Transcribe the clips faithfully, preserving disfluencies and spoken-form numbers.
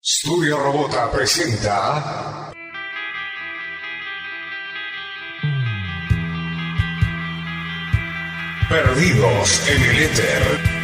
Studio Robota presenta Perdidos en el Éter.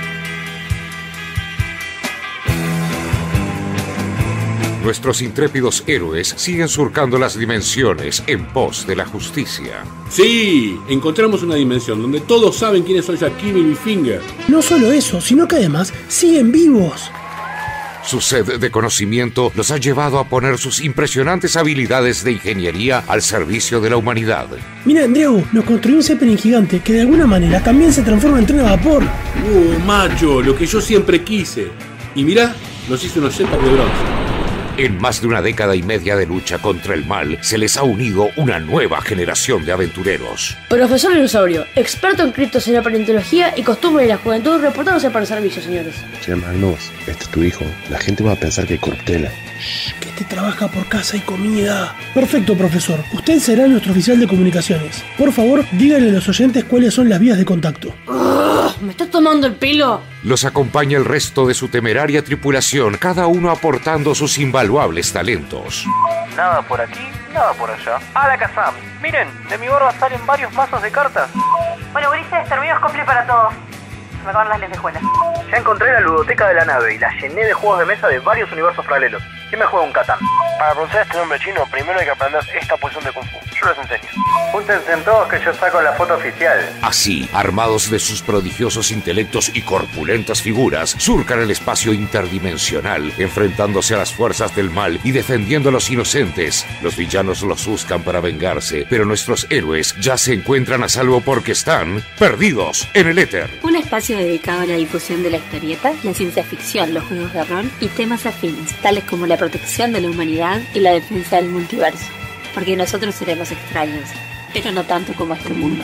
Nuestros intrépidos héroes siguen surcando las dimensiones en pos de la justicia. Sí, encontramos una dimensión donde todos saben quiénes son Jaquim y Littlefinger. No solo eso, sino que además siguen vivos. Su sed de conocimiento los ha llevado a poner sus impresionantes habilidades de ingeniería al servicio de la humanidad. Mira, Andreu, nos construyó un Zeppelin gigante que de alguna manera también se transforma en tren a vapor. Uh, macho, lo que yo siempre quise. Y mirá, nos hizo unos jetpacks de bronce. En más de una década y media de lucha contra el mal, se les ha unido una nueva generación de aventureros. Profesor Dinosaurio, experto en criptos en la paleontología y costumbre de la juventud, reportándose para el servicio, señores. Che, Magnus, este es tu hijo. La gente va a pensar que hay corruptela. Shh, que este trabaja por casa y comida. Perfecto, profesor. Usted será nuestro oficial de comunicaciones. Por favor, díganle a los oyentes cuáles son las vías de contacto. Uh, ¿Me estás tomando el pelo? Los acompaña el resto de su temeraria tripulación, cada uno aportando sus invaluables talentos. Nada por aquí, nada por allá. ¡A la Kazam! Miren, de mi barba salen varios mazos de cartas. Bueno, Ulises, terminó es cumple para todos. Se me acaban las lentejuelas. Ya encontré la ludoteca de la nave y la llené de juegos de mesa de varios universos paralelos. ¿Quién me juega un Catán? Para pronunciar este nombre chino, primero hay que aprender esta posición de Kung Fu. Yo les enseño. Júntense en todos que yo saco la foto oficial. Así, armados de sus prodigiosos intelectos y corpulentas figuras, surcan el espacio interdimensional, enfrentándose a las fuerzas del mal y defendiendo a los inocentes. Los villanos los buscan para vengarse, pero nuestros héroes ya se encuentran a salvo porque están perdidos en el éter. Un espacio dedicado a la difusión de la historieta, la ciencia ficción, los juegos de rol y temas afines, tales como la protección de la humanidad y la defensa del multiverso. Porque nosotros seremos extraños, pero no tanto como este mundo.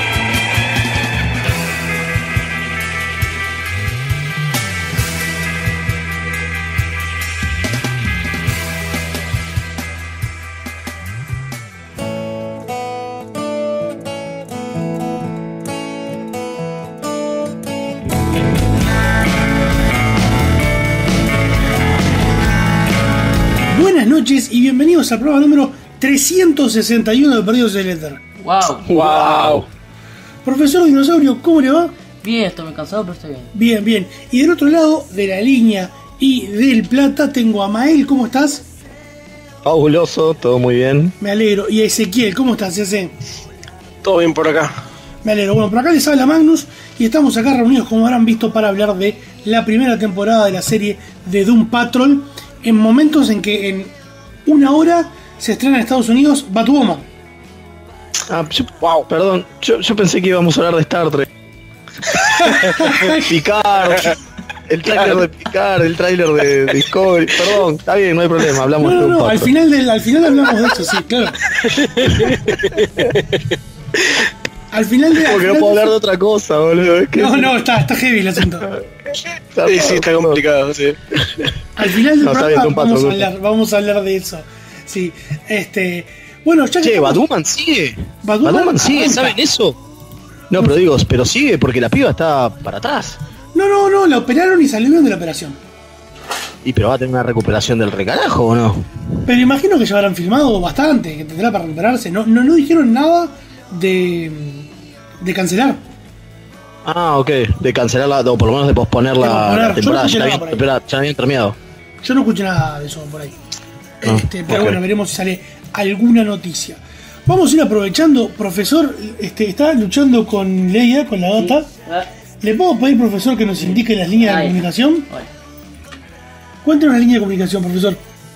Buenas noches y bienvenidos al programa número trescientos sesenta y uno de Perdidos en el Éter. Wow. ¡Wow! Profesor Dinosaurio, ¿cómo le va? Bien, estoy muy cansado, pero estoy bien. Bien, bien. Y del otro lado de la línea y del Plata tengo a Mael, ¿cómo estás? Fabuloso, todo muy bien. Me alegro. Y a Ezequiel, ¿cómo estás, Eze? Todo bien por acá. Me alegro. Bueno, por acá les habla Magnus y estamos acá reunidos, como habrán visto, para hablar de la primera temporada de la serie de Doom Patrol, en momentos en que en una hora se estrena en Estados Unidos Batwoman. Ah, yo, wow, perdón, yo, yo pensé que íbamos a hablar de Star Trek. Picard, el tráiler de Picard, el tráiler de Discovery. Perdón, está bien, no hay problema, hablamos no, no, de un no, al final, del, al final hablamos de eso, sí, claro. Al final de... Como que no puedo hablar de otra cosa, boludo. Es que no, no, está, está heavy el asunto. Sí, sí, está complicado, sí. Al final del no, programa bien, vamos, pato, a hablar, vamos a hablar de eso. Sí, este... Bueno, ya que... Che, Batwoman sigue. Batwoman, Batwoman sigue, arranca. ¿saben eso? No, pero digo, pero sigue porque la piba está para atrás. No, no, no, la operaron y salió bien de la operación. ¿Y pero va a tener una recuperación del recarajo o no? Pero imagino que ya habrán filmado bastante, que tendrá para recuperarse. No, no, no dijeron nada de... de cancelar. Ah, ok, de cancelarla, o por lo menos de posponer De la, posponer. la temporada. Yo no Ya la escuché habían, nada temporada, ya la habían terminado. Yo no escuché nada de eso por ahí. Ah, Este, pero ok. bueno, veremos si sale alguna noticia. Vamos a ir aprovechando, profesor, este, está luchando con Leia, con la gata. ¿Le puedo pedir, profesor, que nos indique las líneas de Ay. comunicación? Bueno. Cuéntanos la línea de comunicación, profesor.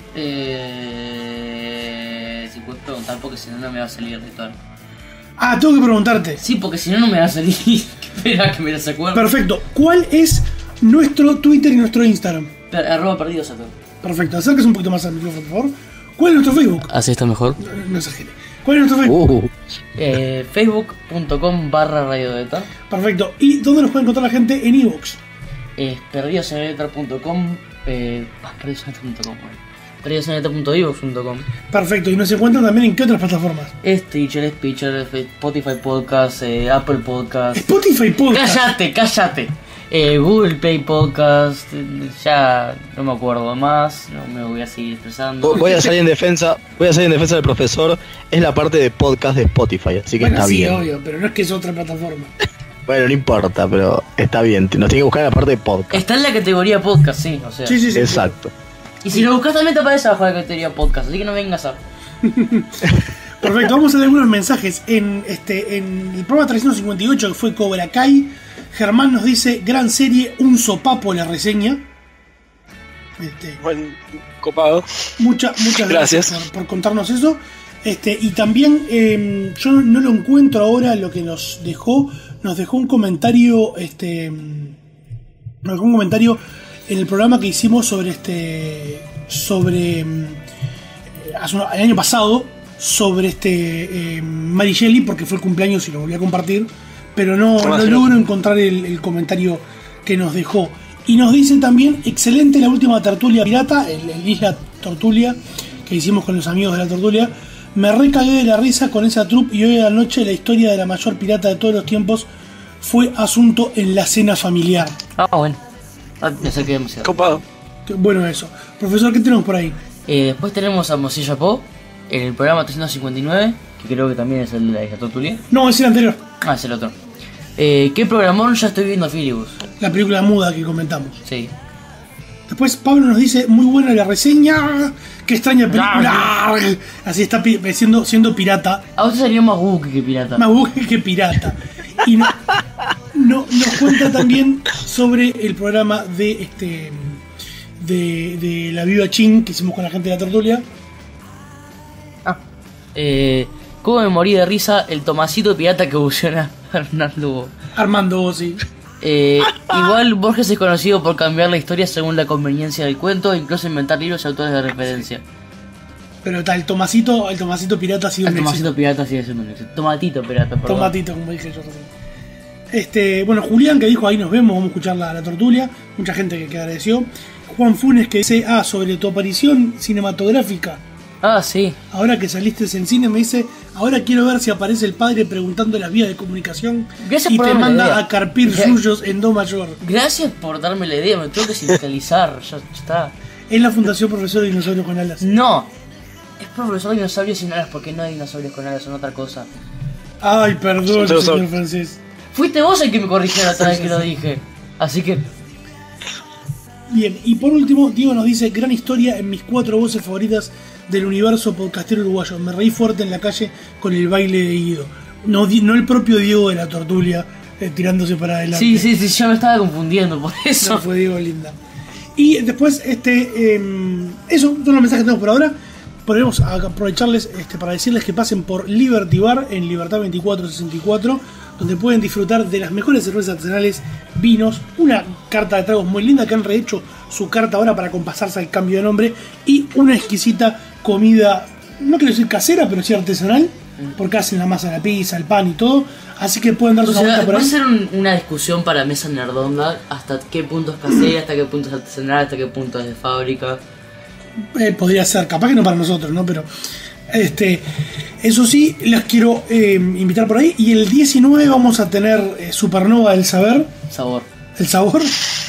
Eh... Si puedo preguntar porque si no, no me va a salir el ritual. Ah, tengo que preguntarte. Sí, porque si no, no me va a salir. Espera que me las acuerdo. Perfecto. ¿Cuál es nuestro Twitter y nuestro Instagram? Per- Arroba perdidos a todo. Perfecto. Acérquese un poquito más al micrófono, por favor. ¿Cuál es nuestro Facebook? Así está mejor. No, no exagere. ¿Cuál es nuestro Facebook? Uh, Eh, Facebook.com barra Radio Beta. Perfecto. ¿Y dónde nos puede encontrar la gente? En iVoox. Es perdidoseneleta.com. Eh, ah, perdidoseneleta punto com. perdidoseneleta punto ivox punto com. Perfecto. ¿Y nos encuentran también en qué otras plataformas? Es Teacher, es Pitcher, es Spotify Podcast, eh, Apple Podcast. Spotify Podcast. Cállate, cállate. Eh, Google Play Podcast, ya no me acuerdo más, no me voy a seguir expresando. Voy a salir en defensa, voy a salir en defensa del profesor, es la parte de podcast de Spotify, así que bueno, está sí, bien. obvio, pero no es que es otra plataforma. Bueno, no importa, pero está bien, nos tiene que buscar en la parte de podcast. Está en la categoría podcast, sí, o sea. Sí, sí, sí. Exacto. Y si lo buscas también te aparece abajo de la categoría podcast, así que no vengas a... Perfecto, vamos a leer algunos mensajes. En este en el programa trescientos cincuenta y ocho, que fue Cobra Kai, Germán nos dice: gran serie, un sopapo la reseña. Este, Buen copado. mucha, muchas gracias, Gracias. por, por contarnos eso. Este, y también, eh, yo no lo encuentro ahora, lo que nos dejó, nos dejó un comentario, este, nos dejó un comentario en el programa que hicimos sobre este, sobre, hace un- el año pasado, sobre este, eh, Mary Shelley, porque fue el cumpleaños y lo volví a compartir, pero no, Ah, no sí. logro encontrar el, el comentario que nos dejó. Y nos dice también: excelente la última tertulia pirata, el, el Isla Tortulia, que hicimos con los amigos de la Tortulia. Me recagué de la risa con esa troupe y hoy a la noche la historia de la mayor pirata de todos los tiempos fue asunto en la cena familiar. Ah, bueno. Ah, me acerqué demasiado. Copado. Qué bueno eso. Profesor, ¿qué tenemos por ahí? Eh, después tenemos a Mosilla Po en el programa trescientos cincuenta y nueve, que creo que también es el de la Isla Tortulia. No, es el anterior, Ah, es el otro. Eh, ¿Qué programón ya estoy viendo Filibus? la película muda que comentamos. Sí. Después Pablo nos dice: muy buena la reseña, qué extraña película. Así está pi- siendo, siendo pirata. A usted salió más buque que pirata. Más buque que pirata. Y no, no- nos cuenta también sobre el programa de este de, de la Viva Chin que hicimos con la gente de la Tertulia. Eh, ¿Cómo me morí de risa el Tomasito pirata que evoluciona Fernando? Armando, sí. Eh, igual Borges es conocido por cambiar la historia según la conveniencia del cuento e incluso inventar libros y autores de referencia. Pero tal, el Tomasito, el Tomasito pirata ha sido El un Tomasito éxito. pirata sigue siendo un éxito. Tomatito pirata, perdón. Tomatito, como dije yo recién. Este, bueno, Julián que dijo: ahí nos vemos, vamos a escuchar la, la Tertulia. Mucha gente que, que agradeció. Juan Funes que dice: ah, sobre tu aparición cinematográfica. Ah, sí. Ahora que saliste en cine, me dice: ahora quiero ver si aparece el padre preguntando las vías de comunicación. Gracias y por te darme la manda idea. a carpir Gra- suyos en Do mayor. Gracias por darme la idea, me tengo que sindicalizar, ya, ya está. Es la Fundación Profesor de Dinosaurios con Alas. No, es profesor de dinosaurios sin alas porque no hay dinosaurios con alas, son otra cosa. Ay, perdón, Son- son- señor francés. Fuiste vos el que me corrigió la otra vez que lo dije. Así que, Bien, y por último, Diego nos dice: gran historia en mis cuatro voces favoritas del universo podcastero uruguayo. Me reí fuerte en la calle con el baile de Guido. No, di- no el propio Diego de la Tortulia eh, tirándose para adelante. sí, sí, sí, yo me estaba confundiendo por eso. No, fue Diego Linda. Y después, este, eh, eso son los mensajes que tenemos por ahora. Podemos aprovecharles este, para decirles que pasen por Liberty Bar en Libertad veinticuatro sesenta y cuatro, donde pueden disfrutar de las mejores cervezas artesanales, vinos, una carta de tragos muy linda que han rehecho su carta ahora para compasarse al cambio de nombre, y una exquisita comida, no quiero decir casera, pero sí artesanal, porque hacen la masa de la pizza, el pan y todo. Así que pueden darse O una sea, vuelta por va a ahí. ser un- una discusión para mesa nerdonda hasta qué punto es casera, hasta qué punto es artesanal, hasta qué punto es de fábrica. Eh, podría ser, capaz que no para nosotros, ¿no? Pero este, eso sí, las quiero eh, invitar por ahí. Y el diecinueve vamos a tener eh, Supernova del Saber, Sabor. el sabor,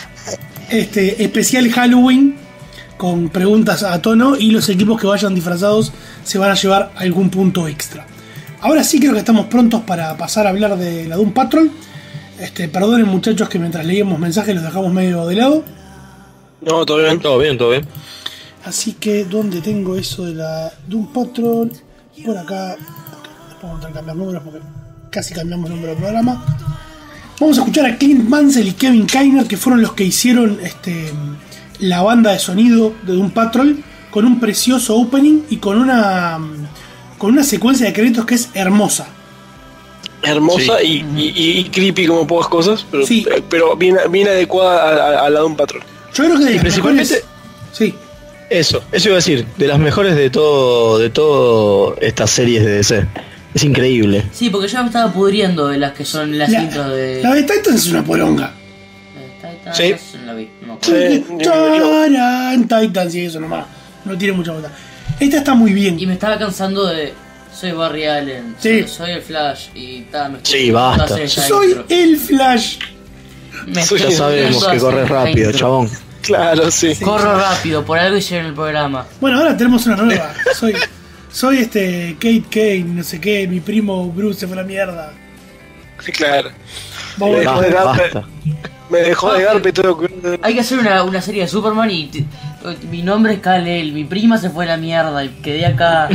este especial Halloween con preguntas a tono, y los equipos que vayan disfrazados se van a llevar algún punto extra. Ahora sí creo que estamos prontos para pasar a hablar de la Doom Patrol. Este, perdonen muchachos que mientras leíamos mensajes los dejamos medio de lado. No, todo bien. Todo bien, todo bien. Así que, ¿dónde tengo eso de la Doom Patrol? Por acá. Después vamos a cambiar números porque casi cambiamos número del programa. Vamos a escuchar a Clint Mansell y Kevin Kiner, que fueron los que hicieron este, la banda de sonido de Doom Patrol, con un precioso opening y con una, con una secuencia de créditos que es hermosa. Hermosa y, y, y creepy como pocas cosas, pero, Sí. eh, pero bien, bien adecuada a, a, a la de un patrón. Yo creo que de Y las principalmente- mejores- Sí. Eso, eso iba a decir, de las mejores de todo, de todo estas series de D C. Es increíble. Sí, porque yo me estaba pudriendo de las que son las La, intros de. la de Titans es una poronga. de Titans, Sí. no la vi, no me acuerdo. Sí, ni- ni- Charan, Titans y eso nomás. No tiene mucha vuelta. Esta está muy bien. Y me estaba cansando de. Soy Barry Allen, Sí. soy, soy el Flash y tal. Me Sí, basta. todas estas Soy intros. el Flash. Me Sí, Ya sabemos que corres rápido, chabón. Claro, sí. Corro rápido, por algo hicieron el programa. Bueno, ahora tenemos una nueva. Soy, soy este Kate Kane, no sé qué, mi primo Bruce se fue a la mierda. Claro. Vamos Me a dejó ver. de Basta, garpe, basta. me dejó de garpe y todo. Hay que hacer una, una serie de Superman y t- mi nombre es Kal-El, mi prima se fue a la mierda y quedé acá.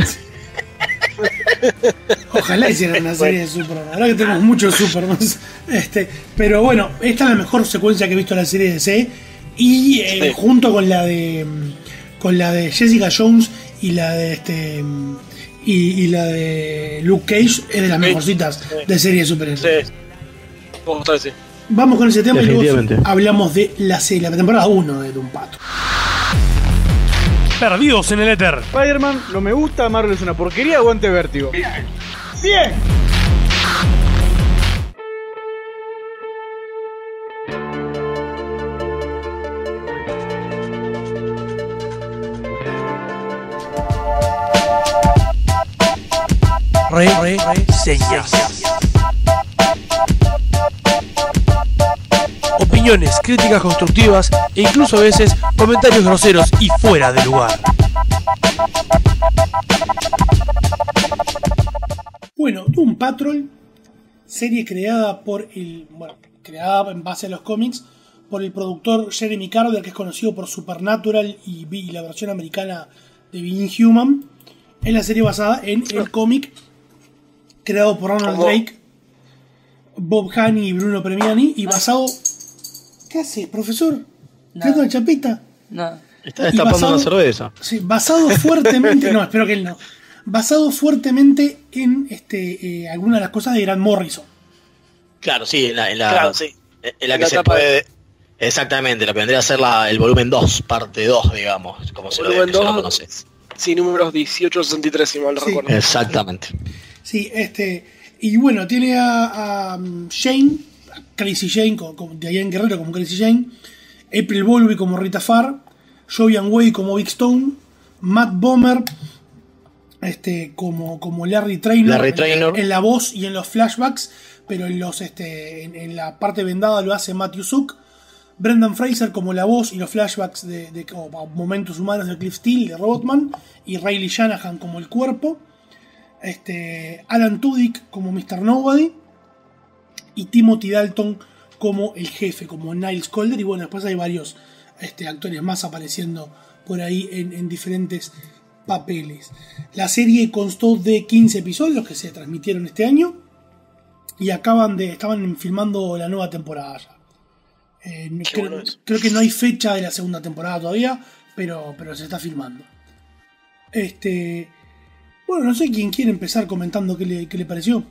Ojalá hicieran una serie de Superman. Ahora que tenemos muchos Superman. Este, pero bueno, esta es la mejor secuencia que he visto en la serie de D C. Y eh, Sí. junto con la de con la de Jessica Jones y la de este y, y la de Luke Cage es de las Sí. mejorcitas Sí. de serie de superhéroes. Sí. Vamos a estar así. Vamos con ese tema y luego Definitivamente. hablamos de la serie, la temporada uno de Doom Patrol. Perdidos en el éter. Spider-Man no me gusta, Marvel es una porquería, aguante Vértigo. Bien. Re, re, reseñas. Opiniones, críticas constructivas e incluso a veces comentarios groseros y fuera de lugar. Bueno, Doom Patrol, serie creada por el. Bueno, creada en base a los cómics por el productor Jeremy Carver, que es conocido por Supernatural y, y la versión americana de Being Human. Es la serie basada en el cómic creado por Ronald ¿Cómo? Drake, Bob Haney y Bruno Premiani. Y basado. ¿Qué haces, profesor? ¿Estás con la chapita? No. Está Y destapando basado- una cerveza. Sí, basado fuertemente. No, espero que él no. Basado fuertemente en este eh, algunas de las cosas de Grant Morrison. Claro, sí, en la, en la, Claro, sí. en la En que la se etapa puede. Exactamente, la que vendría a ser la, el volumen dos, parte dos, digamos, como se lo, Volumen se lo dos. conoce. Sí, números dieciocho sesenta y tres, si mal no Sí. recuerdo. Exactamente. Sí, este. Y bueno, tiene a, a um, Jane, a Crazy Jane, como, como Diane Guerrero como Crazy Jane, April Bowlby como Rita Farr, Joanne Way como Big Stone, Matt Bomer este, como, como Larry Trainor, Larry en, Trainor. en la voz y en los flashbacks, pero en los este en, en la parte vendada lo hace Matthew Zook. Brendan Fraser como la voz y los flashbacks de, de como momentos humanos de Cliff Steele, de Robotman, y Riley Shanahan como el cuerpo. Este, Alan Tudyk como mister Nobody y Timothy Dalton como el jefe, como Niles Calder. Y bueno, después hay varios este, actores más apareciendo por ahí en, en diferentes papeles. La serie constó de quince episodios que se transmitieron este año y acaban de estaban filmando la nueva temporada ya. Eh, creo, bueno eso. creo que no hay fecha de la segunda temporada todavía, pero, pero se está filmando. Este, bueno, no sé quién quiere empezar comentando qué le, qué le pareció.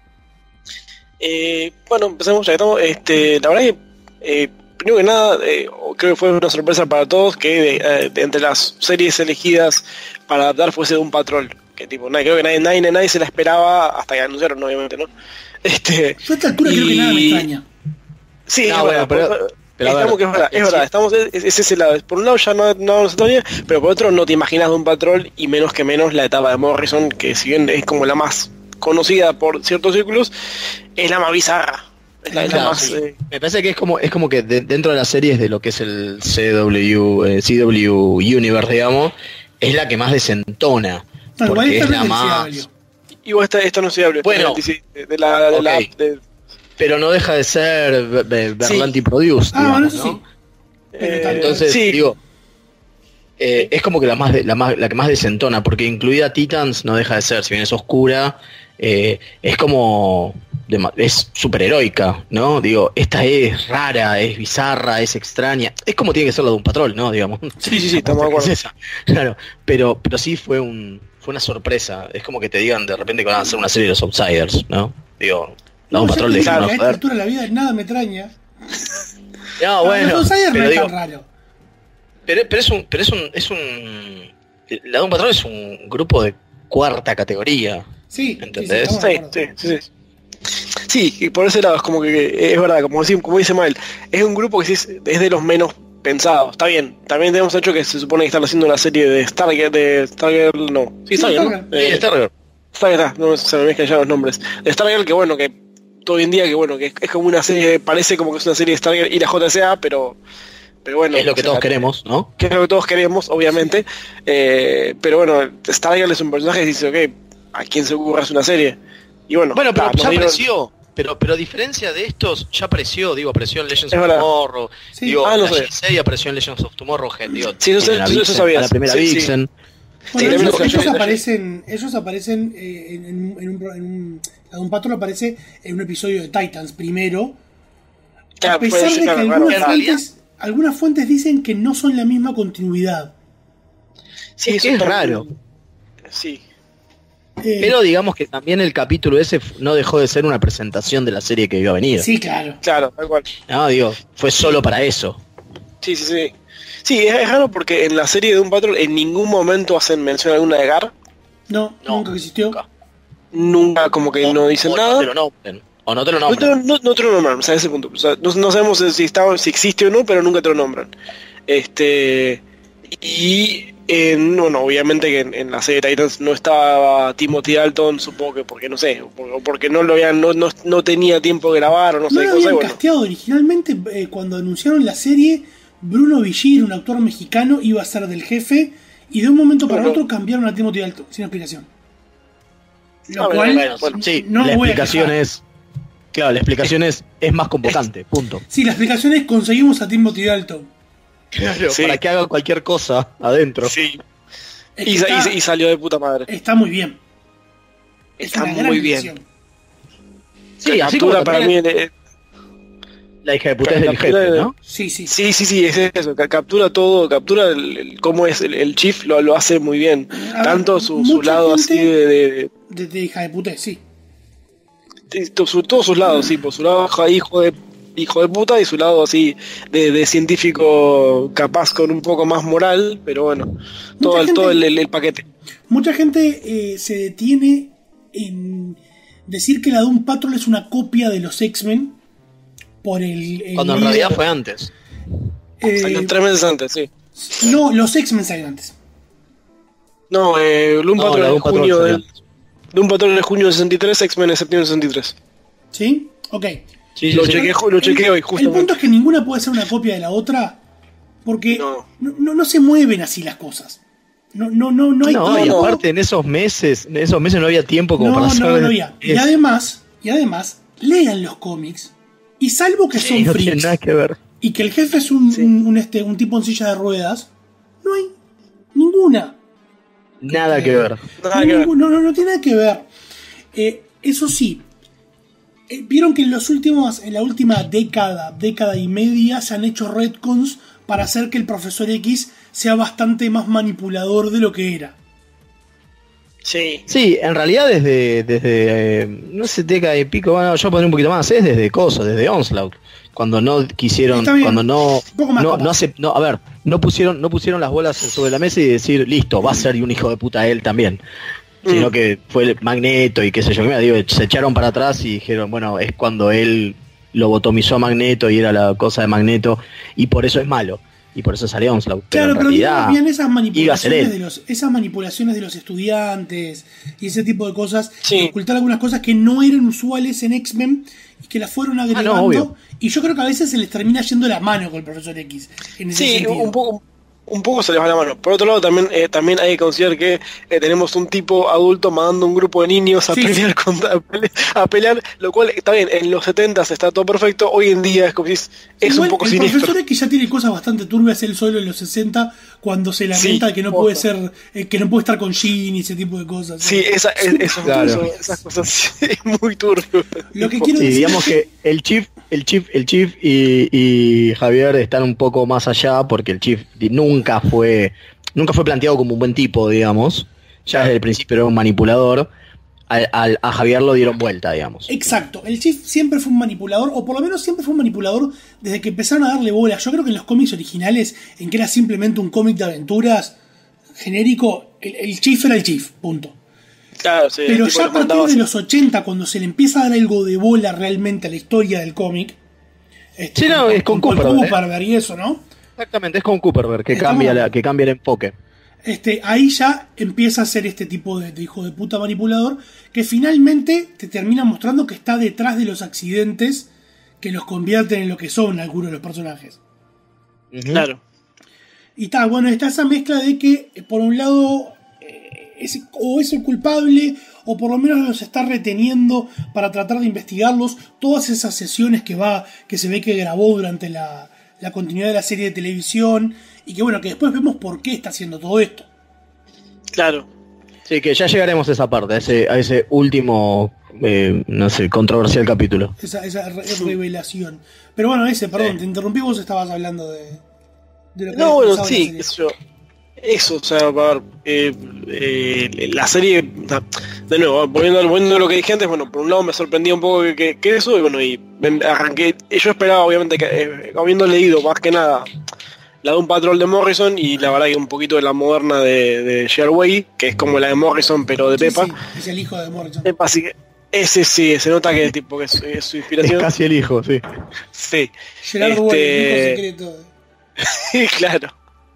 Eh, bueno, empecemos ya que estamos. Este, la verdad que, eh, primero que nada, eh, creo que fue una sorpresa para todos que de, eh, de entre las series elegidas para adaptar fuese Doom Patrol. Que tipo, nadie, creo que nadie, nadie, nadie se la esperaba hasta que anunciaron, obviamente, ¿no? Este, Yo a esta altura creo que nada me extraña. Sí, No, es bueno, verdad, pero- por- pero a estamos ver, que es verdad, es sí. verdad, estamos, es, es ese lado. Por un lado ya no, no nos extraña, pero por otro no te imaginas de un Patrol y menos que menos la etapa de Morrison, que si bien es como la más conocida por ciertos círculos, es la más bizarra. Es la, es la Claro, más... sí. eh, Me parece que es como es como que de- dentro de las series de lo que es el C W eh, C W Universe, digamos, es la que más desentona. No, igual Porque esta es no la es más. deseable. Igual esta, esto no se habla. Bueno. Sí, de, de la... De la Ok. de- Pero no deja de ser Be- Be- Berlanti Produced, Ah, bueno, digamos, eso ¿no? sí. Pero tal- Entonces, sí. digo, eh, es como que la más, de- la más la que más desentona, porque incluida Titans no deja de ser, si bien es oscura, eh, es como dema- es superheroica, ¿no? Digo, esta es rara, es bizarra, es extraña, es como tiene que ser la de un patrón, ¿no? Digamos. Sí, sí, sí, estamos de acuerdo. Es esa. Claro, pero, pero sí fue un fue una sorpresa. Es como que te digan de repente que van a hacer una serie de los Outsiders, ¿no? Digo, la de un No, patrón ya le te digo, dijeron, a no, esta joder. altura de la vida nada me extraña. No, bueno, Los Outsiders no pero es digo, tan raro. Pero, pero es un, pero es un, es un, la de un patrón es un grupo de cuarta categoría. Sí, ¿Entendés? sí, sí, Sí, estamos de acuerdo. sí, sí, sí. Sí, y por ese lado es como que es verdad, como, dice- como dice Mael, es un grupo que sí es, es de los menos pensados. Está bien, también tenemos hecho que se supone que están haciendo una serie de Stargirl, de Stargirl, no, sí, Sí, Stargirl, ¿no? Stargirl. Eh, Sí, está re- Stargirl, está, no se me mezclan ya los nombres. De Stargirl, que bueno, que hoy en día, que bueno, que es, es como una serie, parece como que es una serie de Stargirl y la J S A, pero, pero bueno. Es lo que o sea, todos queremos, ¿no? Que es lo que todos queremos, obviamente. Eh, pero bueno, Stargirl es un personaje que dice, ok, ¿a quién se ocurre hacer una serie? Y bueno, bueno pero ta, ya nos dieron- apareció. Pero, pero a diferencia de estos, ya apareció, digo, apareció en Legends Es of verdad. Tomorrow, Sí. digo, Ah, no la sabía. G seis apareció en Legends of Tomorrow, digo, Sí, eso- tiene la eso- eso Vixen, sabías. a la primera Sí, sí. Vixen. Bueno, Sí, ellos, también ellos lo- aparecen, ellos aparecen eh, en, en, en un, en un, la Doom Patrol aparece en un episodio de Titans primero, Claro, a pesar puede de ser, que claro, algunas claro. fuentes, algunas fuentes dicen que no son la misma continuidad. Sí, Es eso que es está- raro. Sí. Eh, Pero digamos que también el capítulo ese f- no dejó de ser una presentación de la serie que iba a venir. Sí, claro. Claro, tal cual. No, digo, fue solo para eso. Sí, sí, sí. Sí, es, es raro porque en la serie de un Patrol en ningún momento hacen mención alguna de Gar. No, nunca existió. Nunca como que no dicen o nada. No te lo nombren. O no te lo No te, nombren. lo- no- no te lo nombran, o sea, ese punto. O sea, no, no sabemos si, está, si existe o no, pero nunca te lo nombran. Este. Y. Eh, no, no, obviamente que en, en la serie de Titans no estaba Timothy Dalton, supongo que porque no sé, porque, porque no lo habían, no, no, no tenía tiempo de grabar o no sé No qué lo cosa. habían y bueno. casteado originalmente eh, cuando anunciaron la serie. Bruno Villir, un actor mexicano, iba a ser del jefe y de un momento para Bueno. otro cambiaron a Timothy Dalton sin explicación. Lo Ah, bueno, cual bueno, bueno. Sí, no la me voy a explicación quejar. es. Claro, la explicación es, es más convocante, punto. Sí, la explicación es conseguimos a Timothy Dalton. Claro, Sí. para que haga cualquier cosa adentro. Sí. Es Y, que sa- y está, sa- y salió de puta madre. está muy bien. Es Está una gran muy bien. elección. Sí, así como Captura para mí. también eh, la hija de puta es del captura jefe, de- ¿no? Sí, sí. Sí, sí, sí, es eso. ca- Captura todo, captura el, el- cómo es el, el Chief, lo, lo hace muy bien. A ver, Tanto su, su mucha lado gente- así de, de- De, de hija de puta, sí. de- to- su- todos sus lados, sí, por su lado ja- hijo de hijo de puta y su lado así de, de científico capaz con un poco más moral, pero bueno, todo, el, gente- todo el, el- el paquete. Mucha gente eh, se detiene en decir que la Doom Patrol es una copia de los X-Men por el, el Cuando en líder- realidad fue antes. eh, Salió tres meses antes, sí. no, los X-Men salieron antes. No, eh, Doom No, Patrol la es Doom Patrol junio salió del Doom Patrol es junio del sesenta y tres, X-Men es septiembre del sesenta y tres. ¿Sí? Ok. Sí, sí, Lo sí. chequeé, ju- lo chequeé hoy, El justamente. punto es que ninguna puede ser una copia de la otra porque no, No. no, no se mueven así las cosas. No, no, no, no hay No, y tiempo. aparte en esos meses, en esos meses no había tiempo como No, para hacer. no, no había. Y eso. además, y además, lean los cómics y salvo que Sí, son no tiene freaks nada que ver. y que el jefe es un, un, un, este, un tipo en silla de ruedas, no hay ninguna. Nada que ver. Nada que ver. No, no, no, no tiene nada que ver. Eh, eso sí, eh, vieron que en los últimos, en la última década, década y media, se han hecho retcons para hacer que el Profesor X sea bastante más manipulador de lo que era. Sí. Sí, en realidad desde, desde eh, no sé, década y pico, bueno, yo pondré un poquito más, es desde Coso, desde Onslaught. Cuando no quisieron, Está bien. cuando no, Un poco más no, capaz. no, acep- no, a ver, no pusieron, no pusieron las bolas sobre la mesa y decir, listo, va a ser un hijo de puta él también. Sino Mm. que fue el Magneto y qué sé yo, mira, digo, se echaron para atrás y dijeron, bueno, es cuando él lo botomizó a Magneto y era la cosa de Magneto y por eso es malo. Y por eso salió Onslaught. Pero Claro, en pero realidad, bien esas iba a ser manipulaciones él. de los, esas manipulaciones de los estudiantes y ese tipo de cosas, Sí. de ocultar algunas cosas que no eran usuales en X-Men y que las fueron agregando. obvio. Y yo creo que a veces se les termina yendo la mano con el Profesor X. En ese Sí, sentido. un poco, un poco se les va la mano. Por otro lado, también, eh, también hay que considerar que eh, tenemos un tipo adulto mandando un grupo de niños a Sí, pelear contra, a pele- a pelear, lo cual está bien, en los setentas está todo perfecto, hoy en día es como si es, es Igual, un poco el siniestro. Profesor X ya tiene cosas bastante turbias él solo en los sesenta cuando se lamenta Sí, que no ojo. puede ser, eh, que no puede estar con Jean y ese tipo de cosas. Sí, esa, es, eso, Claro. eso- esas cosas sí, es muy turbio. Lo que quiero Sí, decir digamos que el Chief, el Chief, el Chief y, y Javier están un poco más allá porque el Chief di- nunca fue, nunca fue planteado como un buen tipo, digamos. Ya desde el principio era un manipulador. Al- al- a Javier lo dieron vuelta, digamos. Exacto, el Chief siempre fue un manipulador, o por lo menos siempre fue un manipulador desde que empezaron a darle bola. Yo creo que en los cómics originales, en que era simplemente un cómic de aventuras genérico, el, el Chief era el Chief, punto. Claro, sí, Pero el tipo ya lo a partir mandaba de así. los ochenta, cuando se le empieza a dar algo de bola realmente a la historia del cómic, este, Sí, no, es con Paul Cooper, ¿eh? Cooperberg y eso, ¿no? Exactamente, es con Cooperberg que Estamos- cambia, la, que cambia el enfoque. Este, ahí ya empieza a ser este tipo de, de hijo de puta manipulador que finalmente te termina mostrando que está detrás de los accidentes que los convierten en lo que son algunos de los personajes. Claro. Y está, bueno, está esa mezcla de que por un lado eh, es, o es el culpable o por lo menos los está reteniendo para tratar de investigarlos. Todas esas sesiones que va que se ve que grabó durante la, la continuidad de la serie de televisión y que bueno, que después vemos por qué está haciendo todo esto. Claro. Sí, que ya llegaremos a esa parte, a ese, a ese último, eh, no sé, controversial capítulo. Esa, esa re revelación. Pero bueno, ese, perdón, sí. Te interrumpí, vos estabas hablando de... de lo que no, bueno, sí, eso, eso, o sea, a ver, eh, eh, la serie, de nuevo, volviendo, volviendo a lo que dije antes, bueno, por un lado me sorprendía un poco que, que, que eso, y bueno, y arranqué, yo esperaba obviamente que, eh, habiendo leído más que nada la de un patrón de Morrison y la verdad que un poquito de la moderna de, de Sherway, que es como la de Morrison pero de sí, Peppa. Sí, es el hijo de Morrison. Peppa, así que ese sí, se nota que tipo que es, es su inspiración. Es casi el hijo, sí. Sí. Gerard Way, el hijo secreto. Claro.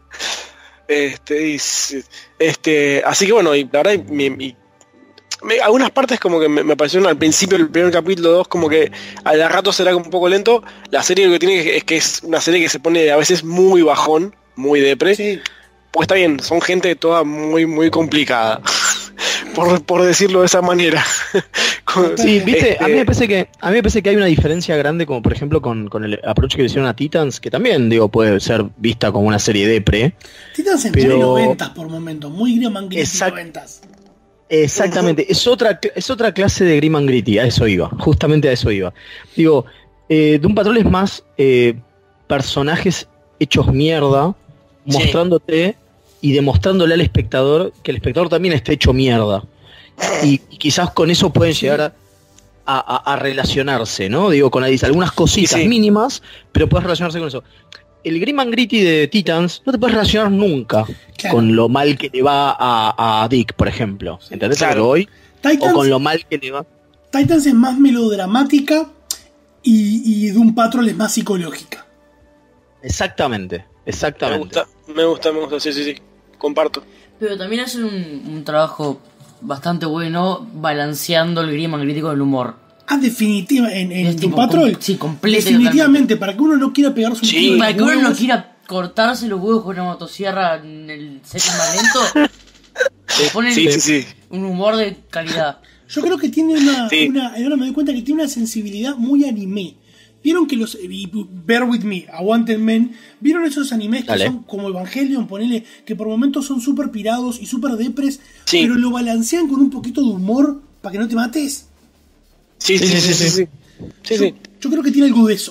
Este, y, este, así que bueno, y la verdad, mi, mi, me, algunas partes como que me, me parecieron al principio del primer capítulo dos como que a rato será un poco lento. La serie lo que tiene es que es una serie que se pone a veces muy bajón, muy depre. Sí. Pues está bien, son gente toda muy muy complicada. por, por decirlo de esa manera. Sí, viste, este... a mí me parece que a mí me parece que hay una diferencia grande como por ejemplo con, con el approach que le hicieron a Titans, que también digo puede ser vista como una serie depre. Titans en pero... noventas por momento, muy Grim and Gritty Exact... noventas. Exactamente, uh-huh. es otra es otra clase de Grim and Gritty, a eso iba, justamente a eso iba. Digo, eh, Doom Patrol es más eh, personajes hechos mierda, sí. mostrándote y demostrándole al espectador que el espectador también está hecho mierda. Y, y quizás con eso pueden llegar a, a, a relacionarse, ¿no? Digo, con algunas cositas sí, sí. mínimas, pero puedes relacionarse con eso. El Grim and Gritty de Titans no te puedes relacionar nunca claro. con lo mal que le va a, a Dick, por ejemplo. ¿Entendés claro. a lo que voy? Titans, o con lo mal que le va. Titans es más melodramática y, y Doom Patrol es más psicológica. Exactamente, exactamente. Me gusta, me gusta, me gusta, sí, sí, sí. Comparto. Pero también hacen un, un trabajo bastante bueno balanceando el Grim and Gritty con el humor. Ah, definitiva, en, en Doom tipo, Patrol. Com- sí, completo. Definitivamente, para que uno no quiera pegarse un sí, tiro. Para que uno no quiera cortarse los huevos con una motosierra en el set más lento. Le ponen sí, sí, sí. un humor de calidad. Yo creo que tiene una, sí. una. Ahora me doy cuenta que tiene una sensibilidad muy anime. Vieron que los. Bear with me, aguanten men. Vieron esos animes que Dale. son como Evangelion, ponele, que por momentos son súper pirados y súper depres, sí. pero lo balancean con un poquito de humor para que no te mates. Sí, sí, sí, sí, sí, sí. sí, yo, sí. yo creo que tiene algo de eso.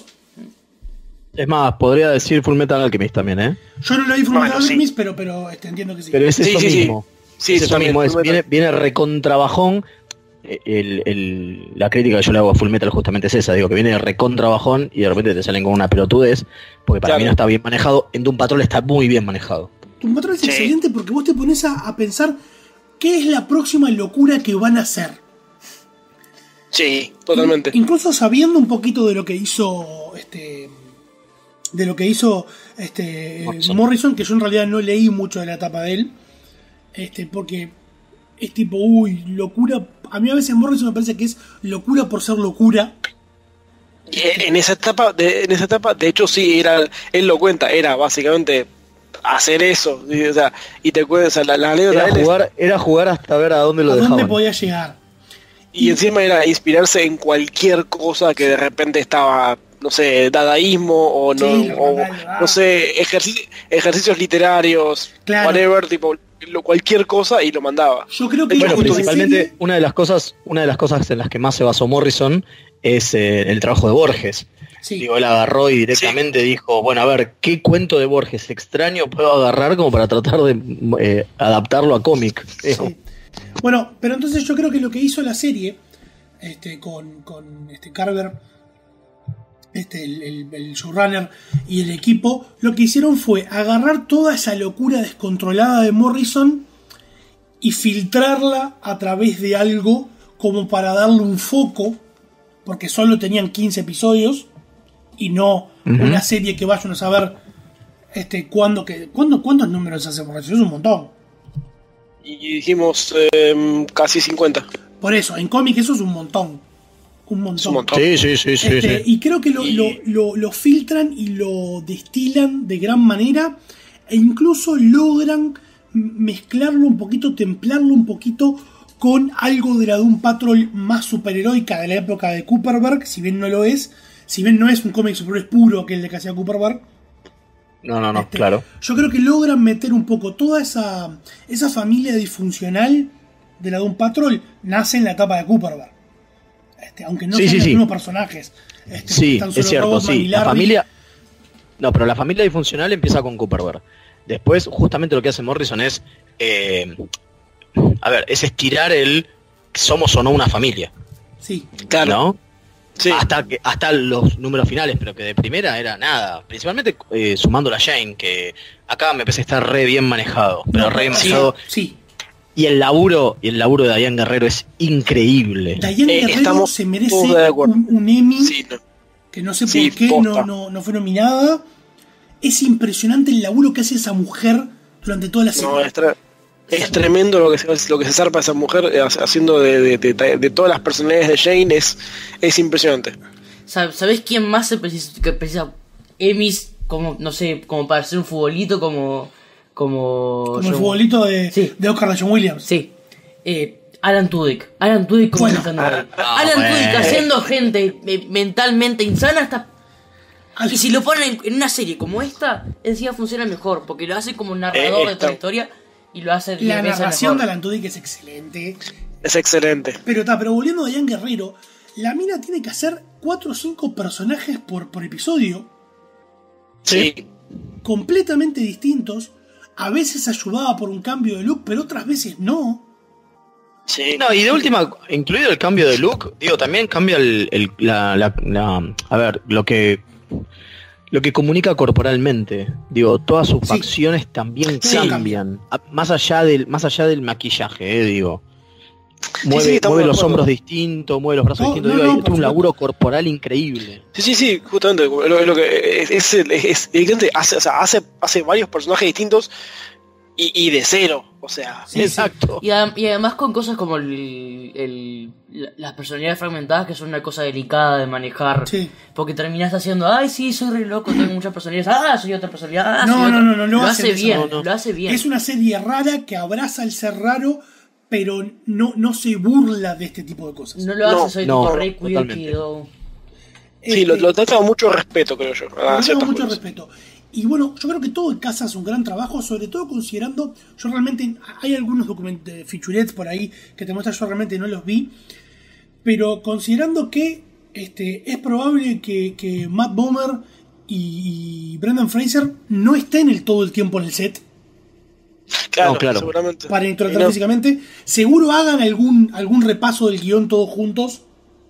Es más, podría decir Full Metal Alchemist también, ¿eh? Yo no lo vi Full Metal bueno, Alchemist, sí. pero, pero este, entiendo que sí. Pero es eso sí, sí, mismo. Sí, es sí, eso mismo. Es, Full viene, viene recontrabajón. El, el, la crítica que yo le hago a Full Metal justamente es esa. Digo, que viene de recontrabajón y de repente te salen con una pelotudez. Porque para claro. mí no está bien manejado. En Doom Patrol está muy bien manejado. Doom Patrol es sí. excelente porque vos te pones a, a pensar qué es la próxima locura que van a hacer. Sí, totalmente. Incluso sabiendo un poquito de lo que hizo este de lo que hizo este Morrison. Morrison, que yo en realidad no leí mucho de la etapa de él, este porque es tipo, uy, locura. A mí a veces Morrison me parece que es locura por ser locura. En esa etapa, de, en esa etapa, de hecho sí, era, él lo cuenta, era básicamente hacer eso, o sea, y te cuentas, o sea, la, la anécdota era jugar, es, era jugar hasta ver a dónde lo a dejaban. dónde podía llegar. Y encima era inspirarse en cualquier cosa que de repente estaba, no sé, dadaísmo o no, sí, o, no sé, ejercicio, ejercicios literarios, claro. whatever, tipo, lo, cualquier cosa y lo mandaba. Yo creo que bueno, principalmente serie... una de las cosas, una de las cosas en las que más se basó Morrison es eh, el trabajo de Borges. Sí. Digo, él agarró y directamente sí. dijo, bueno, a ver, ¿qué cuento de Borges extraño puedo agarrar como para tratar de eh, adaptarlo a cómic? Sí. Bueno, pero entonces yo creo que lo que hizo la serie este, con, con este Carver, este, el, el, el showrunner y el equipo, lo que hicieron fue agarrar toda esa locura descontrolada de Morrison y filtrarla a través de algo como para darle un foco, porque solo tenían quince episodios y no uh-huh. una serie que vayan a saber este, cuándo, que, cuándo, cuántos números hace Morrison. Es un montón. y dijimos eh, casi cincuenta. Por eso, en cómic eso es un montón. Un montón. Un montón. Sí, sí, sí, sí, este, sí. Y creo que lo, Y- lo, lo, lo filtran y lo destilan de gran manera e incluso logran mezclarlo un poquito, templarlo un poquito con algo de la Doom Patrol más superheroica de la época de Cooperberg, si bien no lo es, si bien no es un cómic superhéroe puro que el de que hacía Cooperberg. No, no, no, Este, claro. Yo creo que logran meter un poco toda esa, esa familia disfuncional de la Doom Patrol, nace en la etapa de Cooperberg. Este, aunque no Sí, sean sí, los sí. mismos personajes. Este, Sí, están solo es cierto, Robotman y sí. La Larry. familia. No, pero la familia disfuncional empieza con Cooperberg. Después, justamente lo que hace Morrison es. eh, a ver, es estirar el. Somos o no una familia. Sí. Claro. ¿No? Hasta, que, hasta los números finales, pero que de primera era nada. Principalmente eh, sumando la Jane, que acá me parece estar re bien manejado. Pero No, re bien sí, manejado. sí. Y el laburo, y el laburo de Diane Guerrero es increíble. Diane Eh, Guerrero estamos se merece todos de acuerdo. un, un Emmy no. que no sé Sí, por qué posta. no, no, no fue nominada. Es impresionante el laburo que hace esa mujer durante toda la serie. No, es, tre- es tremendo lo que se, lo que se zarpa esa mujer eh, haciendo de, de, de, de todas las personalidades de Jane, es, es impresionante. Sab- ¿Sabés quién más se precisa, que precisa Emmys como, no sé, como para hacer un futbolito como... Como, Como el yo- futbolito de, de Oscar de John Williams. Sí. Eh, Alan Tudyk. Alan Tudyk como Bueno. estando ahí. Ah, Alan bueno. Tudyk haciendo gente eh, mentalmente insana hasta... Y si lo ponen en, en una serie como esta, encima funciona mejor, porque lo hace como un narrador Eh, de toda la historia y lo hace La diez veces narración mejor. de Alan Tudyk es excelente. Es excelente. Pero está, pero volviendo a Diane Guerrero, la mina tiene que hacer cuatro o cinco personajes por, por episodio. Sí. Completamente distintos. A veces ayudada por un cambio de look, pero otras veces no. Sí. No, y de última, incluido el cambio de look, digo, también cambia el, el- la, la- la- a ver, lo que lo que comunica corporalmente. Digo, todas sus facciones también Sí. cambian. A- Más allá del, más allá del maquillaje, eh, digo. Mueve, sí, estamos mueve de los acuerdo. hombros distintos, mueve los brazos No, distintos. no, Digo, no, hay por un supuesto. laburo corporal increíble. Sí, sí, sí, justamente. Lo, lo que es, es, es, es evidente, hace, o sea, hace, hace varios personajes distintos y, y de cero. O sea, exacto. Y, adem- y además con cosas como el, el- la- las personalidades fragmentadas, que son una cosa delicada de manejar. Porque terminás haciendo, ay, sí, soy re loco, tengo muchas personalidades. Ah, soy otra personalidad. Ah, No, soy no, otra. no, no, no Lo hacen hace eso, bien, no, no. lo hace bien. Es una serie rara que abraza el ser raro, pero no, no se burla de este tipo de cosas. No lo hace, soy no, tipo re totalmente. quirky. sí, lo, lo trata con mucho respeto, creo yo. a Le tengo ciertas mucho cosas. respeto. Y bueno, yo creo que todo el casa hace un gran trabajo, sobre todo considerando, yo realmente, hay algunos documentos, featurettes por ahí que te muestran, yo realmente no los vi, pero considerando que este, es probable que, que Matt Bomer y, y Brendan Fraser no estén el, todo el tiempo en el set Claro, No, claro. seguramente. para interactuar Y no- físicamente, seguro hagan algún, algún repaso del guión todos juntos,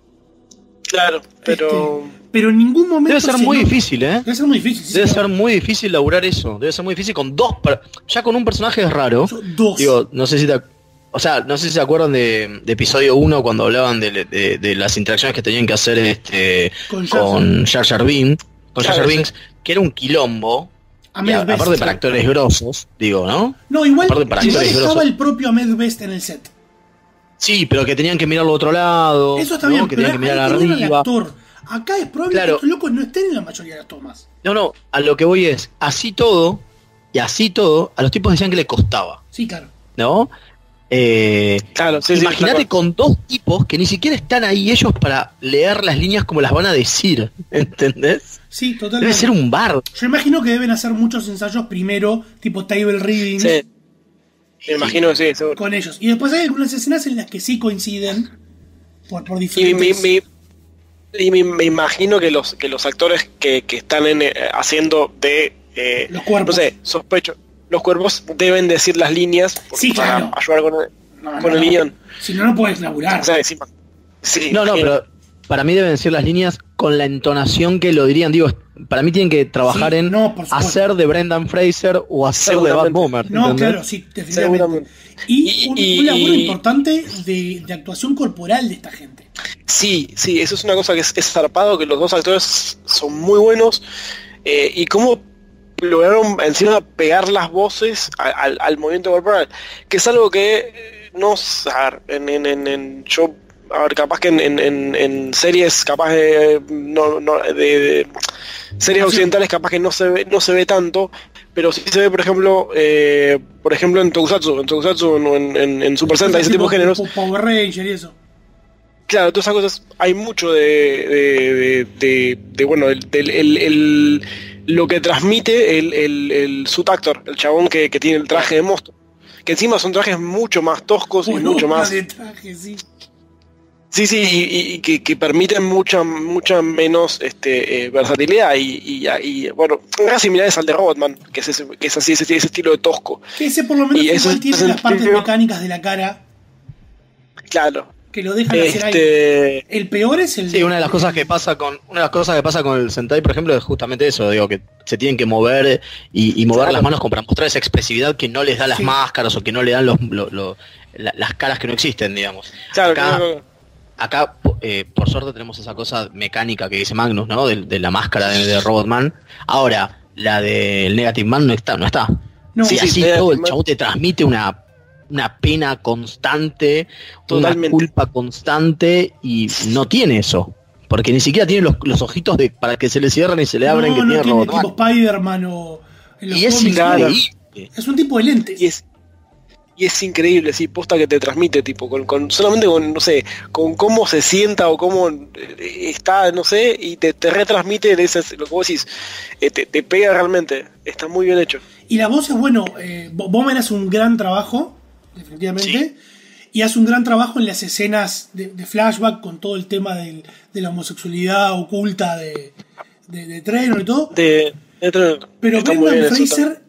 Claro, pero. pero en ningún momento... Debe ser se muy nota. difícil, ¿eh? Debe ser muy difícil. sí, Debe claro. ser muy difícil laburar eso. Debe ser muy difícil con dos. per- Ya con un personaje es raro. Dos. Digo, no sé si te. ac- O sea, no sé si se acuerdan de, de episodio uno cuando hablaban de, de- de las interacciones que tenían que hacer este Con Jar Jar. con Jar Jar Binks, con Jar Jar Claro, Binks, que era un quilombo. Ahmed Y a- Best, aparte para claro. actores grosos, digo, ¿no? No, igual, Aparte para igual actores estaba grosos. el propio Ahmed Best en el set. Sí, pero que tenían que mirar al otro lado. Eso está ¿no? bien, Que pero tenían que ahí mirar tenían al arriba. actor. Acá es probable Claro. que estos locos no estén en la mayoría de las tomas. No, no, a lo que voy es, así todo, y así todo, a los tipos decían que le costaba, Sí, claro. ¿no? Eh, Claro, sí, sí, imagínate tal cual. con dos tipos que ni siquiera están ahí ellos para leer las líneas como las van a decir, ¿entendés? Sí, totalmente. Debe ser un bar. Yo imagino que deben hacer muchos ensayos primero, tipo table readings, Sí. Me imagino que sí, seguro. con ellos. Y después hay algunas escenas en las que sí coinciden por, por Y, diferentes... me, me- y me, me imagino que los que los actores que, que están en, eh, haciendo de eh, Los cuerpos. no sé, sospecho, los cuerpos deben decir las líneas por- Sí, para claro. ayudar con el, No, con no, el no. guión. Si no, no puedes laburar. O sea, sí, sí, No, no, imagino. pero para mí deben ser las líneas con la entonación que lo dirían. Digo, para mí tienen que trabajar Sí, en no, por supuesto. hacer de Brendan Fraser o hacer de Bad Seguramente. Bomber. No, ¿entendés? claro, sí, definitivamente. Seguramente. Y, un, Y- un laburo y- importante de, de actuación corporal de esta gente. Sí, sí, eso es una cosa que es, es zarpado, que los dos actores son muy buenos eh, y cómo lograron encima pegar las voces al, al, al movimiento corporal, que es algo que no a ver, en, en, en, en yo a ver, capaz que en, en, en series capaz de, no, no, de, de series occidentales capaz que no se ve, no se ve tanto, pero sí se ve, por ejemplo, eh, por ejemplo en Tokusatsu, en Tokusatsu, en, en, en Super Sentai, ese tipo de géneros. Power Ranger y eso. Claro, todas esas cosas, hay mucho de, de, de, de, de bueno, el, el, el, el, lo que transmite el, el, el suit actor, el chabón que, que tiene el traje de monstruo, que encima son trajes mucho más toscos y mucho más... De traje, sí. Sí, sí, y, y que, que permiten mucha mucha menos este eh, versatilidad y, y, y bueno, casi similares al de Robotman, que es, ese, que es así, ese, ese estilo de tosco. Que ese por lo menos y igual eso, tiene eso las partes sentido, mecánicas de la cara. Claro. Que lo dejan este... hacer ahí. El peor es el... Sí, una de las cosas que pasa con una de las cosas que pasa con el Sentai, por ejemplo, es justamente eso, digo, que se tienen que mover y, y mover claro. las manos como para mostrar esa expresividad que no les da las sí. máscaras o que no le dan los, lo, lo, la, las caras que no existen, digamos. Claro, Acá, claro. Acá, eh, por suerte, tenemos esa cosa mecánica que dice Magnus, ¿no? De, de la máscara de, de Robotman. Ahora, la del Negative Man no está, no está. No, sí, sí, así todo el chabón te transmite una, una pena constante, Totalmente. una culpa constante y no tiene eso. Porque ni siquiera tiene los, los ojitos de para que se le cierren y se le abren no, que no tiene tiene Robotman. Tipo Spider-Man o... En los y es increíble. Es un tipo de lentes. Y es, y es increíble, sí, posta que te transmite, tipo, con, con solamente con, no sé, con cómo se sienta o cómo está, no sé, y te, te retransmite de ese, lo que vos decís, eh, te, te pega realmente, está muy bien hecho. Y la voz es, bueno, eh, Bowman hace un gran trabajo, definitivamente, sí. y hace un gran trabajo en las escenas de, de flashback con todo el tema del, de la homosexualidad oculta de, de, de Trainor y todo. De, de Trainor. Pero Brendan Fraser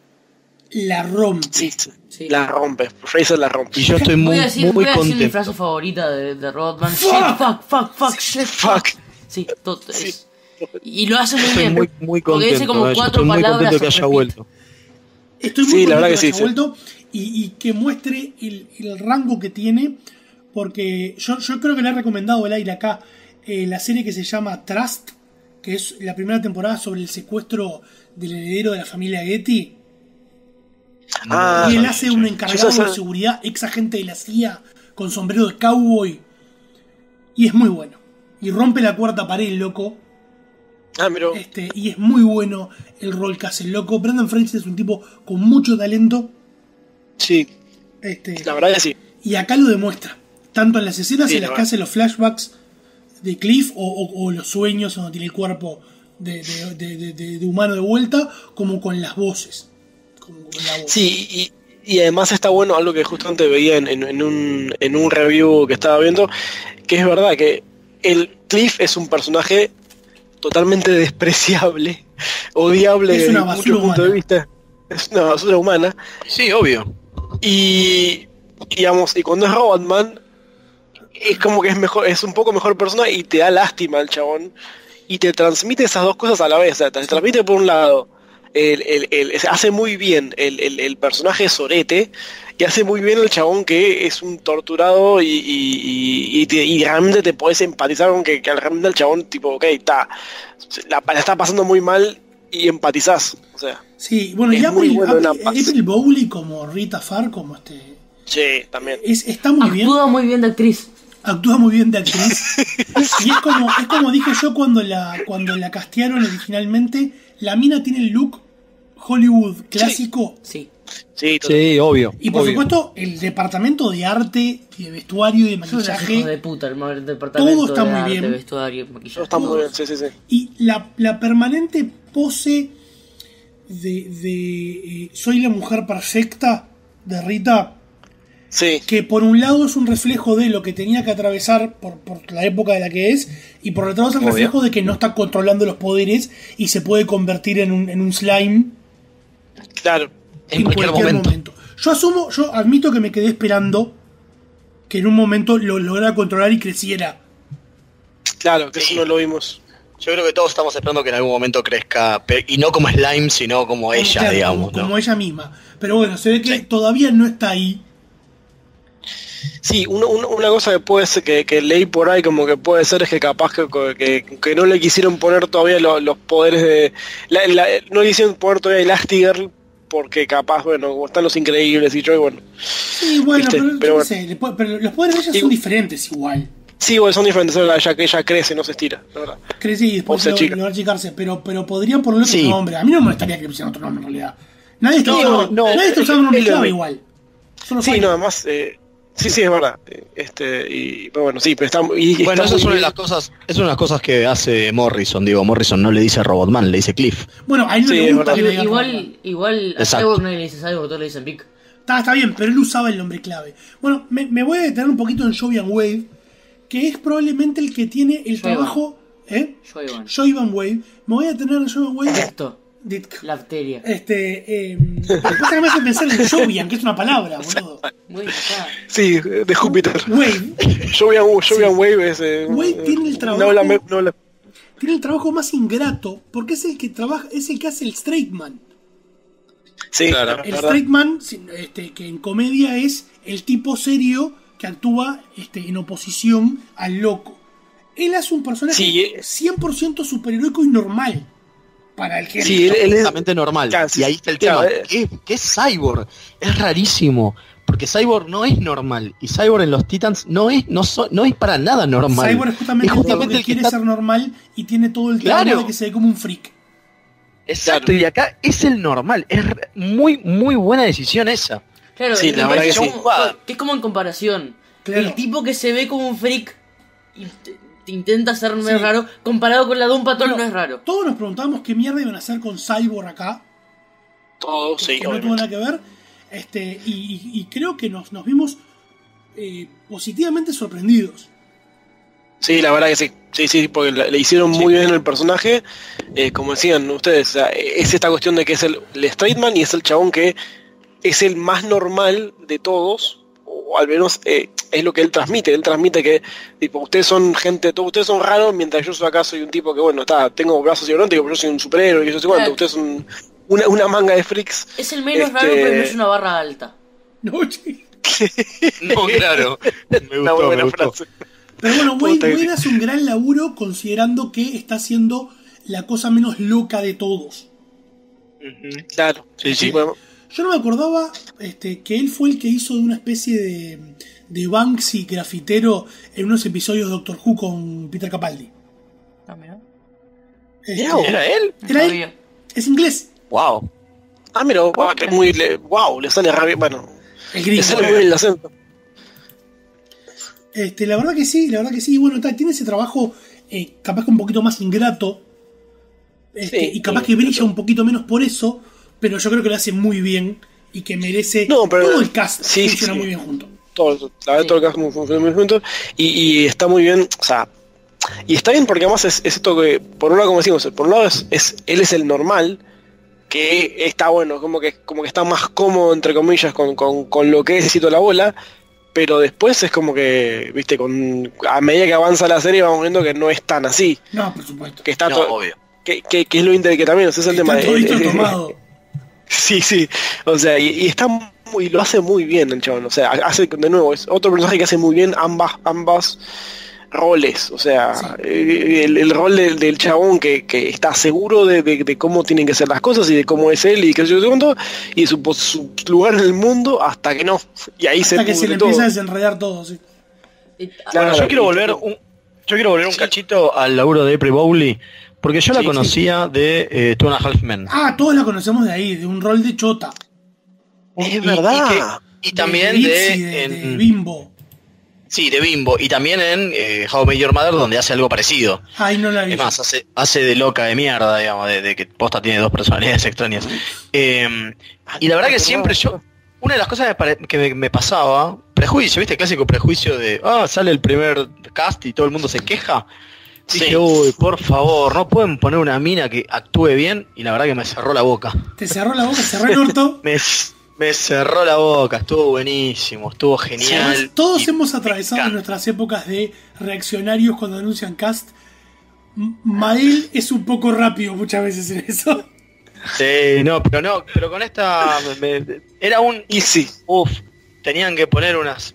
la rompe. Sí, sí. Sí. La rompe, Fraser la rompe. Y yo estoy muy, voy a decir, muy voy a decir contento. mi frase favorita de, de Robotman. Fuck. Shit, fuck, fuck, fuck, shit, fuck. Sí, todo sí. es. Y lo hace muy estoy bien. Muy, muy contento. Porque dice como yo cuatro estoy muy palabras. contento que haya repite. vuelto. Estoy muy sí, contento la verdad que, que sí, haya sí. vuelto y, y que muestre el, el rango que tiene. Porque yo, yo creo que le he recomendado el aire acá eh, la serie que se llama Trust, que es la primera temporada sobre el secuestro del heredero de la familia Getty. Ah, y él hace un encargado sé, de seguridad, ex agente de la C I A, con sombrero de cowboy. Y es muy bueno. Y rompe la cuarta pared, el loco. Ah, pero... Este, y es muy bueno el rol que hace el loco. Brendan Fraser es un tipo con mucho talento. Sí. Este, la verdad que sí. Y acá lo demuestra. Tanto en las escenas sí, en las que hace los flashbacks de Cliff o, o, o los sueños donde tiene el cuerpo de, de, de, de, de, de humano de vuelta, como con las voces. Como con la voz. Sí, y, y además está bueno algo que justamente veía en, en, en, un, en un review que estaba viendo, que es verdad que el Cliff es un personaje totalmente despreciable, odiable desde muchos puntos de vista. Es una basura humana. Sí, obvio. Y digamos, y cuando es Robotman es como que es mejor, es un poco mejor persona y te da lástima al chabón y te transmite esas dos cosas a la vez. O sea, te transmite por un lado el, el, el, hace muy bien el, el, el personaje sorete y hace muy bien el chabón que es un torturado y, y, y, y, te, y realmente te podés empatizar con que, que realmente el chabón tipo, ok, está la, la está pasando muy mal y empatizás, o sea. Sí, bueno, y April, bueno April, April Bowley como Rita Farr, como este... Sí, también. Es, está muy Actúa bien. Actúa muy bien de actriz. Actúa muy bien de actriz. Y es como, es como dije yo cuando la, cuando la castearon originalmente, la mina tiene el look Hollywood clásico. Sí. Sí, sí, obvio. Y por obvio. supuesto, el departamento de arte, de vestuario y de maquillaje. Hijo de puta, el departamento todo está de muy arte, bien. vestuario, maquillaje. Todo está muy bien, sí, sí, sí. Y la, la permanente pose de, de eh, soy la mujer perfecta de Rita. Sí. Que por un lado es un reflejo de lo que tenía que atravesar por, por la época de la que es, y por otro lado es el Obvio. reflejo de que no está controlando los poderes y se puede convertir en un, en un slime. Claro. En, en cualquier, cualquier momento. momento. Yo asumo, yo admito que me quedé esperando que en un momento lo lograra controlar y creciera. Claro, que sí. Eso no lo vimos. Yo creo que todos estamos esperando que en algún momento crezca, y no como slime, sino como ella, claro, digamos. Como, ¿no? como ella misma. Pero bueno, se ve que sí. todavía no está ahí. Sí, una, una, una cosa que puede ser que, que leí por ahí como que puede ser es que capaz que, que, que no le quisieron poner todavía los, los poderes de... La, la, no le quisieron poner todavía Elastigirl porque capaz, bueno, como están los Increíbles y yo, y bueno... Sí, bueno, ¿viste? pero, pero, bueno. sé, pero los poderes de ella son diferentes igual. Sí, bueno, son diferentes, ya que ella crece, no se estira, la verdad. Crece y después O sea, lo, chica. lo va a achicarse, pero, pero podrían ponerle Sí. otro nombre. A mí no me molestaría que le pusieran otro nombre en realidad. Nadie está No, usando, no, nadie está el- usando un nombre el- clave el- igual. Solo Sí, Cyborg. no, además... Eh, sí, sí, es verdad. eh, Este, y pero bueno, sí, pero está... Y, y Bueno, está eso es muy una de bien. las cosas, es una de las cosas que hace Morrison, digo, Morrison no le dice Robotman, le dice Cliff. Bueno, a él no Sí, le es gusta verdad. que le digan Igual, Robotman. igual a Exacto. Cyborg nadie le dice Cyborg, todos le dicen Vic. Está, está bien, pero él usaba el nombre clave. Bueno, me, me voy a detener un poquito en Jovian Wave, que es probablemente el que tiene el Jovian. trabajo... ¿Eh? Jovian. Jovian Wave. Me voy a detener en Jovian Wave. Esto, Ditko. la bacteria. Este, eh, después que me hace pensar en Jovian, que es una palabra, boludo. Muy acá. Sí, de Júpiter. Wave. Jovian, Jovian Wave es... Eh, Wave eh, tiene el trabajo- No habla, me- no habla- Tiene el trabajo más ingrato, porque es el que trabaja, es el que hace el straight man. Sí, Claro. El ¿verdad? straight man, este, que en comedia es el tipo serio que actúa este, en oposición al loco. Él hace un personaje Sí, eh. cien por ciento superheroico y normal para el género. Sí, él, él es... Completamente normal. Claro, sí, Y ahí está el claro, tema. eh. ¿Qué, ¿Qué es Cyborg? Es rarísimo. Porque Cyborg no es normal. Y Cyborg en los Titans no es, no so- no es para nada normal. Cyborg es justamente, Es el tipo justamente que el que quiere está- ser normal y tiene todo el trauma Claro. de que se ve como un freak. Exacto, y acá es el normal. Es re- muy, muy buena decisión esa. Claro, Sí, me la verdad parece que sí. como- que es como en comparación. Claro. El tipo que se ve como un freak y te, te intenta ser más Sí. raro, comparado con la de un patrón Bueno, no es raro. Todos nos preguntábamos qué mierda iban a hacer con Cyborg acá. Todo, sí, que no tuvo obviamente. nada que ver. Este, y, y- y creo que nos, nos vimos eh, positivamente sorprendidos. Sí, la verdad que sí. Sí, sí, porque le, le hicieron muy bien el personaje. Eh, como decían ustedes, o sea, es esta cuestión de que es el, el straight man y es el chabón que es el más normal de todos. O al menos eh, es lo que él transmite. Él transmite que, tipo, ustedes son gente, todos ustedes son raros, mientras yo soy acá soy un tipo que, bueno, está, tengo brazos y bronce, yo soy un superhéroe y yo sé cuánto. Claro. Ustedes son una, una manga de freaks. Es el menos Este- raro, pero no es una barra alta. No, che. No, claro. Me Una gustó, buena me gustó. frase. Pero bueno, Wade, Puta que- Wade hace un gran laburo considerando que está haciendo la cosa menos loca de todos. Claro, Sí, sí. Bueno, Yo no me acordaba este, que él fue el que hizo de una especie de, de Banksy grafitero en unos episodios de Doctor Who con Peter Capaldi. Ah, mira. Este, ¿Era él? Era él. Sabía. Es inglés. Wow. ah, mira, wow, que muy, le, wow, le sale re bien, bueno, El le gringo. sale muy bien el acento. Este, la verdad que sí, la verdad que sí. Bueno, ta- tiene ese trabajo eh, capaz que un poquito más ingrato. Este, Sí, y capaz sí, que brilla pero- un poquito menos por eso. Pero yo creo que lo hace muy bien. Y que merece. No, pero- todo el cast sí, funciona sí. muy bien junto. Todo, la verdad, Sí. todo el caso funciona muy juntos y, y está muy bien, o sea, y está bien porque además es, es esto que, por un lado, como decimos, por un lado es, es- él es el normal, que está bueno, como que como que está más cómodo, entre comillas, con, con, con lo que es Cito la bola, pero después es como que, viste, con a medida que avanza la serie vamos viendo que no es tan así, No, por supuesto. que está No, todo, obvio. que, que, que es lo inter que también, ese es el tema Está de- todito de- tomado. Sí, sí, o sea, y, y está muy, lo hace muy bien el chabón, o sea, hace, de nuevo, es otro personaje que hace muy bien ambas, ambas roles, o sea, Sí. eh, el, el rol del, del chabón que, que está seguro de, de- de cómo tienen que ser las cosas y de cómo es él y qué sé yo, qué sé cuánto, y de su, pos- su lugar en el mundo hasta que no, y ahí Hasta se que se le pudre empieza a todo. desenredar todo, sí. Y- Claro, Bueno, yo quiero y- volver un, yo quiero volver un cachito al laburo de April Bowley, porque yo la Sí, conocía de eh, Two and a Half Men. Ah, todos la conocemos de ahí, de un rol de chota. Es Y- verdad. Y, que- y también de, de, Itzy, de, de en- Bimbo. sí, de Bimbo. Y también en eh, How I Met Your Mother, donde hace algo parecido. Ay, no la vi. Es más, hace, hace de loca de mierda, digamos, de, de que posta tiene dos personalidades extrañas. Eh, y la verdad que siempre yo, una de las cosas que, pare- que me, me pasaba, prejuicio, ¿viste? El clásico prejuicio de, ah, sale el primer cast y todo el mundo se queja. Dije, Sí. uy, por favor, no pueden poner una mina que actúe bien, y la verdad que me cerró la boca. Te cerró la boca, cerró el orto. Me, me cerró la boca, estuvo buenísimo, estuvo genial. Además, todos Y hemos atravesado encanta. nuestras épocas de reaccionarios cuando anuncian cast. M- Mael es un poco rápido muchas veces en eso. Sí, no, pero no, pero con esta me- me- era un Y sí, uff, tenían que poner unas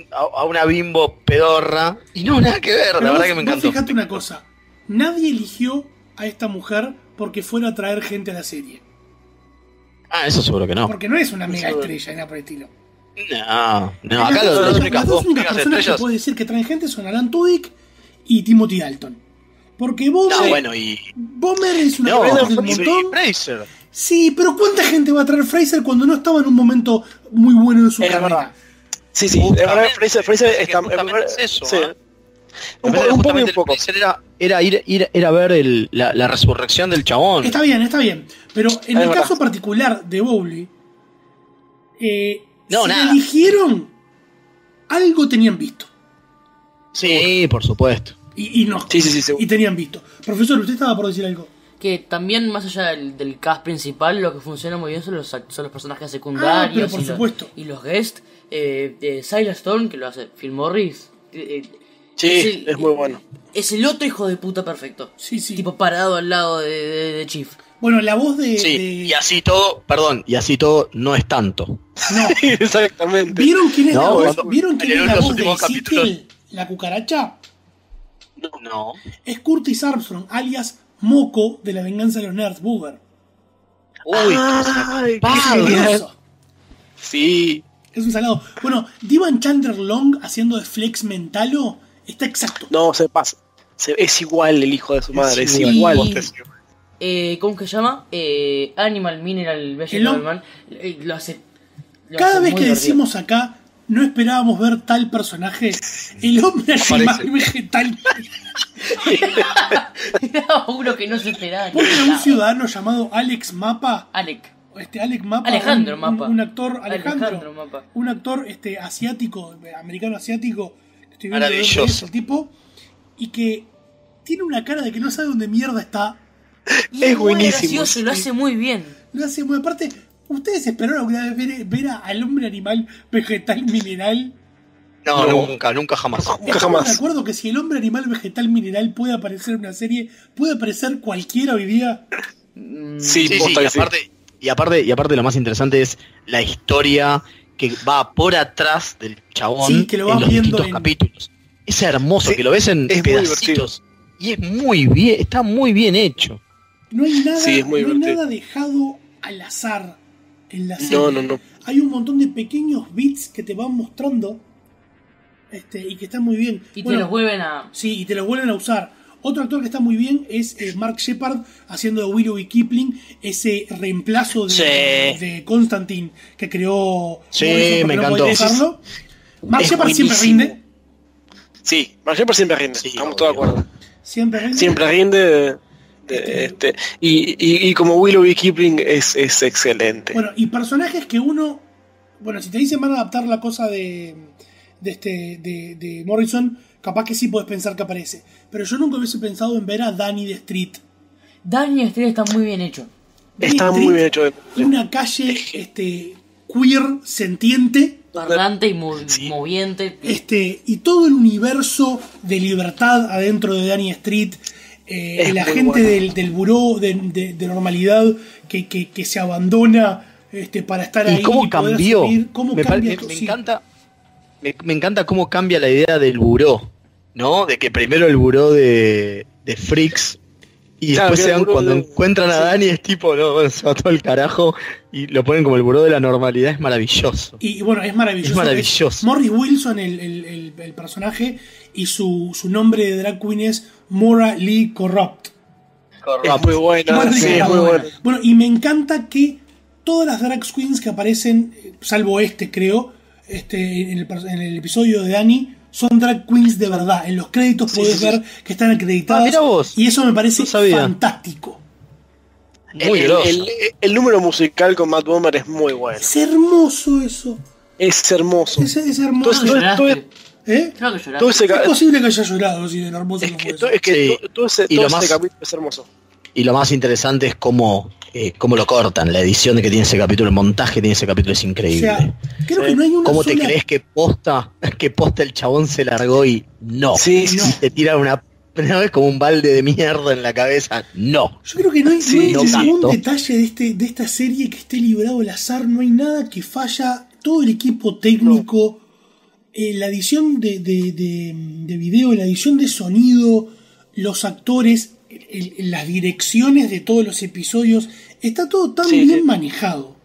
a, a una bimbo pedorra. Y no, nada que ver, Pero la vos, verdad que me vos encantó. fijate una cosa. Nadie eligió a esta mujer porque fuera a traer gente a la serie. Ah, eso seguro que no. Porque no es una mega estrella, nada por el estilo. No, no, acá las, los, dos, los las únicas dos dos únicas megas personas estrellas. que puedes decir que traen gente son Alan Tudyk y Timothy Dalton. Porque Bomer, No, bueno, y. Bomer es una No, persona del y- y montón. Fraser. Sí, pero ¿cuánta gente va a traer Fraser cuando no estaba en un momento muy bueno de su Es carrera? verdad. Sí, sí, es verdad, Fraser, Fraser está... Justamente es eso, sí. ¿eh? Un, Me po- parece un poco y justamente un el poco. Fraser Era, era ir, ir, ir a ver el, la, la resurrección del chabón. Está bien, está bien. Pero en Es el verdad. caso particular de Bowley, eh, No, si nada. eligieron, algo tenían visto. Sí, por supuesto. Y, y no. Sí, sí, sí, seguro. Y tenían visto. Profesor, usted estaba por decir algo. Que también, más allá del, del cast principal, lo que funciona muy bien son los, act- son los personajes Ah, secundarios pero por y, los, supuesto. y los guests. Eh, eh, Silas Stone, que lo hace Phil Morris. eh, eh, Sí, el- es muy bueno. Es el otro hijo de puta perfecto. Sí, sí. Tipo parado al lado de, de- de Chief. Bueno, la voz de... Sí, de- y así todo, perdón, y así todo no es tanto. No. Exactamente. ¿Vieron quién es No, la voz, cuando- ¿vieron quién en es uno la de los voz de últimos Ezekiel, capítulos. la cucaracha? No. Es Curtis Armstrong, alias Moco de La Venganza de los Nerds, Booger. Uy, Ay, Es qué genial. grosso. Sí. Es un salado. Bueno, Divan Chandler Long haciendo de Flex Mentalo está exacto. No, se pasa. Se- es igual el hijo de su madre, es, igual. igual. Y- Eh, ¿Cómo que se llama? Eh, Animal Mineral El Vegetable hom- Man. Eh, lo hace. lo Cada hace vez muy que divertido. decimos acá, no esperábamos ver tal personaje, el hombre animal vegetal. Era uno que no se esperaba. Porque a un ciudadano llamado Alex Mapa, Alec. este Alex Mapa, Alejandro un, Mapa. un, un actor Alejandro, Alejandro Mapa. un actor este asiático, americano asiático, que estoy viendo de dónde Maravilloso. es el tipo, y que tiene una cara de que no sabe dónde mierda está. Y Es muy buenísimo, gracioso, lo sí. hace muy bien. Lo hace muy aparte. ¿Ustedes esperaron alguna vez ver, ver a- al hombre animal vegetal mineral? No, No. nunca, nunca jamás. Nunca Estamos jamás. de acuerdo que si el hombre animal vegetal mineral puede aparecer en una serie, puede aparecer cualquiera hoy día. Mm, Sí, Sí, sí, posta y que sí. aparte, y aparte, y aparte lo más interesante es la historia que va por atrás del chabón Sí, que lo en vas los viendo distintos en- capítulos. Es hermoso, Sí, que lo ves en es muy pedacitos. Y es muy bien, está muy bien hecho. No hay nada, Sí, es muy no hay divertido. nada dejado al azar en la serie. No, no, no. Hay un montón de pequeños bits que te van mostrando este, y que están muy bien. Y Bueno, te los vuelven a. Sí, y te lo vuelven a usar. Otro actor que está muy bien es eh, Mark Shepard haciendo de Willoughby Kipling, ese reemplazo de, Sí. de Constantine que creó Sí, Morrison porque me no encantó. podía usarlo. Mark Es Shepard siempre buenísimo. rinde. Sí, Mark Shepard siempre rinde. Sí, Estamos obvio. todos de acuerdo. Siempre rinde. Siempre rinde. de- de- este, y, y, y como Willoughby Kipling es, es excelente. Bueno, y personajes que uno. Bueno, si te dicen van a adaptar la cosa de. de este. de, de Morrison, capaz que sí puedes pensar que aparece. Pero yo nunca hubiese pensado en ver a Danny de Street. Daniel Street está muy bien hecho. Está Street, muy bien hecho. Una calle este, queer, sentiente. Parlante y mov- moviente. Este, y todo el universo de libertad adentro de Danny Street. Eh, Es el muy agente bueno. del, del buró de, de- de normalidad que, que, que se abandona este, para estar ahí. Y cómo poder cambió. subir. ¿Cómo me, cambia me- todo? me Sí. encanta. Me, me encanta cómo cambia la idea del buró, ¿no? De que primero el buró de, de Freaks y Claro, después que se el dan buró cuando de- encuentran a sí. Dani es tipo, no, bueno, se va todo el carajo y lo ponen como el buró de la normalidad, es maravilloso. Y, y bueno, es maravilloso. Es maravilloso. Es Morris Wilson, el, el- el- el personaje, y su, su nombre de drag queen es Maura Lee Corrupt. Es muy buena. Maura Lee Sí, es Corrupt. muy buena. Bueno, y me encanta que todas las drag queens que aparecen, eh, salvo este creo, este, en, el, per- en el episodio de Dani, son drag queens de verdad. En los créditos Sí, podés sí, ver que están acreditadas. Ah, mirá vos. Y eso me parece No sabía. fantástico. Muy el, grosso. el, el número musical con Matt Bomer es muy bueno. Es hermoso eso. Es hermoso. Es, es hermoso. Todo- todo- todo- ¿Eh? Creo que lloraste. todo ese Es ca- posible que haya llorado si de lo hermoso es no que, puede to- ser. es que Sí. to- todo ese, Y todo lo ese más- capítulo es hermoso. Y lo más interesante es cómo, eh, cómo lo cortan, la edición de que tiene ese capítulo, el montaje que tiene ese capítulo es O increíble. sea, creo que no hay una ¿Cómo sola... te crees que posta, que posta el chabón se largó y no? Sí, sí, Y te tira una, ¿no? Es como un balde de mierda en la cabeza. No. Yo creo que no hay, Sí, no hay no ningún tanto. detalle de, este, de esta serie que esté librado al azar, no hay nada que falla, todo el equipo técnico eh, la edición de, de, de, de video, la edición de sonido, los actores, el, el, las direcciones de todos los episodios, está todo tan sí, bien sí. manejado.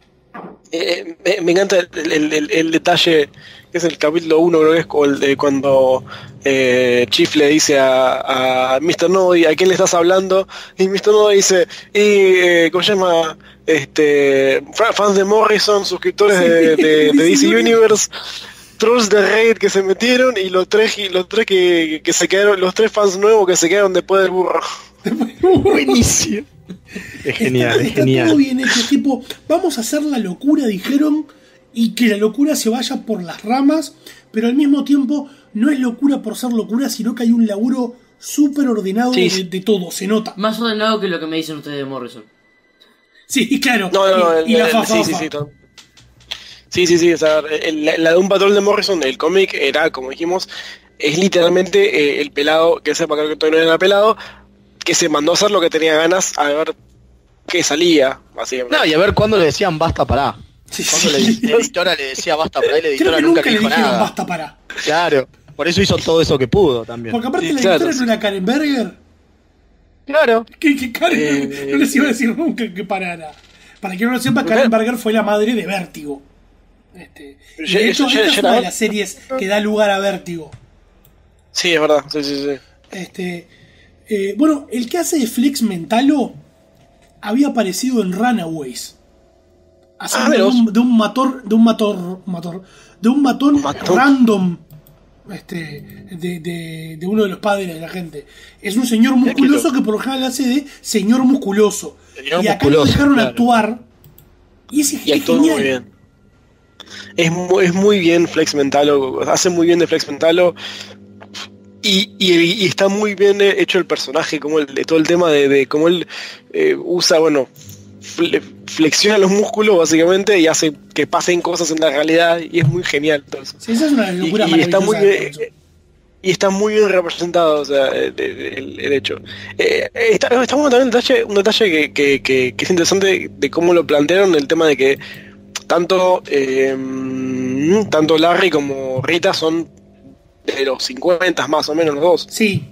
Eh, me, me encanta el, el, el, el detalle, que es el capítulo uno, creo que es el de cuando eh, Chief le dice a, a mister Nobody, ¿a quién le estás hablando? Y mister Nobody dice, y, eh, ¿cómo se llama? Este, fans de Morrison, suscriptores sí, de, de, de D C Universe, trolls de Raid que se metieron, y los tres, y los tres que, que se quedaron, los tres fans nuevos que se quedaron después del burro. Buenísimo. Es genial, está, es está genial. Todo bien hecho, tipo, vamos a hacer la locura, dijeron, y que la locura se vaya por las ramas, pero al mismo tiempo no es locura por ser locura, sino que hay un laburo súper ordenado sí, de, de todo, se nota. Más ordenado que lo que me dicen ustedes de Morrison. Sí, claro. No, no, no, y, el, y la el, fa, sí, fa, sí, fa. sí, todo. Sí, sí, sí, o sea, el, la, la de un patrón de Morrison, el cómic era, como dijimos, es literalmente eh, el pelado, que sepa creo que todavía no era pelado, que se mandó a hacer lo que tenía ganas, a ver qué salía, básicamente. No, y a ver cuándo le decían basta pará. Sí, cuando sí. la editora le decía basta pará y la editora Creo que nunca, nunca le dijo le dijeron nada. basta pará. Claro, por eso hizo todo eso que pudo también. Porque aparte Sí, la claro, editora sí. no era Karen Berger. Claro. Que, que Karen Eh, no les iba a decir nunca que parara. Para que no lo sepa, Karen Berger fue la madre de Vértigo. Este, y Ya- de hecho, ya- esta ya es era- una de las series que da lugar a Vértigo. Sí, es verdad, sí, sí, sí. Este, eh, bueno, el que hace de Flex Mentalo había aparecido en Runaways. Haciendo Ah, de, mira un, de un mator, de un mator, mator, de un matón Matón. random, este, de, de, de uno de los padres de la gente. Es un señor musculoso que por lo general hace de señor musculoso. Señor y acá lo musculoso, dejaron claro. actuar. Y es, Y es actuó genial. muy bien. Es muy, es muy bien Flex Mentalo, hace muy bien de Flex Mentalo. Y, y, y está muy bien hecho el personaje, como el, de todo el tema de, de cómo él eh, usa, bueno, fle- flexiona los músculos básicamente y hace que pasen cosas en la realidad, y es muy genial todo eso. Sí, esa es una Y, locura y está muy maravillosa. bien, y está muy bien representado, o sea, el, el- el hecho. Eh, está, está bueno también un detalle, un detalle que, que, que, que es interesante de cómo lo plantearon, el tema de que tanto eh, tanto Larry como Rita son de los cincuenta más o menos los dos. Sí.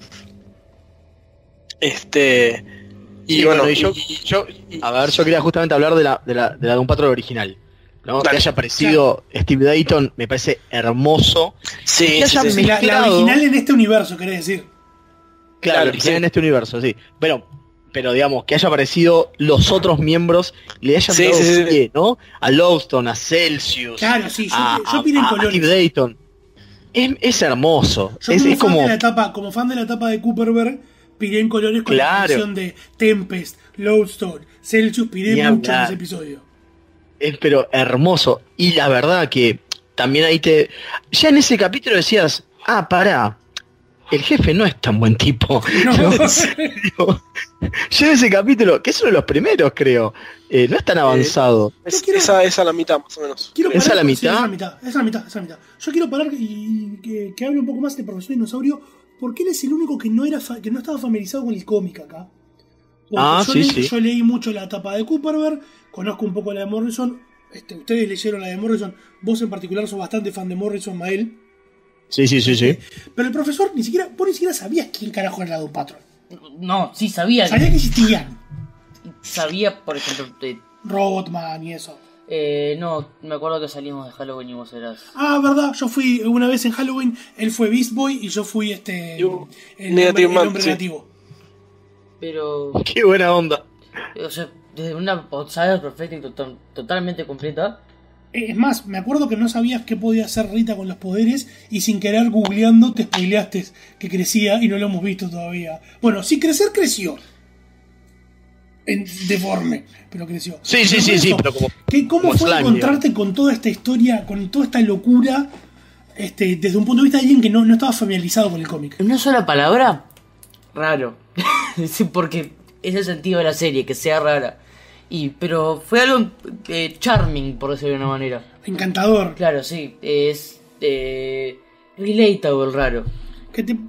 Este y Sí, bueno, bueno, y yo, y- yo, a ver, yo quería justamente hablar de la de la de la Doom Patrol original, ¿no? Dale. Que haya aparecido Steve Dayton me parece hermoso. sí, Y que sí, haya sí, sí. La, la mezclado- original en este universo, querés decir. Claro, Claro, original sí. en este universo, sí. Pero, pero digamos, que haya aparecido los otros miembros y le hayan Sí, dado sí, sí, sí. pie, ¿no? A Lowstone, a Celsius, Claro, sí, yo, a, yo opino en a- a colores. Steve Dayton. Es, es hermoso. Yo es, como, es fan como. de la etapa, como fan de la etapa de Cooperberg, piré en colores con Claro. la canción de Tempest, Lodestone, Celsius, piré Ni mucho en hablar. ese episodio. Es pero hermoso. Y la verdad que también ahí te. Ya en ese capítulo decías, ah, pará. El jefe no es tan buen tipo. No. No, en serio. Ya en ese capítulo, que es uno de los primeros, creo. eh, no es tan avanzado. Es- quiero- esa esa la mitad más o menos. Quiero ¿Esa parar, la sí, mitad? esa es la mitad, esa es la mitad, esa es la mitad. Yo quiero parar y que, que hable un poco más de Profesor Dinosaurio, porque él es el único que no era fa- que no estaba familiarizado con el cómic acá. Porque Ah, yo sí, leí, sí. Yo leí mucho la etapa de Cooperberg, conozco un poco la de Morrison. Este, ustedes leyeron la de Morrison, vos en particular sos bastante fan de Morrison, Mael. Sí, sí, sí, sí. Pero el profesor ni siquiera, vos ni siquiera sabías quién carajo era la Doom Patrol. No, sí sabía. Sabía que existían. Sabía, por ejemplo, de- Robotman y eso. eh, no, me acuerdo que salimos de Halloween y vos eras. Ah, verdad, yo fui una vez en Halloween, él fue Beast Boy y yo fui este Yo- el, Negative hombre, el Man, hombre sí. negativo. Pero, Qué buena onda. o sea, desde una outsider perfecta y to- totalmente completa. Es más, me acuerdo que no sabías qué podía hacer Rita con los poderes y sin querer googleando te spoileaste que crecía y no lo hemos visto todavía. Bueno, sí, crecer creció. En, deforme, pero creció. Sí, sí, Pero sí, por sí, eso, pero como. ¿qué- ¿Cómo como fue slime, encontrarte con toda esta historia, con toda esta locura, este, desde un punto de vista de alguien que no, no estaba familiarizado con el cómic? En una sola palabra, raro. Sí, porque es el sentido de la serie, que sea rara. Y, pero fue algo eh, charming, por decirlo de una manera. Encantador. Claro, sí, es eh, relatable raro. Que te,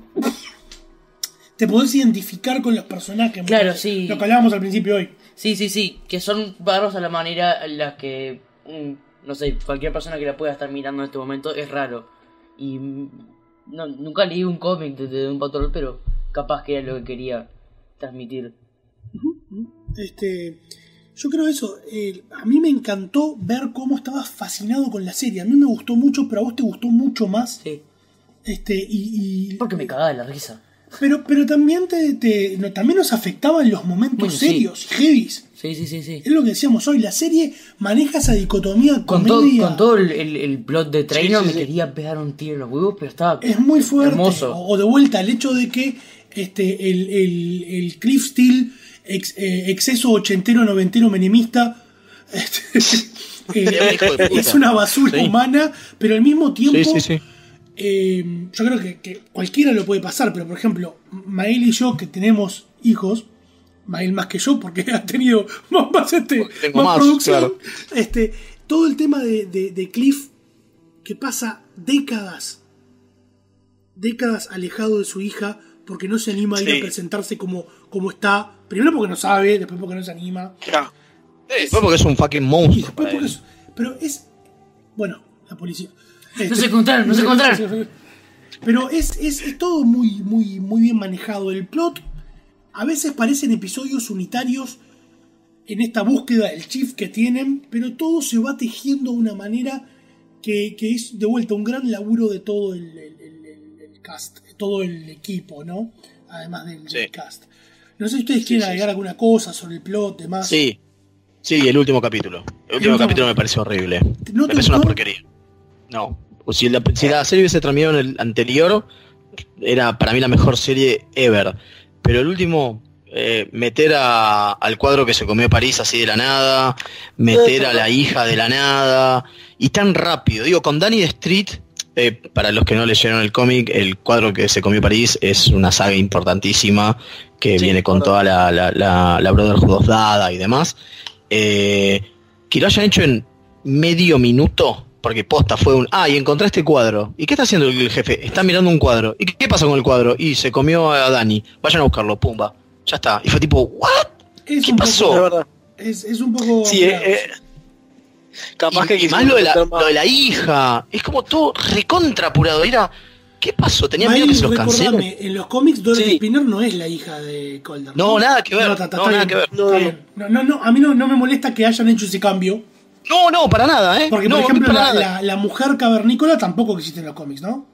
te podés identificar con los personajes. Claro, muchachos. sí. Lo que hablábamos al principio hoy. Sí, sí, sí, que son raros a la manera en la que, mm, no sé, cualquier persona que la pueda estar mirando en este momento es raro. Y no, nunca leí un cómic de, de un patrón, pero capaz que era lo que quería transmitir. Este, yo creo eso. Eh, a mí me encantó ver cómo estabas fascinado con la serie. A mí me gustó mucho, pero a vos te gustó mucho más. Sí. Este, y, y porque me cagaba de la risa. Pero, pero también te, te no, también nos afectaban los momentos bueno, serios sí. y heavies. Sí, sí, sí, sí. Es lo que decíamos hoy. La serie maneja esa dicotomía con comedia. Todo, con todo el, el, el plot de Trainer sí, sí, me sí. quería pegar un tiro en los huevos, pero estaba es muy fuerte. Hermoso. O, o de vuelta el hecho de que este el, el, el Cliff Steele ex, eh, exceso ochentero noventero menemista este, eh, es una basura sí. humana, pero al mismo tiempo sí, sí, sí. Eh, yo creo que, que cualquiera lo puede pasar, pero por ejemplo, Mael y yo que tenemos hijos, Mael más que yo porque ha tenido más, más, este, más, más producción, claro. este, todo el tema de, de, de Cliff que pasa décadas, décadas alejado de su hija porque no se anima sí. a ir a presentarse como, como está, primero porque no sabe, después porque no se anima. Ya. Sí, después porque es un fucking monstruo. Porque es, pero es, bueno, la policía. Este, no se encontraron, no se encontraron. Pero es, es, es todo muy, muy, muy bien manejado. El plot a veces parecen episodios unitarios en esta búsqueda del chief que tienen, pero todo se va tejiendo de una manera que, que es de vuelta un gran laburo de todo el, el, el, el cast, todo el equipo, ¿no? Además del, sí. del cast. No sé si ustedes quieren sí, agregar sí. alguna cosa sobre el plot, demás. Sí, sí, el último capítulo. El, el último capítulo me pareció horrible. ¿No me pareció una porquería? No. O si la, si la serie hubiese terminado en el anterior, era para mí la mejor serie ever. Pero el último, eh, meter a, al cuadro que se comió París así de la nada, meter a la hija de la nada, y tan rápido. Digo, con Danny Street, eh, para los que no leyeron el cómic, el cuadro que se comió París es una saga importantísima que sí, viene con toda la, la, la, la Brotherhood dada y demás. Eh, que lo hayan hecho en medio minuto. Porque posta fue un... Ah, y encontré este cuadro. ¿Y qué está haciendo el jefe? Está mirando un cuadro. ¿Y qué pasa con el cuadro? Y se comió a Dani. Vayan a buscarlo, pumba. Ya está. Y fue tipo, ¿what? Es ¿Qué pasó? Poco, la verdad. Es, es un poco... Sí, eh, eh, capaz y, que... Y más lo de, la, lo de la hija. Es como todo recontra apurado. Era... ¿Qué pasó? ¿Tenía miedo que se los cancelen? En los cómics Dorothy sí. Spinner no es la hija de Colder. No, nada que ver. No, ta, ta, no nada bien, que ver. No, no, no, no, a mí no, no me molesta que hayan hecho ese cambio. No, no, para nada, ¿eh? Porque, no, por ejemplo, la, la, la mujer cavernícola tampoco existe en los cómics, ¿no?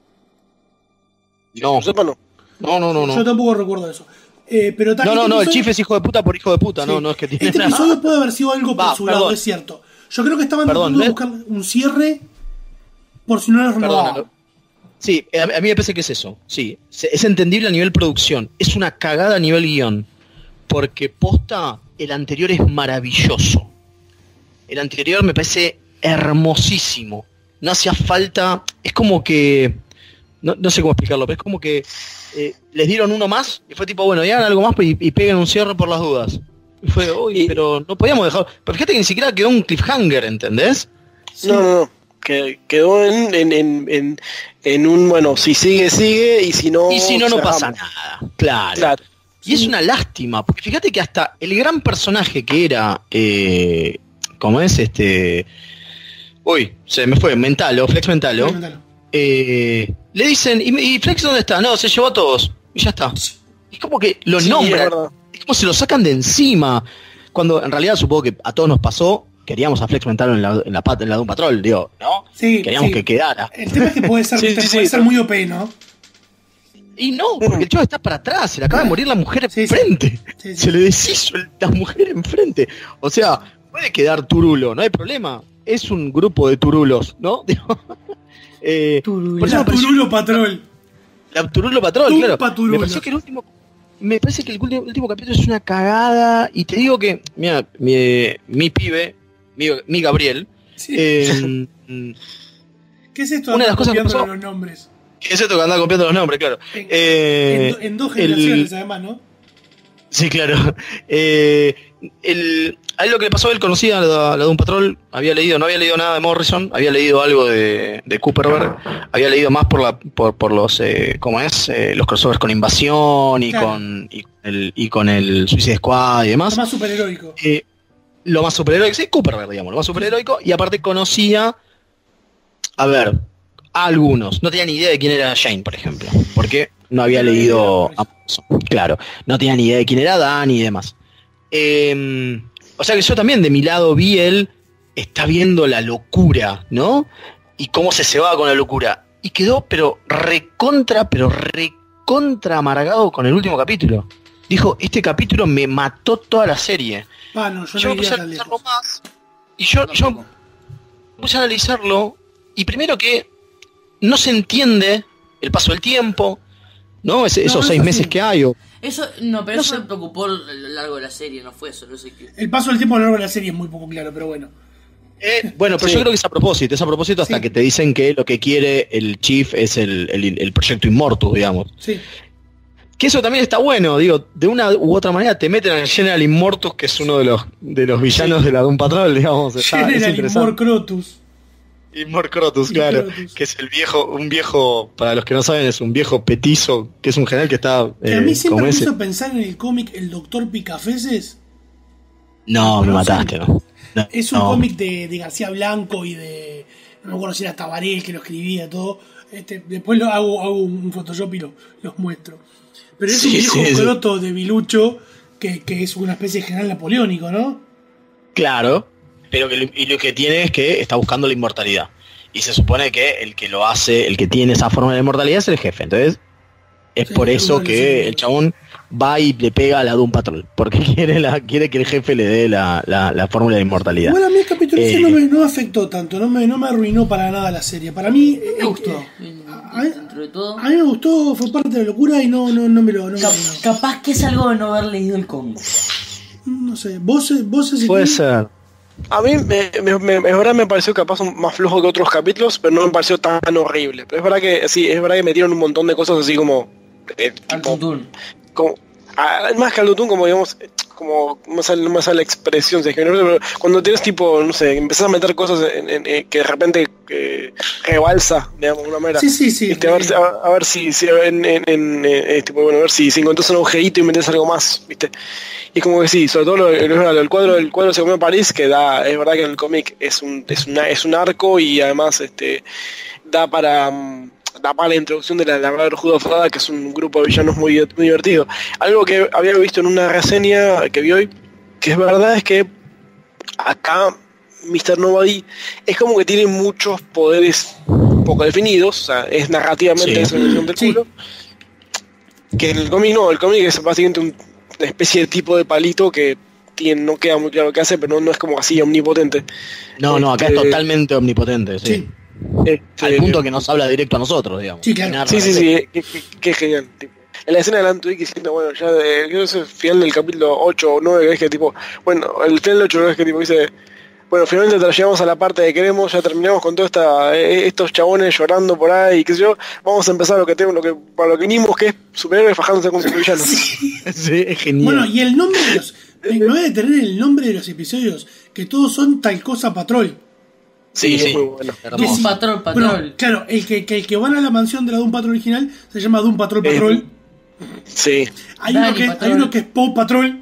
No. No, no, no, no. Yo tampoco recuerdo eso. Eh, pero no, no, no, episodio... el chief es hijo de puta por hijo de puta, sí. no, no es que tiene Este nada. episodio puede haber sido algo por su lado, es cierto. Yo creo que estaban perdón, tratando de buscar un cierre por si no lo renovaban. Sí, a, a mí me parece que es eso, sí. Es entendible a nivel producción, es una cagada a nivel guión. Porque posta, el anterior es maravilloso. El anterior me parece hermosísimo. No hacía falta... Es como que... No, no sé cómo explicarlo, pero es como que eh, les dieron uno más y fue tipo, bueno, y hagan algo más y, y peguen un cierre por las dudas. Y fue, uy, pero no podíamos dejar... Pero fíjate que ni siquiera quedó un cliffhanger, ¿entendés? Sí. No, no, no. Que, quedó en, en, en, en, en un, bueno, si sigue, sigue, y si no... Y si no, no pasa nada. Claro. claro. Y es una lástima, porque fíjate que hasta el gran personaje que era... Eh, ¿Cómo es? Este. Uy, se me fue, Mentalo, Flex Mentalo. Sí, Mentalo. Eh, le dicen, ¿y, ¿y Flex dónde está? No, se llevó a todos. Y ya está. Es como que lo sí, nombran. Es, es como si lo sacan de encima. Cuando en realidad supongo que a todos nos pasó. Queríamos a Flex Mentalo en la, en la, en la de un patrol, digo, ¿no? Sí, queríamos sí. que quedara. El tema es que puede ser, sí, sí, sí, puede ser muy O P, ¿no? Y no, porque el chaval está para atrás, se le acaba de morir la mujer enfrente. Sí, sí. Sí, sí. Se le deshizo la mujer enfrente. O sea. Puede quedar turulo, no hay problema. Es un grupo de turulos, ¿no? eh, Turulo. La Turulo Patrol. La Turulo Patrol, claro. Turulo. Me pareció que el último. Me parece que el último, el último capítulo es una cagada. Y te digo que, mira, mi, mi pibe, mi, mi Gabriel. Sí. Eh, ¿Qué es esto? Una de las cosas que pasó, los nombres. ¿Qué es esto que anda copiando los nombres? Claro. En, eh, en, en dos generaciones, el, además, ¿no? Sí, claro. Eh, el, a él lo que le pasó, él conocía la, la de un patrol, había leído, no había leído nada de Morrison, había leído algo de, de Cooperberg, había leído más por la por, por los, eh, ¿cómo es? Eh, los crossovers con Invasión y, claro. con, y, el, y con el Suicide Squad y demás. Lo más superheroico. Eh, lo más superheroico, sí, Cooperberg, digamos, lo más superheroico, y aparte conocía, a ver, A algunos. No tenía ni idea de quién era Shane, por ejemplo. Porque no había leído Amazon. Claro, no tenía ni idea de quién era Dan y demás. Eh, o sea que yo también de mi lado vi él, está viendo la locura, ¿no? Y cómo se cebaba con la locura. Y quedó, pero recontra, pero recontra amargado con el último capítulo. Dijo, este capítulo me mató toda la serie. Ah, no, yo, yo no puse a analizarlo más. Y yo, yo puse a analizarlo. Y primero que no se entiende el paso del tiempo, ¿no? Es, esos no, seis meses sí. que hay. O... Eso, no, pero no eso sé. se preocupó a lo largo de la serie, no fue eso. No sé qué. El paso del tiempo a lo largo de la serie es muy poco claro, pero bueno. Eh, bueno, pero sí. yo creo que es a propósito, es a propósito hasta sí. que te dicen que lo que quiere el Chief es el, el, el proyecto Immortus, digamos. Sí. Que eso también está bueno, digo, de una u otra manera te meten al General Immortus, que es uno de los de los villanos sí. de la Doom Patrol, digamos. Está, General Immor Crotus. Immor Crotus, claro, Crotus. Que es el viejo, un viejo, para los que no saben, es un viejo petizo, que es un general que está... Eh, a mí siempre me hizo pensar en el cómic El Doctor Picafeses. No, me mataste, ¿no? No, es un no. cómic de, de García Blanco y de... No me acuerdo si era Tabaré el que lo escribía, todo. Este, después lo hago, hago un Photoshop y lo, los muestro. Pero es sí, un viejo sí, croto sí. de Bilucho que, que es una especie de general napoleónico, ¿no? Claro, pero que lo, y lo que tiene es que está buscando la inmortalidad. Y se supone que el que lo hace, el que tiene esa forma de inmortalidad es el jefe. Entonces, es sí, por eso que el chabón va y le pega a la Doom Patrol, porque quiere la quiere que el jefe le dé la, la, la fórmula de inmortalidad. Bueno, a mí el capítulo eh, no, me, no me afectó tanto, no me, no me arruinó para nada la serie. Para mí me gustó. Eh, a, dentro de todo. A mí me gustó, fue parte de la locura y no, no, no me lo... No Cap, me capaz que es algo de no haber leído el cómic. No sé, vos... vos Puede ser. A mí, me, me, me, es verdad, me pareció capaz más flojo que otros capítulos, pero no me pareció tan horrible. Pero es verdad que, sí, es verdad que metieron un montón de cosas así como... Eh, tipo, como más que al tutún, como digamos, como no me sale, no me sale la expresión, si es que no, pero cuando tienes tipo, no sé, empezás a meter cosas en, en, en, que de repente eh, rebalsa, digamos, de una manera. Sí, sí, sí. ¿Viste? A, ver, a, a ver si, si en, en, en, en tipo, bueno, a ver si, si encontrás un agujerito y metes algo más, ¿viste? Y es como que sí, sobre todo lo, lo, el cuadro, el cuadro se comió París, que da, es verdad que en el cómic es un, es una, es un arco y además este da para da para la introducción de la Labrador Judofrada, que es un grupo de villanos muy, muy divertido. Algo que había visto en una reseña que vi hoy, que es verdad, es que acá mister Nobody es como que tiene muchos poderes poco definidos, o sea, es narrativamente sí. la del culo. Sí. Que el cómic no, el cómic es básicamente un, una especie de tipo de palito que tiene, no queda muy claro qué hace, pero no, no es como así omnipotente. No, no, acá este, es totalmente omnipotente, sí. sí. Este, al punto que nos habla directo a nosotros, digamos. Sí, claro. Sí, sí, sí, qué, qué, qué genial. Tipo. En la escena de Lantuic diciendo, bueno, ya de, yo sé, final del capítulo ocho o nueve, que es que tipo, bueno, el final del ocho es que tipo dice, bueno, finalmente te llegamos a la parte que queremos, ya terminamos con todos esta, estos chabones llorando por ahí, qué sé yo, vamos a empezar lo que tenemos, lo que, para lo que vinimos, que es superhéroes fajándose con supervillanos. Sí. Sí, es genial. Bueno, y el nombre de los, me voy a detener el nombre de los episodios, que todos son tal cosa Patrol. Sí, sí, es muy bueno. Doom Patrol, Patrol. Bueno, claro, el que, que el que van a la mansión de la Doom Patrol original se llama Doom Patrol Patrol. Eh, sí. Hay uno, que, hay uno que es Paw Patrol,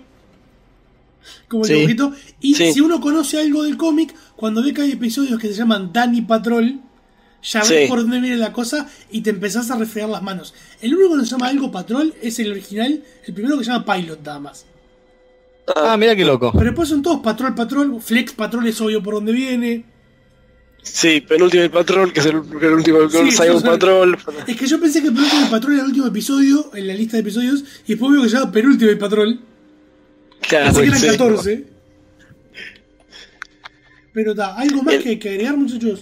como el sí. dibujito. Y sí. si uno conoce algo del cómic, cuando ve que hay episodios que se llaman Danny Patrol, ya ves sí. por dónde viene la cosa y te empezás a refregar las manos. El único que se llama algo Patrol es el original, el primero que se llama Pilot, nada más. Ah, mira qué loco. Pero después son todos Patrol Patrol, Flex Patrol es obvio por dónde viene. Sí, Penúltimo Patrol, que es el, el último sí, Cyber Patrol. Es que yo pensé que Penúltimo Patrol era el último episodio en la lista de episodios y después veo que se llama Penúltimo Patrol. Claro, pensé que eran sí. catorce. Pero está, ¿algo más el... que, que agregar, muchachos?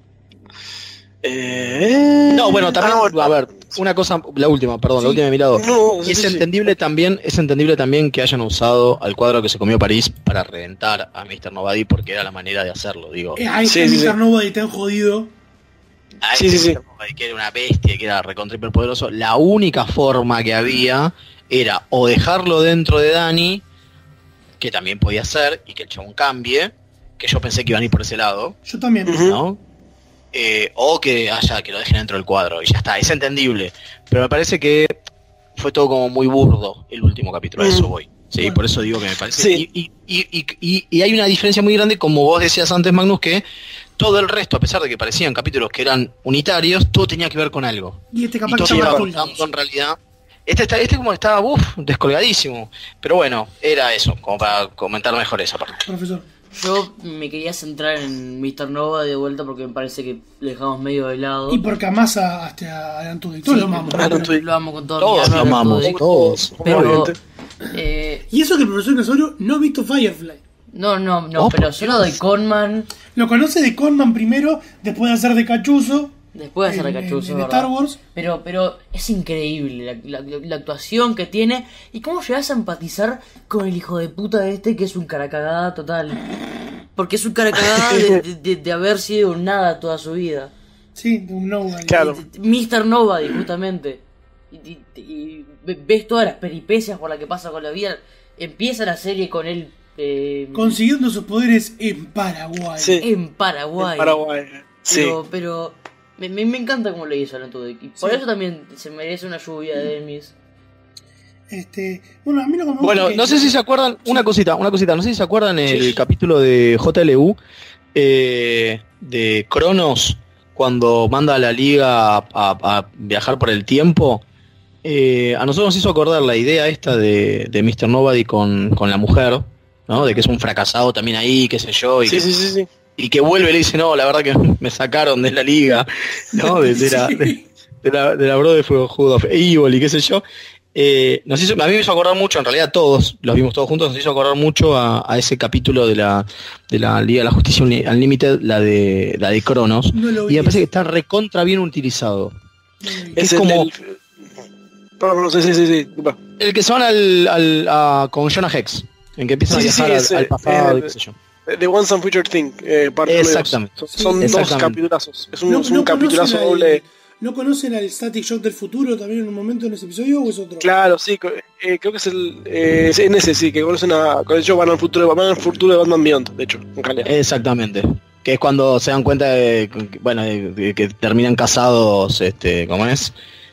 Eh... No, bueno, también, ah, a ver, una cosa, la última, perdón, sí. la última de mi lado. No, sí, es sí, entendible sí. también, es entendible también que hayan usado al cuadro que se comió París para reventar a mister Nobody, porque era la manera de hacerlo, digo. Eh, ahí sí, sí, mister sí. Nobody tan jodido. Ahí sí, sí, sí. Nobody, que era una bestia, que era recontra hiperpoderoso. La única forma que había era o dejarlo dentro de Danny, que también podía ser, y que el chabón cambie, que yo pensé que iban a ir por ese lado. Yo también. ¿No? Eh, o que haya que lo dejen dentro del cuadro y ya está, es entendible, pero me parece que fue todo como muy burdo el último capítulo, a eso voy, sí, bueno. Por eso digo que me parece sí. y, y, y, y, y hay una diferencia muy grande, como vos decías antes, Magnus, que todo el resto, a pesar de que parecían capítulos que eran unitarios, todo tenía que ver con algo. Y este capaz y todo que iba estaba contando en realidad. Este, está, este como estaba, uff, descolgadísimo. Pero bueno, era eso, como para comentar mejor esa parte. Profesor. Yo me quería centrar en mister Nova de vuelta porque me parece que le dejamos medio de lado. Y porque amás a, hasta a Antudic. Todos Sí, lo amamos. lo, ¿no? lo amo con todo Todos mi lo alma, amamos, Antudic. todos. Pero, eh, Y eso que el profesor Casorio no ha visto Firefly. no, no, no, Oh, pero solo de Conman, Lo conoce de Conman primero, después de hacer de Cachuzo. después de hacer en- de Cachuzo, en- en ¿verdad? Star Wars. Pero, pero es increíble la, la- la actuación que tiene y cómo llegas a empatizar con el hijo de puta de este que es un caracagada total. Porque es un caracagada de, de, de, de haber sido un nada toda su vida. Sí, de un Nobody. Claro. mister Nobody, justamente. Y, y- y ves todas las peripecias por las que pasa con la vida. Empieza la serie con él eh, Consiguiendo sus poderes en Paraguay. Sí. en Paraguay. En Paraguay. Sí. Pero, pero me, me, me encanta cómo lo hizo Alan Tudyk. Y por Sí. eso también se merece una lluvia de Emmys. Este, bueno, a mí lo que me gusta Bueno, es que- no sé si se acuerdan, una cosita, una cosita, no sé si se acuerdan el Sí. capítulo de J L U eh, de Cronos, cuando manda a la liga a, a- a viajar por el tiempo. Eh, a nosotros nos hizo acordar la idea esta de, de mister Nobody con, con la mujer, ¿no? De que es un fracasado también ahí, qué sé yo, y, Sí, que, sí, sí, sí. y que vuelve y le dice, no, la verdad que me sacaron de la liga, ¿no? De, de la, de, de la, de la Brotherhood of Evil y qué sé yo. Eh, nos hizo, a mí me hizo acordar mucho, en realidad todos, los vimos todos juntos, nos hizo acordar mucho a, a ese capítulo de la, de la Liga de la Justicia Uni- Unlimited, la de, la de Cronos, No lo vi y me parece ese. que está recontra bien utilizado. No lo vi. Es Es el como- del- Perdón, no, sí, sí, sí, sí. disculpa. El que se van al, al, a- con Jonah Hex, en que empiezan Sí, a sí, viajar sí, al, al ese, pasado eh, y qué sé yo. The Once and Future Thing, eh, parte uno y dos. Exactamente. Son, son Sí, dos exactamente. capitulazos. Es un, ¿No, es un no capitulazo conocen al- doble. ¿No conocen al Static Shock del futuro también en un momento en ese episodio o es otro? Claro, sí, co- eh, creo que es el eh, es en ese sí, que conocen a, con ellos van al futuro de Batman, al futuro de Batman Beyond, de hecho, en realidad. Exactamente. Que es cuando se dan cuenta de, que- bueno, de, de que terminan casados, este, ¿cómo es?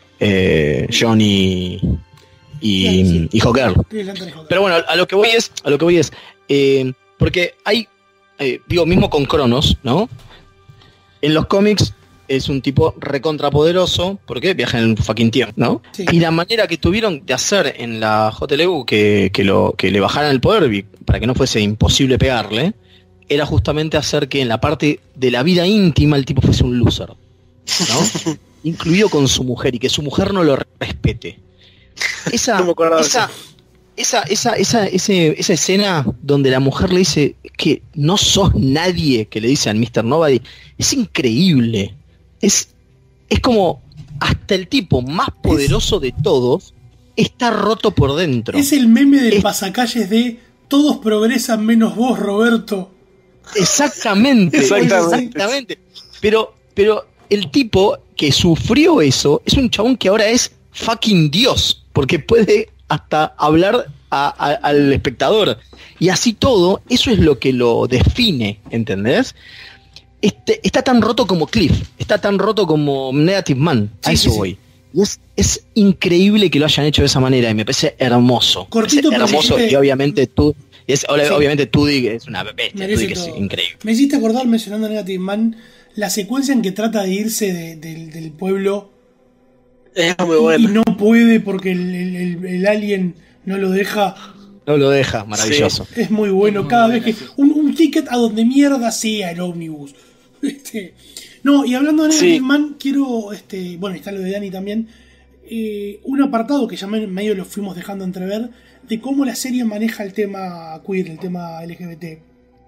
Eh, John y, y, y Hawkgirl. Sí, el Anthony Hawkins. Pero bueno, a lo que voy es, a lo que voy es, eh, porque hay, eh, digo, mismo con Cronos, ¿no? En los cómics es un tipo recontrapoderoso, porque viaja en el fucking tiempo, ¿no? Sí. Y la manera que tuvieron de hacer en la J L U que, que, lo, que le bajaran el poder vi- para que no fuese imposible pegarle, era justamente hacer que en la parte de la vida íntima el tipo fuese un loser, ¿no? Incluido con su mujer, y que su mujer no lo respete. Esa, No me acordaba de esa, esa, esa, esa, ese- esa escena donde la mujer le dice que no sos nadie, que le dice al mister Nobody, es increíble. Es, es como hasta el tipo más poderoso de todos está roto por dentro. Es el meme del Es- pasacalles de todos progresan menos vos, Roberto. Exactamente, Exactamente. exactamente. Pero, pero el tipo que sufrió eso es un chabón que ahora es fucking Dios, porque puede hasta hablar a- a- al espectador. Y así todo, eso es lo que lo define, ¿entendés? Este, está tan roto como Cliff, está tan roto como Negative Man, a Sí, eso sí, sí. voy. Y es, es increíble que lo hayan hecho de esa manera y me parece hermoso. Me Cortito, parece hermoso, pero- y obviamente tú, y es, Sí. obviamente Tudyk es una bestia, Merece Tudyk es todo. increíble. Me hiciste acordar, mencionando a Negative Man, la secuencia en que trata de irse de- del- del pueblo Es muy y bueno. no puede porque el, el- el- el alien no lo deja. No lo deja, maravilloso. Es muy bueno. muy Cada buena, vez que. sí. Un, un ticket a donde mierda sea el ómnibus. Este, no, y hablando de Negative Sí. Man, quiero. Este, bueno, está lo de Dani también. eh, un apartado que ya me- medio lo fuimos dejando entrever de cómo la serie maneja el tema queer, el tema L G B T.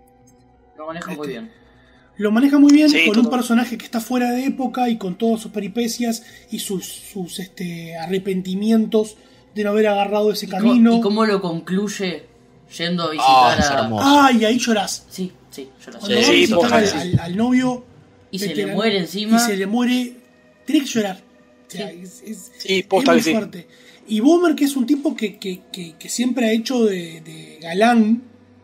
Lo maneja muy bien. Lo maneja muy bien Sí, con un todo. personaje que está fuera de época y con todas sus peripecias y sus, sus este, arrepentimientos de no haber agarrado ese ¿Y cómo- camino. ¿Y cómo lo concluye yendo a Ah, visitar es a... hermoso. Ah, y ahí llorás. Sí, sí, yo lo Cuando sé. va a Sí, visitar posta al, que sí. al- al novio. Y se le veterano, muere encima. Y se le muere. Tenés que llorar. O sea, Sí. es, es- Sí, es posta muy que sí. fuerte. Y Boomer, que es un tipo que, que, que, que siempre ha hecho de, de galán.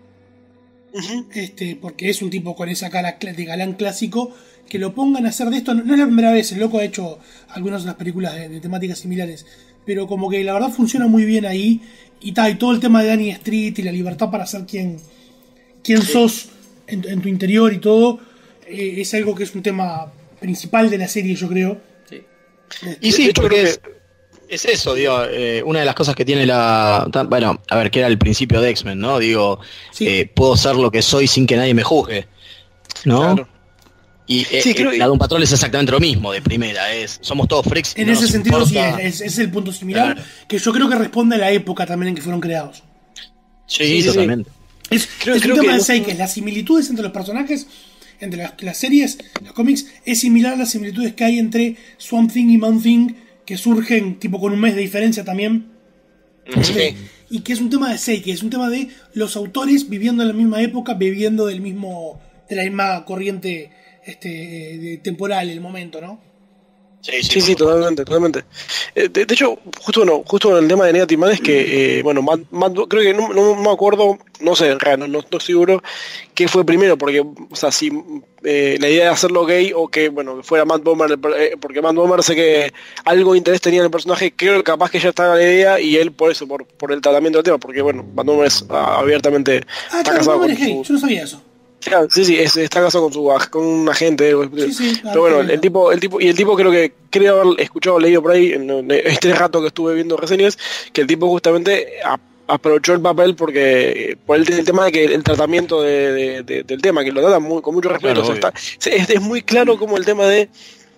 Ujú. Este, porque es un tipo con esa cara cla- de galán clásico, que lo pongan a hacer de esto, no, no es la primera vez, el loco ha hecho algunas otras películas de, de temáticas similares, pero como que la verdad funciona muy bien ahí, y tal, y todo el tema de Danny Street y la libertad para ser quien, quien sos en, en tu interior y todo, eh, es algo que es un tema principal de la serie, yo creo. Sí. Y sí, porque es, es eso, digo, eh, una de las cosas que tiene la... tan- bueno, a ver, que era el principio de X-Men, ¿no? Digo, Sí. eh, puedo ser lo que soy sin que nadie me juzgue, ¿no? Claro. Y eh, Sí, creo eh, que- la de un Patrol es exactamente lo mismo, de primera, es somos todos freaks. y En no ese nos sentido, sí, importa- es, es el punto similar, Claro. que yo creo que responde a la época también en que fueron creados. Sí, Sí, sí, totalmente. Es, Creo- es creo un tema que de no- Seikes, las similitudes entre los personajes, entre las, las series, los cómics, es similar a las similitudes que hay entre Swamp Thing y Man Thing, que surgen tipo con un mes de diferencia también. Este, y que es un tema de Seikes, es un tema de los autores viviendo en la misma época, viviendo del mismo, de la misma corriente este, de- temporal, el momento, ¿no? Sí, sí, totalmente, totalmente. Eh, de, de hecho, justo bueno, justo en el tema de Negative Man es que, eh, bueno, Matt, Matt- creo que no, no me acuerdo, no sé, en realidad, no, no estoy seguro qué fue primero, porque, o sea, si eh, la idea de hacerlo gay o que, bueno, que fuera Matt Bomer, el per- eh, porque Matt Bomer sé que algo de interés tenía en el personaje, creo que capaz que ya estaba la idea y él por eso, por, por el tratamiento del tema, porque, bueno, Matt Bomer es ah, abiertamente, Ah, está claro, casado no con eres gay, su... yo no sabía eso. Claro, sí, sí, es- está casado con su aj- con un agente. Sí, sí, pero bueno, claro. el, el tipo, el tipo, y el tipo creo que creo haber escuchado, leído por ahí en, en este rato que estuve viendo reseñas, que el tipo justamente a- aprovechó el papel porque por el, el tema de que el tratamiento de, de- de- del tema, que lo trata muy, con mucho respeto, Claro, o sea, está- es, es muy claro como el tema de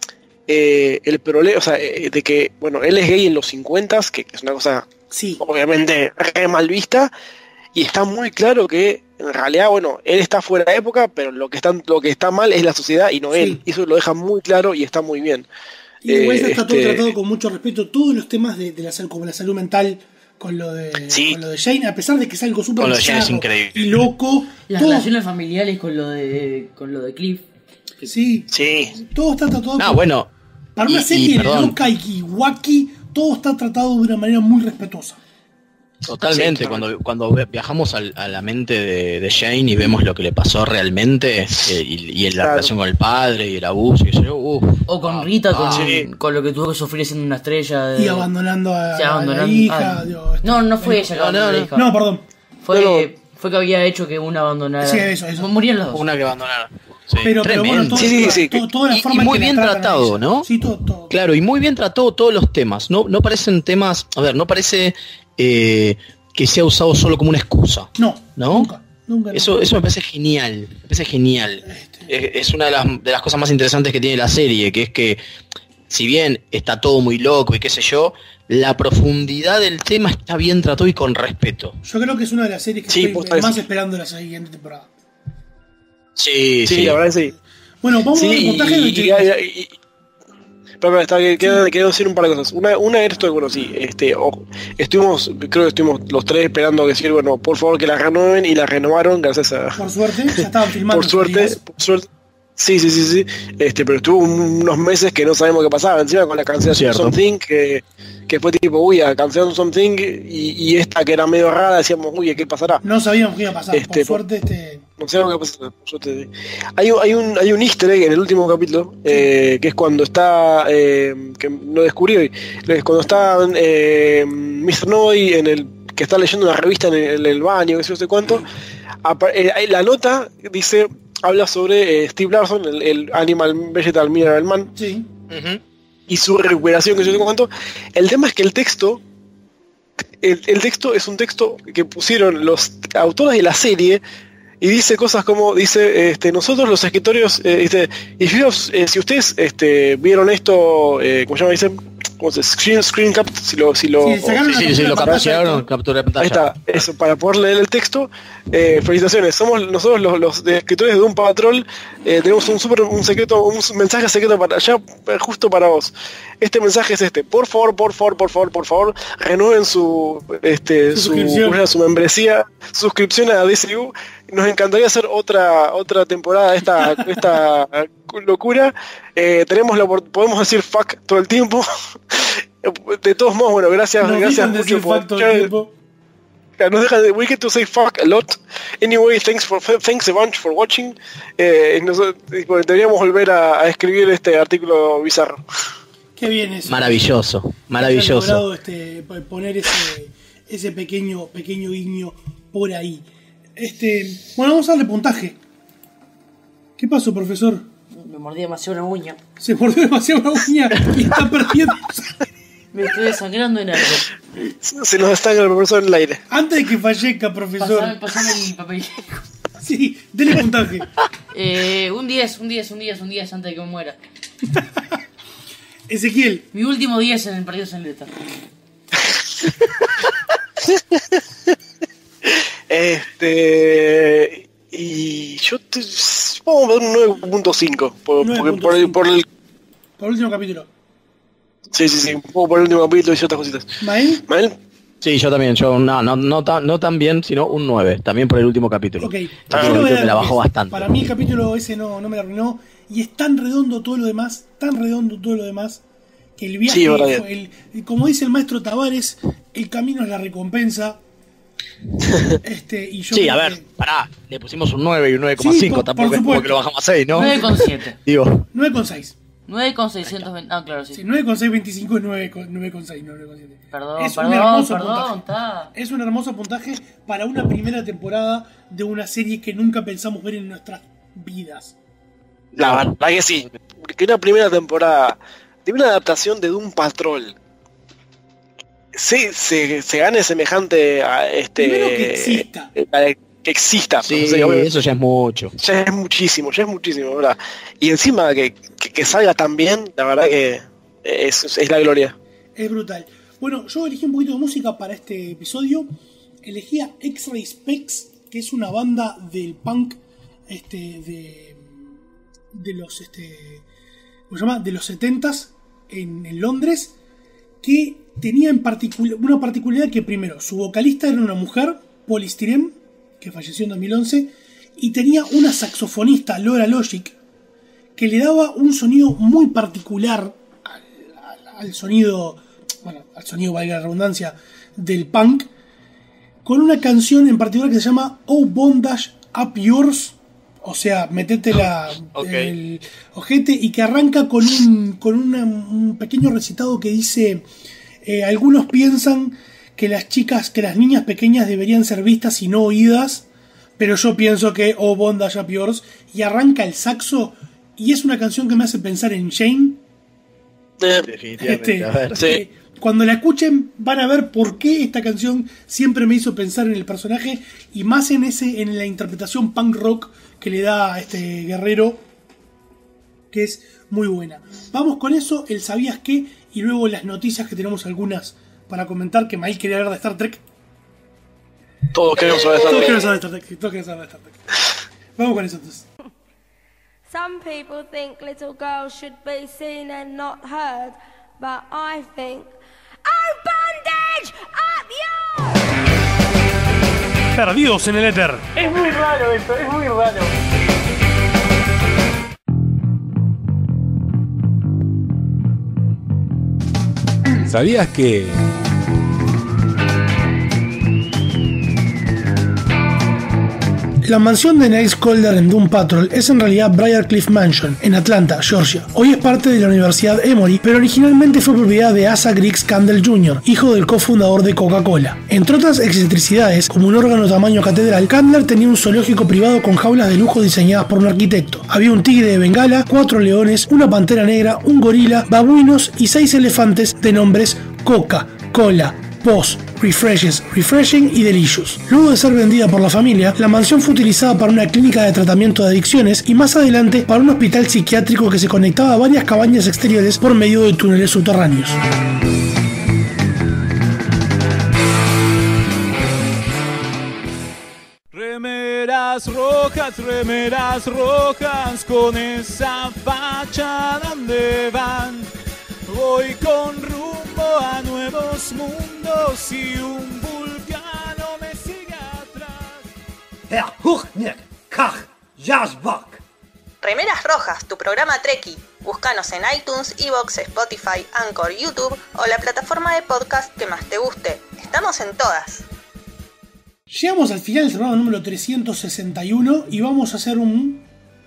eh, el problema, o sea, eh, de que, bueno, él es gay en los cincuenta, que, que es una cosa Sí. obviamente re mal vista, y está muy claro que en realidad, bueno, él está fuera de época, pero lo que está, lo que está mal es la sociedad y no Sí. él. Eso lo deja muy claro y está muy bien. Y igual Eh, está todo este- tratado con mucho respeto. Todos los temas de, de la salud, como la salud mental, con lo de, Sí. con lo de Jane, a pesar de que es algo súper Con lo de Jane es bizarro increíble. y loco, Las todo, relaciones familiares con lo de con lo de Cliff. sí, Sí, todo está tratado No, con- bueno, para una y- y serie perdón. loca y wacky, todo está tratado de una manera muy respetuosa. totalmente. Sí, cuando cuando viajamos al- a la mente de, de Jane y vemos lo que le pasó realmente, eh, y, y la Claro. relación con el padre y el abuso, y yo, uf, O con Rita, con, sí. con lo que tuvo que sufrir siendo una estrella. De... Y abandonando a, Sí, a abandonando- la hija. ah, digo, este- No, no fue ella que No, abandonó no, a la no. hija. No, perdón. Fue, No, no. fue que había hecho que una abandonara. Sí, eso, eso. Murieron los dos. una que abandonar. Sí, Pero, pero bueno, tremendo. todo, Sí, sí, sí. todo- toda la Y- forma y muy en que la bien tratan a tratado, ella. ¿no? Sí, todo, todo. Claro, y muy bien tratado todos los temas. No, no parecen temas, a ver, no parece eh, que sea usado solo como una excusa. No, ¿No? nunca, nunca. Eso, eso me parece genial, me parece genial. Este, Es, es una de las, de las cosas más interesantes que tiene la serie, que es que si bien está todo muy loco y qué sé yo, la profundidad del tema está bien tratado y con respeto. Yo creo que es una de las series que Sí, estoy posta más es- esperando la siguiente temporada. Sí, sí, sí. la verdad que sí. Bueno, vamos Sí, a ver el y, puntaje y- de y- y- y- pero, pero, está, que- queda- quiero decir un par de cosas. Una, una es esto, bueno, sí, este, o- estuvimos, creo que estuvimos los tres esperando a decir, bueno, por favor que la renueven, y la renovaron, gracias a, Por suerte, ya estaban filmando. por suerte, días. por suerte. Sí, sí, sí, sí. Este, pero estuvo un- unos meses que no sabemos qué pasaba. Encima con la cancelación de Cierto. Something, que, que fue tipo, uy, cancelaron Something, y, y esta que era medio rara, decíamos, uy, ¿qué pasará? No sabíamos qué iba a pasar. Este, por suerte, este. No sé lo que pasa. Yo te- Hay, un- hay, un, hay un easter egg en el último capítulo, eh, que es cuando está, eh, que lo descubrí hoy, es cuando está eh, mister Noy en el, que está leyendo una revista en el, en el baño, que sé yo sé cuánto, apa- eh, ahí la nota dice, habla sobre eh, Steve Larson, el, el Animal Vegetal Mineral Man, Sí. Ujú. y su recuperación, que yo sé cuánto. El tema es que el texto, el, el texto es un texto que pusieron los autores de la serie, y dice cosas como, dice, este, nosotros los escritorios, eh, dice, if you have- eh, si ustedes este, vieron esto, eh, ¿cómo se llama? Dice, ¿cómo se screen, screen cap, si lo, si lo, Sí, sacaron Sí, una sí, sí, captura lo de pantalla capturaron, esto. captura de Ahí pantalla. está, eso, para poder leer el texto. Eh, felicitaciones, somos nosotros los, los de escritores de Doom Patrol. Eh, tenemos un super, un secreto, un mensaje secreto para allá, justo para vos. Este mensaje es este: por favor, por favor, por favor, por favor, renueven su, este, Su su, suscripción. ¿cómo se llama? Su membresía, suscripción a D C U. Nos encantaría hacer otra otra temporada de esta, esta locura. Eh, tenemos la, opor- podemos decir fuck todo el tiempo. De todos modos, bueno, gracias, Nos gracias dejan mucho decir por fuck todo el escuchar. tiempo. Yeah, nos deja de, we get to say fuck a lot. Anyway, thanks for thanks a bunch for watching. Eh, nos- tipo, deberíamos volver a, a escribir este artículo bizarro. Qué bien eso. Maravilloso, Hayan maravilloso. logrado, este, p- poner ese, ese pequeño, pequeño guiño por ahí. Este, bueno, vamos a darle puntaje. ¿Qué pasó, profesor? Me mordí demasiado una uña. Se mordió demasiado una uña y está perdiendo. Me estoy desangrando en algo. Se nos está el profesor en el aire. Antes de que fallezca, profesor. Pasame, pasame el papel higiénico. Sí, dele puntaje. Eh, un diez, un diez, un diez, un diez antes de que me muera. Ezequiel. Mi último diez en el partido San Leta. Este. Y yo te. Vamos a ver un nueve punto cinco. Por, por, por, el, por el. Por el último capítulo. Sí, sí, sí. Un poco por el último capítulo y otras cositas. ¿Mael? ¿Mael? Sí, yo también. Yo no, no, no, tan, no tan bien, sino un nueve. También por el último capítulo. Ok. El último capítulo me la bajó bastante. Para mí el capítulo ese no, no me la arruinó. Y es tan redondo todo lo demás, tan redondo todo lo demás, que el viaje, sí, el, el, como dice el maestro Tavares, el camino es la recompensa. este, y yo sí, a ver, que... pará, le pusimos un nueve y un nueve coma cinco, sí, tampoco es como que lo bajamos a seis, ¿no? nueve coma siete. Digo. nueve coma seis. nueve coma seiscientos veinte. Ah, claro, sí. sí nueve coma seiscientos veinticinco es nueve coma seis, no nueve coma siete. Perdón, es perdón, un hermoso perdón. puntaje. Está. Es un hermoso puntaje para una primera temporada de una serie que nunca pensamos ver en nuestras vidas. La verdad que sí. Que una primera temporada de una adaptación de Doom Patrol se, se, se gane semejante a este. Primero que exista. Eh, que exista. Sí, o sea, eso ya es mucho. Ya es muchísimo, ya es muchísimo, ¿verdad? Y encima que, que, que salga tan bien, la verdad que es, es la gloria. Es brutal. Bueno, yo elegí un poquito de música para este episodio. Elegí a X-Ray Specs, que es una banda del punk este, de, de los este, ¿cómo se llama? De los setentas en, en Londres, que tenía en particular una particularidad que primero, su vocalista era una mujer, Polly Styrene, que falleció en dos mil once, y tenía una saxofonista, Laura Logic, que le daba un sonido muy particular al, al, al sonido, bueno, al sonido, valga la redundancia, del punk, con una canción en particular que se llama Oh Bondage Up Yours, o sea, metete la, okay. el ojete, y que arranca con un, con una, un pequeño recitado que dice, eh, algunos piensan que las chicas, que las niñas pequeñas deberían ser vistas y no oídas, pero yo pienso que Oh Bondage Up Yours, y arranca el saxo, y es una canción que me hace pensar en Shane. Definitivamente, este, a ver, sí. eh, cuando la escuchen van a ver por qué esta canción siempre me hizo pensar en el personaje, y más en ese en la interpretación punk rock que le da a este guerrero, que es muy buena. Vamos con eso, el sabías qué, y luego las noticias, que tenemos algunas para comentar, que Mael quería hablar de Star Trek. Todos queremos saber de Star Trek. Todos queremos saber de Star Trek. Todos queremos saber de Star Trek. Vamos con eso entonces. Some people think little girls should be seen and not heard, but I think, oh, bondage up yours! Perdidos en el éter. Es muy raro esto, es muy raro. ¿Sabías que...? La mansión de Niles Caulder en Doom Patrol es en realidad Briarcliff Mansion, en Atlanta, Georgia. Hoy es parte de la Universidad Emory, pero originalmente fue propiedad de Asa Griggs Candle junior, hijo del cofundador de Coca-Cola. Entre otras excentricidades, como un órgano tamaño catedral, Candler tenía un zoológico privado con jaulas de lujo diseñadas por un arquitecto. Había un tigre de Bengala, cuatro leones, una pantera negra, un gorila, babuinos y seis elefantes de nombres Coca, Cola, Post, Refreshes, Refreshing y Delicious. Luego de ser vendida por la familia, la mansión fue utilizada para una clínica de tratamiento de adicciones y más adelante para un hospital psiquiátrico que se conectaba a varias cabañas exteriores por medio de túneles subterráneos. Remeras rojas, remeras rojas, con esa facha donde van. Voy con rumbo a nuevos mundos y un vulcano me sigue atrás. Herr Huchnick, Kach, Jasbach. Remeras Rojas, tu programa Treki. Búscanos en iTunes, Evox, Spotify, Anchor, YouTube o la plataforma de podcast que más te guste. Estamos en todas. Llegamos al final del programa número trescientos sesenta y uno y vamos a hacer un...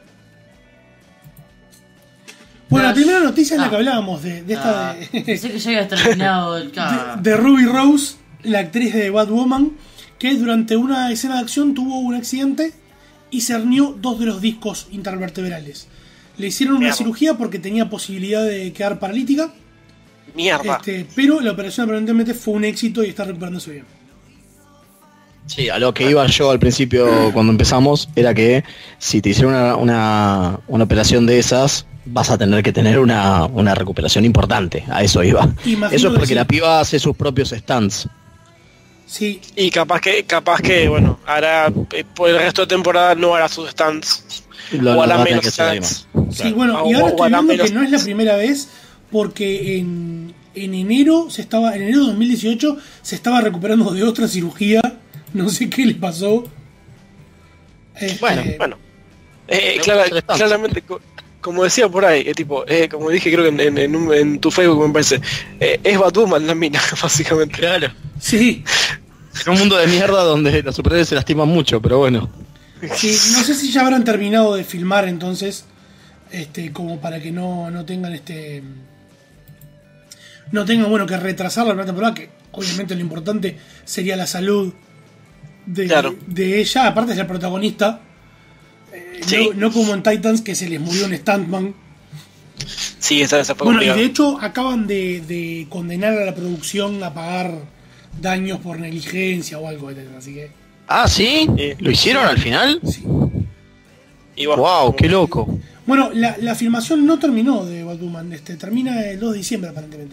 Bueno, la primera noticia es ah. la que hablábamos de, de esta ah, de, pensé que ya había terminado el de, de Ruby Rose, la actriz de Batwoman, que durante una escena de acción tuvo un accidente y se hernió dos de los discos intervertebrales. Le hicieron una Mierda. cirugía porque tenía posibilidad de quedar paralítica. Mierda. Este, pero la operación aparentemente fue un éxito y está recuperándose bien. Sí, a lo que iba yo al principio cuando empezamos era que si te hicieron una, una, una operación de esas, vas a tener que tener una, una recuperación importante. A eso iba. Imagino Eso es que porque sí. la piba hace sus propios stunts. Sí. Y capaz que, capaz que, bueno, hará eh, por el resto de temporada no hará sus stands. Lo- o lo hará va a tener menos que hacer ahí stands. Sí, bueno, O- y ahora o estoy hará viendo que menos- no es la primera vez porque en, en enero se estaba en enero de dos mil dieciocho se estaba recuperando de otra cirugía, no sé qué le pasó. Este, Bueno, bueno. Eh, Me clara- gusta el stand. claramente, co- como decía por ahí, eh, tipo, eh, como dije creo que en, en, en un- en tu Facebook me parece, eh, es Batwoman la mina, básicamente. Claro. Sí. Es un mundo de mierda donde los superhéroes se lastiman mucho, pero bueno. Sí, no sé si ya habrán terminado de filmar entonces, este, como para que no, no tengan este. No tengan, bueno, que retrasar la primera temporada, que obviamente lo importante sería la salud de, Claro. de ella, aparte es la protagonista. eh, Sí. no, no como en Titans, que se les murió un stuntman. Sí, esa, esa fue Bueno, y complicada. de hecho acaban de, de condenar a la producción a pagar daños por negligencia o algo, así que. Ah, ¿sí? ¿Lo hicieron al final? Sí. Y bueno, Wow, qué loco. Bueno, la, la filmación no terminó de Batwoman, este, termina el dos de diciembre aparentemente.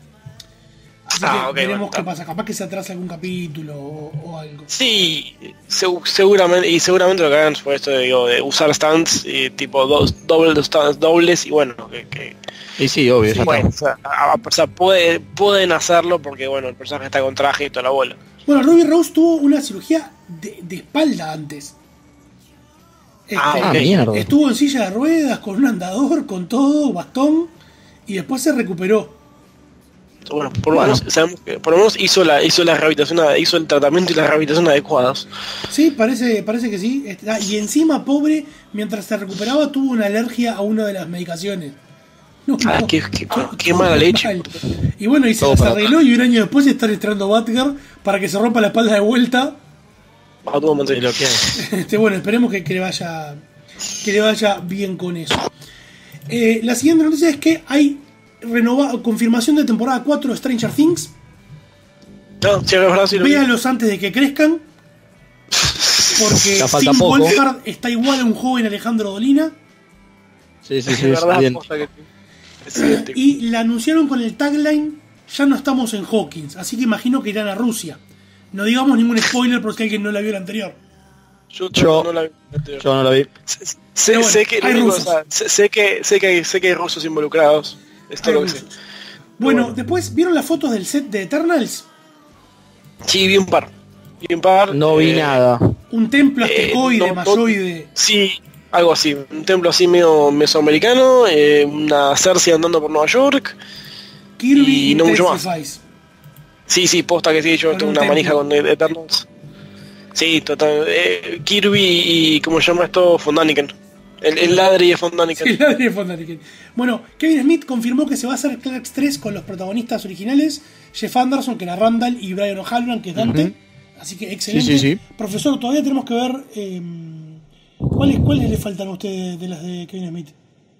Así Ah, que ok, veremos bueno, qué pasa, capaz que se atrasa algún capítulo o, o algo. Sí, segu- seguramente, y seguramente lo que hagan fue esto de, digo, de usar stands y tipo dos dobles stands dobles y bueno, que, que Y sí, obvio, ya bueno, está. o sea, a- a- o sea, puede, pueden hacerlo porque bueno, el personaje está con traje y toda la bola. Bueno, Ruby Rose tuvo una cirugía de, de espalda antes. Este, Ah, ok. mierda. Estuvo en silla de ruedas, con un andador, con todo, bastón, y después se recuperó. Bueno, por lo Bueno. menos sabemos que por lo menos hizo la hizo la rehabilitación, hizo el tratamiento y la rehabilitación adecuados. Sí, parece, parece que sí. Este, ah, y encima, pobre, mientras se recuperaba, tuvo una alergia a una de las medicaciones. No, Ah, no, qué, qué, todo- qué todo mala leche. mal. Y bueno, y se Todo las para arregló y un año después están estrenando Batgirl para que se rompa la espalda de vuelta. Batwoman, sí. Es lo que hay. Este, bueno, esperemos que, que le vaya que le vaya bien con eso. Eh, la siguiente noticia es que hay renova confirmación de temporada cuatro de Stranger Things. No, sí, es verdad, sí lo vi. Véanlos antes de que crezcan. Porque Ya falta Tim poco. Wolfhard está igual a un joven Alejandro Dolina. Sí, sí, Es sí, es verdad, bien. posta que- es idéntico. Y la anunciaron con el tagline: ya no estamos en Hawkins, así que imagino que irán a Rusia. No digamos ningún spoiler por si alguien no la vio el anterior. Yo, Yo- no la vi. Yo no lo vi. Sé, Pero bueno, sé que, hay lo único, rusos. o sea, sé, sé que sé que hay, sé que hay rusos involucrados. Es todo Hay lo que sé. rusos. Bueno, bueno. después, ¿vieron las fotos del set de Eternals? Sí, vi un par. Vi un par. No vi eh, nada. Un templo Eh, aztecoide, no- no- mayoide. Sí, algo así. Un templo así medio mesoamericano, eh, una Cersei andando por Nueva York. Kirby y no mucho más. Intensifies. Sí, sí, posta que sí, yo Con tengo un una templo. manija con E- Eternals. Sí, total. Eh, Kirby y, ¿cómo se llama esto? Fondaniken. El, el ladri de Fondaniken. Sí, la de Fondaniken. Bueno, Kevin Smith confirmó que se va a hacer Clerks tres con los protagonistas originales, Jeff Anderson, que era Randall, y Brian O'Halloran, que es Dante. Ujú. Así que excelente. Sí, sí, sí. Profesor, todavía tenemos que ver eh, ¿cuáles, cuáles le faltan a ustedes de las de Kevin Smith.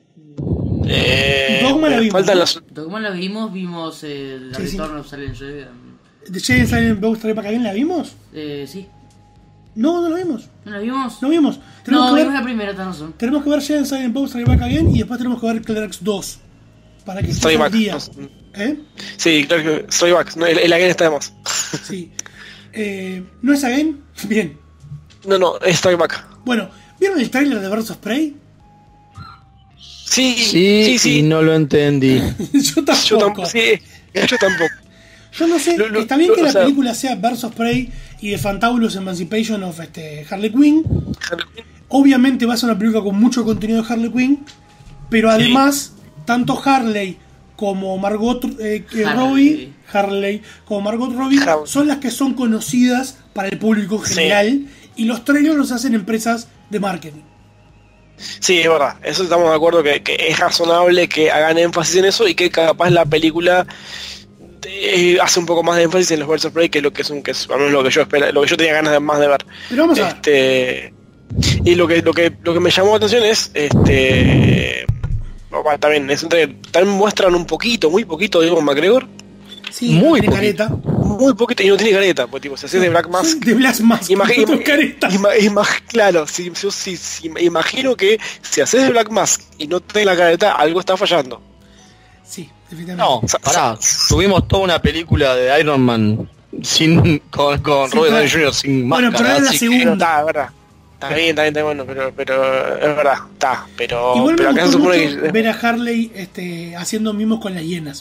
Eh, Dogma la me vimos, faltan ¿no? las... Dogma la vimos, vimos eh, la Sí, sí. Return of Silent Jedi. ¿De Jay and Silent Bob Strike Back Again la vimos? Eh, sí. No, no la vimos. ¿No la vimos? No vimos. Tenemos No, que vimos ver, la primera, tenés razón. tenemos que ver Jay and Silent Bob Strike Back Again y después tenemos que ver Clerks dos. Para que estés Strike al Back. día. ¿Eh? Sí, claro que Strike Back. No, el, el again está de más. Sí. Eh, ¿No es Again? Bien. No, no, es Strike Back. Bueno, ¿vieron el tráiler de Birds of Prey? Sí, Sí, sí, sí. y no lo entendí. Yo tampoco. Yo tampoco. Sí, yo tampoco. Yo no sé, Lo- lo- está bien lo- que o la sea- película sea Birds of Prey y The Fantabulous Emancipation of este, Harley Quinn. Obviamente va a ser una película con mucho contenido de Harley Quinn, pero además, tanto Harley como Margot eh, eh, Harley. Robbie, Harley como Margot Robbie Harley. son las que son conocidas para el público en Sí. general y los trailers los hacen empresas de marketing. Sí, es verdad. Eso estamos de acuerdo que, que es razonable que hagan énfasis en eso y que capaz la película eh, hace un poco más de énfasis en los Birds of Prey, que es lo que es un que es al menos lo que yo espera, lo que yo tenía ganas de más de ver. Pero vamos a ver. Este, Y lo que, lo que, lo que me llamó la atención es, este, bueno, también, es entre, también muestran un poquito, muy poquito de Ewan McGregor. Sí, muy tiene poquito, careta. muy poquito, y no tiene careta, pues tipo, se hace de Black Mask. De Black Mask, Imagi- no tiene careta. ima- ima- claro, si, si, si, si- imagino que si haces de Black Mask y no tenés la careta, algo está fallando. Sí, definitivamente. No, pará, tuvimos toda una película de Iron Man sin con, con Sí, Robert Downey claro. junior sin Bueno, máscara. pero era la así que- segunda. Está, es verdad. Está bien, está bien, está bueno, pero, pero es verdad, está, pero, Igual pero me acá se gustó supone mucho que... ver a Harley este, haciendo mimos con las hienas.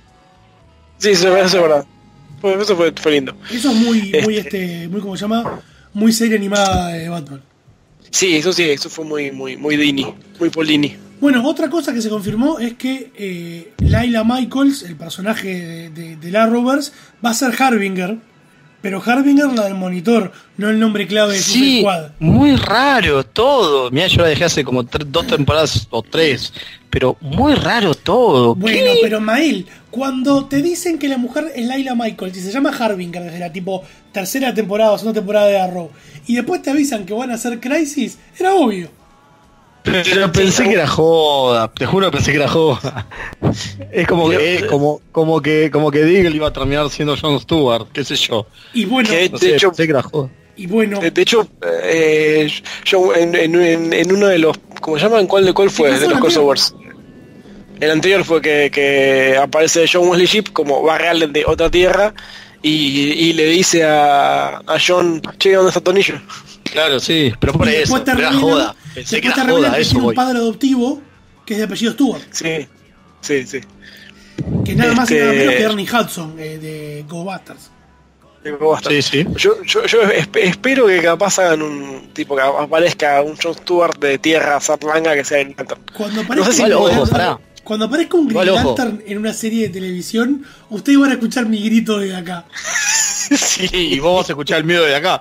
Sí, eso, eso es verdad. Fue- Eso fue, fue lindo. Eso es muy, muy, Este- este, muy, ¿cómo se llama? Muy serie animada de Batman. Sí, eso sí, eso fue muy, muy, muy Dini, muy Paulini. Bueno, otra cosa que se confirmó es que eh, Layla Michaels, el personaje de, de, de la Arrowverse, va a ser Harbinger, pero Harbinger la del monitor, no el nombre clave de Suicide Sí, Squad. muy raro todo. Mira, yo la dejé hace como tre- dos temporadas o tres, pero muy raro todo. Bueno, ¿Qué? pero Mael, cuando te dicen que la mujer es Layla Michaels y se llama Harbinger desde la tipo tercera temporada o segunda temporada de Arrow, y después te avisan que van a hacer Crisis, era obvio. Pero pensé que era joda, te juro pensé que era joda. Es como que, es como, como que, como que Deagle iba a terminar siendo Jon Stewart, qué sé yo. Y bueno, Que, No de sé, hecho, pensé que era joda. y bueno, de, de hecho eh, yo en, en, en, en uno de los, ¿cómo se llama? ¿En cuál de cuál fue? ¿Qué pasó De los el crossovers. El anterior fue que, que aparece John Wesley Shipp como va real de otra tierra y, y le dice a, a John, che, ¿dónde está Tonillo? Claro, sí, pero por y eso, después te pero era revelan- joda. Pensé que después te era revelan joda, que eso tiene un voy. padre adoptivo que es de apellido Stewart, Sí, sí, sí. que nada más y nada Este- menos que Ernie Hudson eh, de Go Busters. Sí, sí. Yo, yo, yo esp- espero que capaz hagan un tipo que aparezca un Jon Stewart de tierra Zatlanga que sea el Lantern. Cuando No aparezca, sé si un lo- Green ojo, Lantern- pará. cuando aparezca un Green Igual, ojo. Lantern en una serie de televisión, ustedes van a escuchar mi grito desde acá. Sí, y vos vas a escuchar el miedo de acá.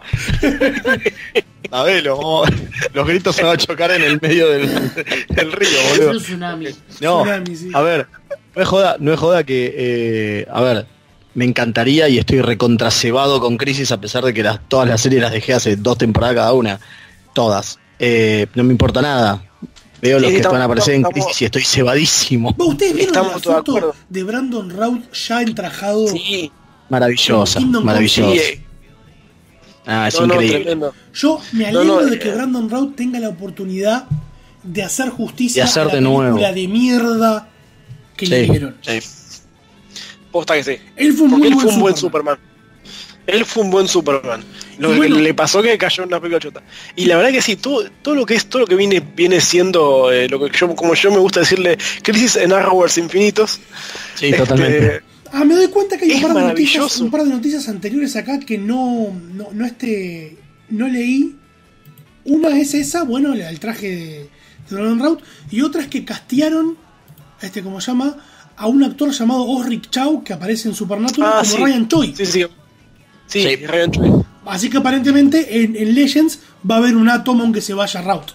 Sabelo, vos- los gritos se van a chocar en el medio del, del río, Es boludo. un tsunami. No, Tsunami, sí. a ver, no es joda, no es joda que, eh, a ver, me encantaría y estoy recontracebado con Crisis a pesar de que las, todas las series las dejé hace dos temporadas cada una, todas. Eh, no me importa nada. Veo los Sí, que estamos- van a aparecer en estamos- Crisis y estoy cebadísimo. ¿Vos, ¿Ustedes vieron Estamos la todos de foto acuerdo. de Brandon Routh ya entrajado? Sí. Maravillosa, Kingdom Come. maravillosa. Sí, eh, Ah, es no, no, increíble. tremendo. Yo me No, alegro no, de eh, que Brandon Routh tenga la oportunidad de hacer justicia De hacer a la de película nuevo. de mierda que le Sí, dieron. sí. Posta que sí. Él fue un Porque muy él buen fue un buen Superman. Superman. Él fue un buen Superman. Lo Y que bueno- le pasó que cayó en una película chota. Y la verdad que sí, todo, todo lo que es, todo lo que viene, viene siendo eh, lo que yo, como yo me gusta decirle, Crisis en Arrowverse Infinitos. Sí, Este, totalmente. Ah, me doy cuenta que hay un Es par, de noticias, maravilloso. un par de noticias anteriores acá que no, no, no, este, no leí. Una es esa, bueno, la- el traje de, de Brandon Routh, y otra es que castearon, este, ¿cómo se llama? A un actor llamado Osric Chau que aparece en Supernatural Ah, como sí. Ryan Choi. Sí, sí. Sí, Sí. Ryan Choi. Así que aparentemente en, en Legends va a haber un átomo aunque se vaya Routh.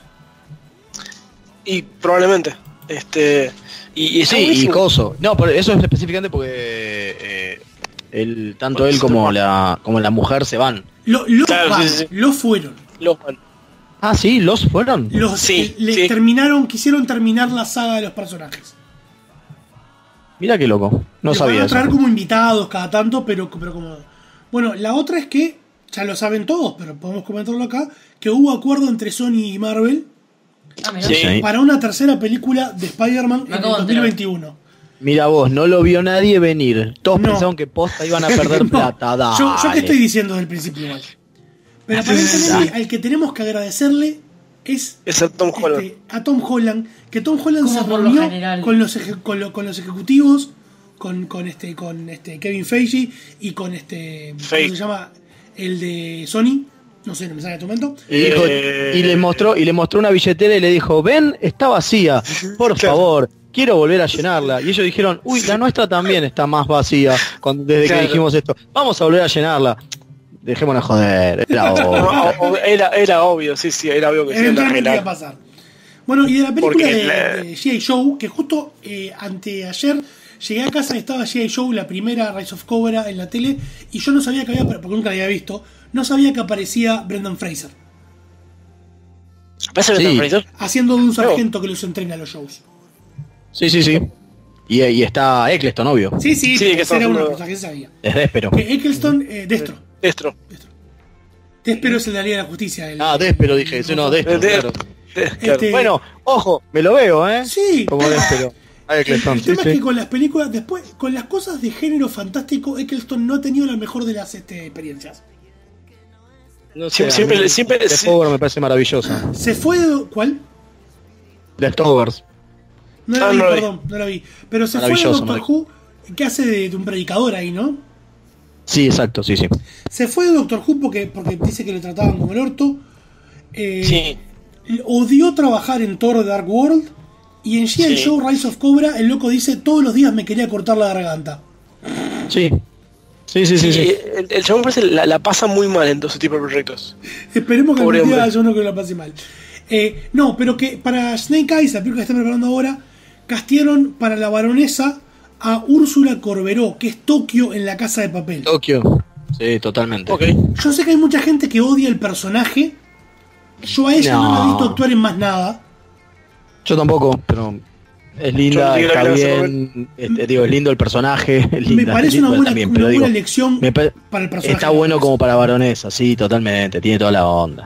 Y probablemente. Este. Y, y está Sí, y buenísimo. coso. No, pero eso es específicamente porque eh, el, tanto él como la, como la mujer se van. Lo, los Claro, van, sí, sí, sí. los fueron. Los man. Ah, sí, los fueron. Los Sí, le sí. terminaron, quisieron terminar la saga de los personajes. Mira qué loco. No Los sabía van a eso. traer como invitados cada tanto, pero, pero como... Bueno, la otra es que, ya lo saben todos, pero podemos comentarlo acá, que hubo acuerdo entre Sony y Marvel Ah, mirá. Sí. para una tercera película de Spider-Man Me en el acabo de dos mil veintiuno. Mira vos, no lo vio nadie venir. Todos No. pensaron que posta iban a perder No, plata. Dale. yo, yo que estoy diciendo desde el principio igual. Pero aparentemente al que tenemos que agradecerle es Es el Tom Holland. este, a Tom Holland, que Tom Holland Como se por lo reunió general. con los, eje- con, lo- con los ejecutivos, con, con este con este Kevin Feige y con este ¿cómo Feige. se llama? El de Sony, no sé, no me sale en este momento. Y, dijo- Eh. y le mostró y le mostró una billetera y le dijo, ven, está vacía, por Claro. favor, quiero volver a llenarla. Y ellos dijeron, uy, la nuestra también está más vacía cuando, desde Claro. que dijimos esto. Vamos a volver a llenarla. Dejémonos joder, era obvio. No, o- era, era obvio, sí, sí, era obvio que se iban a Eventualmente iba a arreglar. pasar. Bueno, y de la película Porque de, la- de G I. Joe, que justo eh, anteayer llegué a casa y estaba G I. Joe, la primera Rise of Cobra en la tele, y yo no sabía que había, porque nunca la había visto, no sabía que aparecía Brendan Fraser. ¿Aparece Sí. Brendan Fraser? Haciendo de un sargento que los entrena a los shows. Sí, sí, sí. Y, y está Eccleston, obvio. Sí, sí, Sí, pero que ese era son- uno de los personajes que sabía. Es Déspero. Que Eccleston, eh, Destro. Destro. Despero es el de la Liga de la Justicia. El, Ah, Déspero, dije. Eso no, Déspero, De- claro. Este- Bueno, ojo, me lo veo, ¿eh? Sí. Como Déspero. Ah, Eccleston, El sí, tema es sí. que con las películas, después, con las cosas de género fantástico, Eccleston no ha tenido la mejor de las este, experiencias. No sé, Siempre- a mí siempre- The sí. Power me parece maravillosa. Se fue de... ¿Cuál? Leftovers. No la Ah, vi, no la vi. perdón, no la vi. Pero se fue de Maravilloso, Doctor Who, que hace de, de un predicador ahí, ¿no? Sí, exacto, sí, sí. Se fue de Doctor Who porque, porque dice que le trataban como el orto. Eh, Sí. Odió trabajar en Thor Dark World. Y en G I. Sí. Joe Rise of Cobra, el loco dice: todos los días me quería cortar la garganta. Sí. Sí, sí, sí, Sí, sí. El, el chabón parece la, la pasa muy mal en todo ese tipo de proyectos. Esperemos que Pobre algún día hombre. haya uno que lo pase mal. Eh, no, pero que para Snake Eyes, la película que están preparando ahora, castearon para la baronesa a Úrsula Corberó, que es Tokio en La Casa de Papel. Tokio. Sí, totalmente. Ok. Yo sé que hay mucha gente que odia el personaje. Yo a ella no, No. la he visto actuar en más nada. Yo tampoco, pero es linda, Yo no está digo que la bien. Este, digo, es lindo el personaje. Es Me linda, parece linda una buena, también, una pero buena digo, elección me pa- para el personaje. está bueno como para baronesa, sí, totalmente. Tiene toda la onda.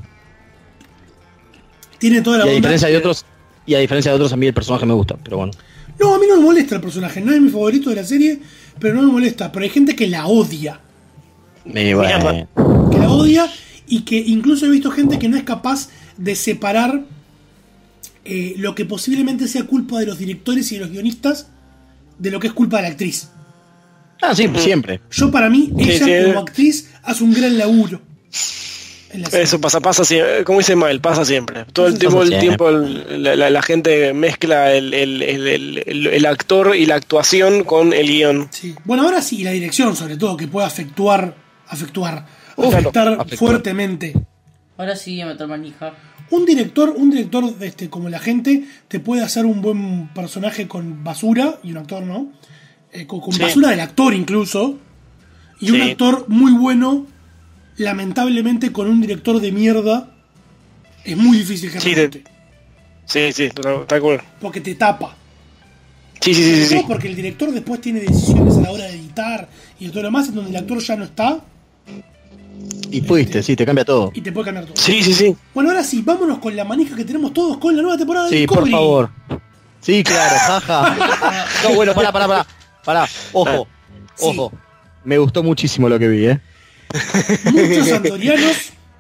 Tiene toda la Y a onda. diferencia de otros, y a diferencia de otros, a mí el personaje me gusta, pero bueno. No, a mí no me molesta el personaje. No es mi favorito de la serie, pero no me molesta. Pero hay gente que la odia. Me, bueno. Que la odia y que incluso he visto gente que no es capaz de separar eh, lo que posiblemente sea culpa de los directores y de los guionistas de lo que es culpa de la actriz. Ah, sí, siempre. Yo, para mí, Sí, ella sí. como actriz hace un gran laburo. En la serie. Eso pasa, pasa siempre, como dice Mael, pasa siempre. Todo el Pasa tiempo, el siempre. tiempo el- la, la- la gente mezcla el, el- el- el- el- el actor y la actuación con el guión. Sí. Bueno, ahora sí, la dirección, sobre todo, que puede afectuar, afectuar, Uf, afectar afectuar. fuertemente. Ahora sí, a meter manija. Un director, un director este, como la gente, te puede hacer un buen personaje con basura, y un actor no. Eh, con con Sí. basura del actor incluso. Y un Sí. actor muy bueno, lamentablemente con un director de mierda, es muy difícil que Sí, remonte, Sí, sí, tal tal cual. porque te tapa. Sí, sí, sí, sí, Sobre todo sí. porque el director después tiene decisiones a la hora de editar y todo lo demás, en donde el actor ya no está Y fuiste, sí, te cambia todo. y te puede cambiar todo. Sí, sí, sí. Bueno, ahora sí, vámonos con la manija que tenemos todos con la nueva temporada de Sí, por Discovery. favor. Sí, claro, jaja. No, bueno, pará, pará, pará. Pará, ojo, Sí. ojo. Me gustó muchísimo lo que vi, ¿eh? Muchos andorianos.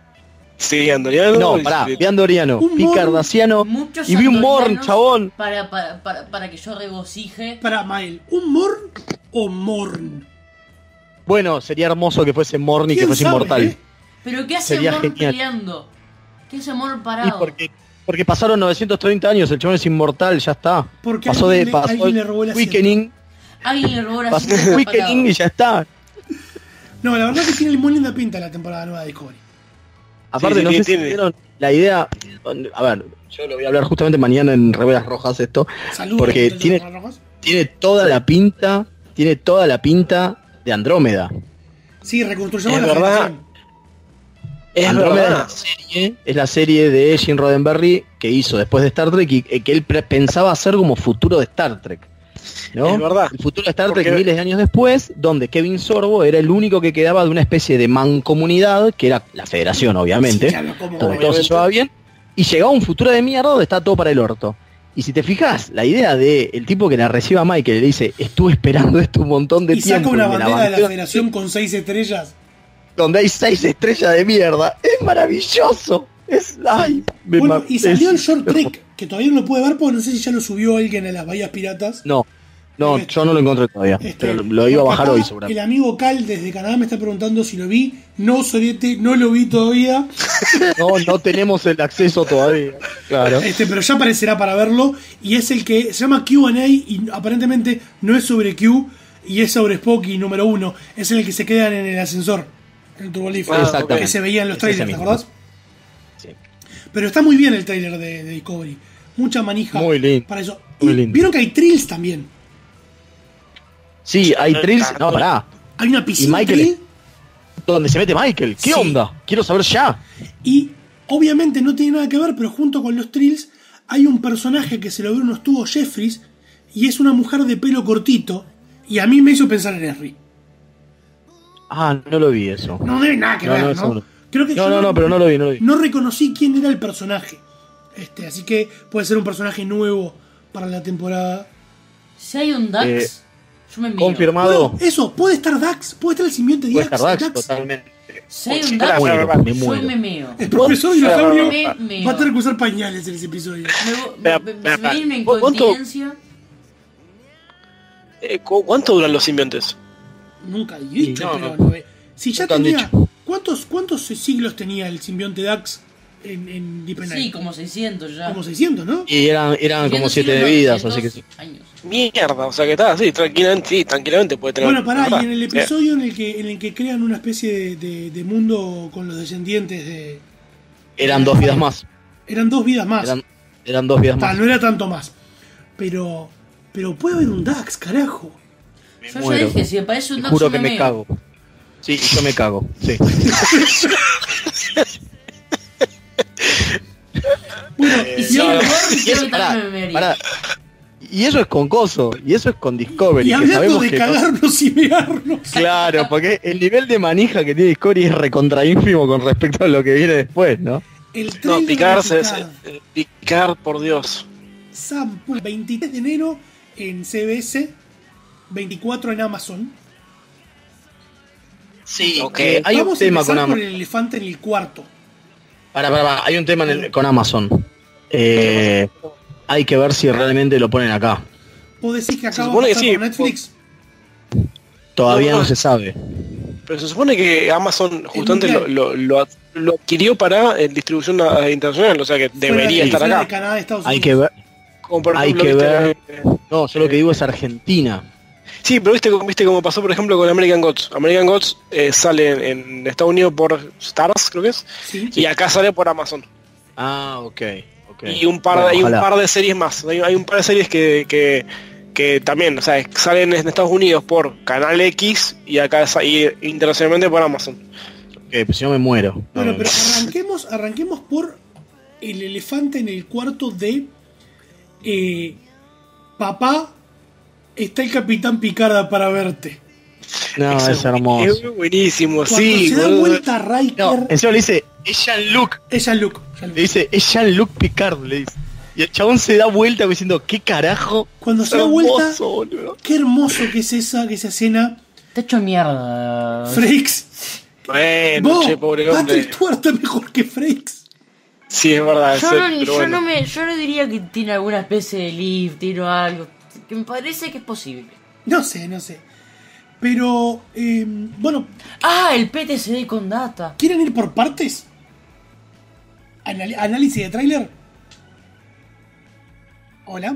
Sí, Andoriano. No, pará, vi Andoriano, Un vi Morn. Cardasiano Muchos y vi un Morn, andorianos chabón. Para, para, para, para que yo regocije. Para Mael, ¿un Morn o Morn? Bueno, sería hermoso que fuese Morn y que ¿Quién fuese sabe, inmortal. eh? Pero ¿qué hace Sería Morn genial. peleando? ¿Qué hace Morn Y parado? porque, porque pasaron novecientos treinta años, el chabón es inmortal, ya está. Porque pasó alguien de le- pasó alguien le el robó el asiento. Quickening, Alguien le robó la pasó cinta el parado. Quickening y ya está. No, la verdad que tiene muy linda pinta la temporada nueva de Discovery. Aparte, Sí, sí, no sé si tiene. vieron la idea. A ver, yo lo voy a hablar justamente mañana en Revelas Rojas esto. Saludos. Porque muchachos tiene, de Barras Rojas. tiene toda la pinta, tiene toda la pinta de Andrómeda. Sí, reconstruyamos Es la verdad. federación. Es Andrómeda verdad. es la serie, es la serie de Gene Roddenberry que hizo después de Star Trek y eh, que él pre- pensaba hacer como futuro de Star Trek. ¿no? Es verdad. El futuro de Star Trek Porque- miles de años después, donde Kevin Sorbo era el único que quedaba de una especie de mancomunidad, que era la Federación, obviamente, Sí, claro, como donde todo se obviamente. llevaba bien, y llegaba un futuro de mierda donde está todo para el orto. Y si te fijas, la idea de el tipo que la reciba a Michael y le dice, estuve esperando esto un montón de Y tiempo. saca una y me la bandera de la banqué", federación con seis estrellas. donde hay seis estrellas de mierda. Es maravilloso. Es, ay, me Bueno, ma- y salió es- el short trek, que todavía no lo puede ver porque no sé si ya lo subió alguien a las Bahías Piratas. No, no, yo no lo encontré todavía. Este, pero lo, lo iba a porque bajar acá hoy seguramente. El amigo Cal desde Canadá me está preguntando si lo vi. No, Sorete, no lo vi todavía. No, no tenemos el acceso todavía. Claro. Este, pero ya aparecerá para verlo. Y es el que se llama Q and A y aparentemente no es sobre Q y es sobre Spocky número uno. Es el que se quedan en el ascensor, en el Turbolift, Ah, exactamente. que se veía en los Es ese trailers, ¿te mismo. acordás? Sí. Pero está muy bien el trailer de, de Discovery. Mucha manija Muy lindo, para eso. muy Y lindo. vieron que hay trills también. Sí, hay trills. No, pará. Hay una Y piscina Michael trill es- ¿Dónde se mete Michael? ¿Qué Sí. onda? Quiero saber ya. y Obviamente no tiene nada que ver, pero junto con los Trills hay un personaje que se lo ve en unos tubos Jeffries y es una mujer de pelo cortito y a mí me hizo pensar en Esri. Ah, no lo vi eso. No debe nada que No, ver, no, ¿no? eso no. Creo que No, yo no, no, pero no lo vi, no lo vi. No reconocí quién era el personaje. Este, así que puede ser un personaje nuevo para la temporada. Si hay un Dax, Eh, yo me miro. confirmado. Bueno, eso, puede estar Dax, puede estar el simbionte de Puede Dax. estar Dax, Dax. totalmente. Si hay un Me Dax, muero, me yo muero. me meo. El profesor Dinosaurio Me meo. va a tener que usar pañales en ese episodio. Me, me, me, me viene una ¿Cuánto- incontinencia. Eh, ¿cu- ¿Cuánto duran los simbiontes? Nunca he dicho, No, pero no. no. Si ya Nunca han tenía. ¿Cuántos, ¿Cuántos siglos tenía el simbionte Dax en, en Deep Nine? Sí, como seiscientos ya. Como seiscientos, ¿no? Y eran, eran como Quinientos siete de siglos, vidas, así novecientos que sí. años. Mierda, o sea que está, sí, tranquilamente, sí, tranquilamente puede tener. Bueno, pará, ¿verdad? y en el Sí. episodio en el que en el que crean una especie de, de- de mundo con los descendientes de. Eran dos vidas más. Eran dos vidas más. Eran, eran dos vidas Ta, más. no era tanto más. Pero. Pero puede haber un Dax, carajo. Yo muero. ya dije, si aparece un Te Dax, juro yo que me meo. cago. Sí, yo me cago. Sí. Bueno, Y si hay un Gorn, y quiero eso, que pará, también me mearía. pará. Y eso es con Coso, y eso es con Discovery. y que hablando sabemos de que no- cagarnos y mearnos. Claro, porque el nivel de manija que tiene Discovery es recontra ínfimo con respecto a lo que viene después, ¿no? El No, trailer picar, de se- Picard. se- picar, por Dios. Sam, veintitrés de enero en C B S, veinticuatro en Amazon. Sí, Ok. eh, hay un Vamos a tema empezar con por Amazon. el elefante en el cuarto. Para, para, para, hay un tema en el- con Amazon. Eh, hay que ver si realmente lo ponen acá. ¿Vos decís que acaba supone de que pasar sí, por Netflix? Todavía No, no, no. se sabe. Pero se supone que Amazon justamente lo, mundial. lo, lo, lo adquirió para eh, distribución eh, internacional, o sea que debería Fuera de- estar fuera acá. de Canadá, Estados Hay Unidos. que ver. Como por Hay ejemplo, que viste, ver. eh, No, yo lo que digo es Argentina. Sí, pero viste, cómo- viste cómo pasó por ejemplo con American Gods. American Gods eh, sale en, en Estados Unidos por Stars, creo que es, Sí. y acá sale por Amazon. Ah, ok. okay. Y un par, Bueno, de, hay un ojalá. par de series más. Hay, hay un par de series que, que, que también, o sea, salen en Estados Unidos por Canal X y acá sa- y internacionalmente por Amazon. Ok, pues si no me muero. Bueno, No, pero arranquemos, arranquemos por el elefante en el cuarto de eh, papá, está el Capitán Picarda para verte. no, Eso es hermoso. Es buenísimo, Cuando sí. se da boludo. vuelta Riker, No, encima le dice, es Jean-Luc. es Jean-Luc. Jean-Luc. Le dice, es Jean-Luc Picard, le dice. Y el chabón se da vuelta diciendo, ¿qué carajo? Cuando se da Hermoso, vuelta, boludo. qué hermoso que es esa, que esa escena. Te hecho mierda. Frakes. Bueno, Vos, che, pobre hombre. Patrick Stewart es mejor que Frakes. Sí, es verdad. Yo sí, no, pero yo, bueno. no me, yo no diría que tiene alguna especie de lift o algo. Que me parece que es posible. No sé, no sé. Pero, eh, bueno, Ah, el P T C D con data. ¿quieren ir por partes? Anal- análisis de tráiler. Hola.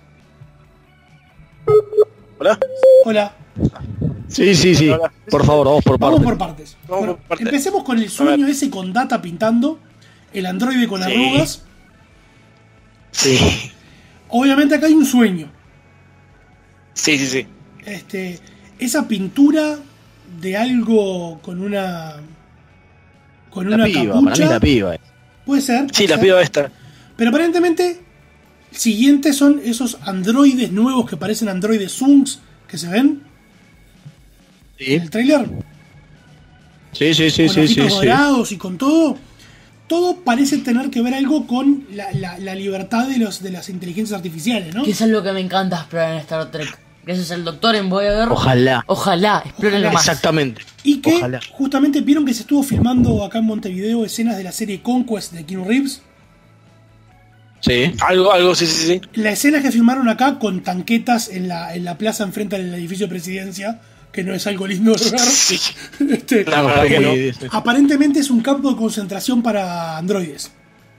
¿Hola? Hola. Sí, sí, sí. Por favor, vamos por Vamos partes. por partes. Vamos Bueno, por partes. empecemos con el sueño ese con Data pintando. El androide con Sí. arrugas. Sí. Obviamente acá hay un sueño. Sí, sí, sí. Este, esa pintura de algo con una con La una piba, capucha. para mí es la piba. eh. Puede ser. Sí, puede la ser. piba esta. Pero aparentemente, siguientes son esos androides nuevos que parecen androides Zungs que se ven Sí, en el trailer. sí, sí, sí, Con sí, ojitos sí, sí. dorados y con todo. Todo parece tener que ver algo con la, la- la libertad de los de las inteligencias artificiales, ¿no? Que es algo que me encanta explorar en Star Trek. Gracias al doctor en Voyager. Ojalá. Ojalá, explórenlo más. Exactamente. Y que Ojalá. justamente vieron que se estuvo filmando acá en Montevideo escenas de la serie Conquest de Keanu Reeves. Sí. Algo, algo, sí, sí, sí. La escena que filmaron acá con tanquetas en la, en la plaza enfrente del edificio de presidencia, que no es algo lindo de ver. Sí. Este, La verdad que no. Sí, sí. aparentemente es un campo de concentración para androides.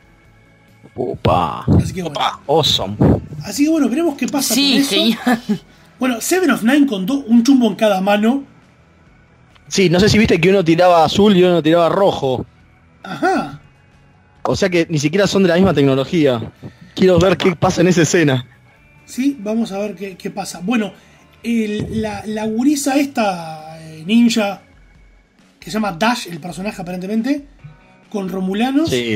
Opa. Así que bueno, Opa. Awesome. así que bueno veremos qué pasa Sí, con eso. genial. Bueno, Seven of Nine con do- un chumbo en cada mano. Sí, no sé si viste que uno tiraba azul y uno tiraba rojo. Ajá. O sea que ni siquiera son de la misma tecnología. Quiero ver qué pasa en esa escena. Sí, vamos a ver qué, qué pasa. Bueno, el- la, la gurisa esta, eh, ninja, que se llama Dash, el personaje aparentemente, con romulanos. Sí.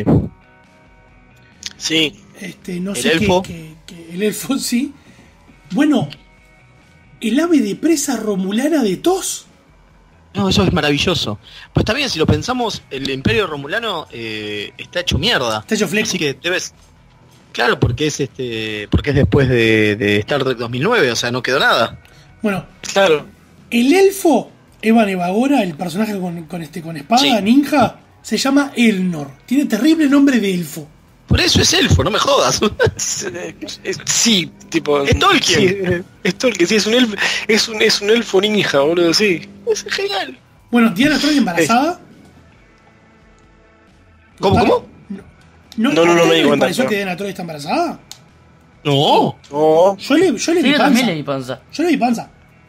Sí. Este, no El sé elfo. qué, qué- qué- el elfo, sí. Bueno, el ave de presa romulana de Tos. No, eso es maravilloso. Pues también, si lo pensamos, el Imperio Romulano eh, está hecho mierda. Está hecho fleco. Así que debes... Claro, porque es este, porque es después de, de Star Trek dos mil nueve, o sea, no quedó nada. Bueno, Claro. el elfo, Evan Evagora, el personaje con, con, este, con espada, Sí. ninja, se llama Elnor. Tiene terrible nombre de elfo. Por eso es elfo, no me jodas. Sí, tipo. Es Tolkien. Sí, eh, es Tolkien, sí, es un elfo, es un, es un elfo ninja, boludo, sí. Es genial. Bueno, Diana Troy embarazada. ¿Cómo, cómo? ¿No, No, no, no ¿a me ustedes di les cuenta, pareció no. que Diana Troy está embarazada? No. No. Yo le, yo le Sí, vi yo panza. también le di panza. Yo le vi panza.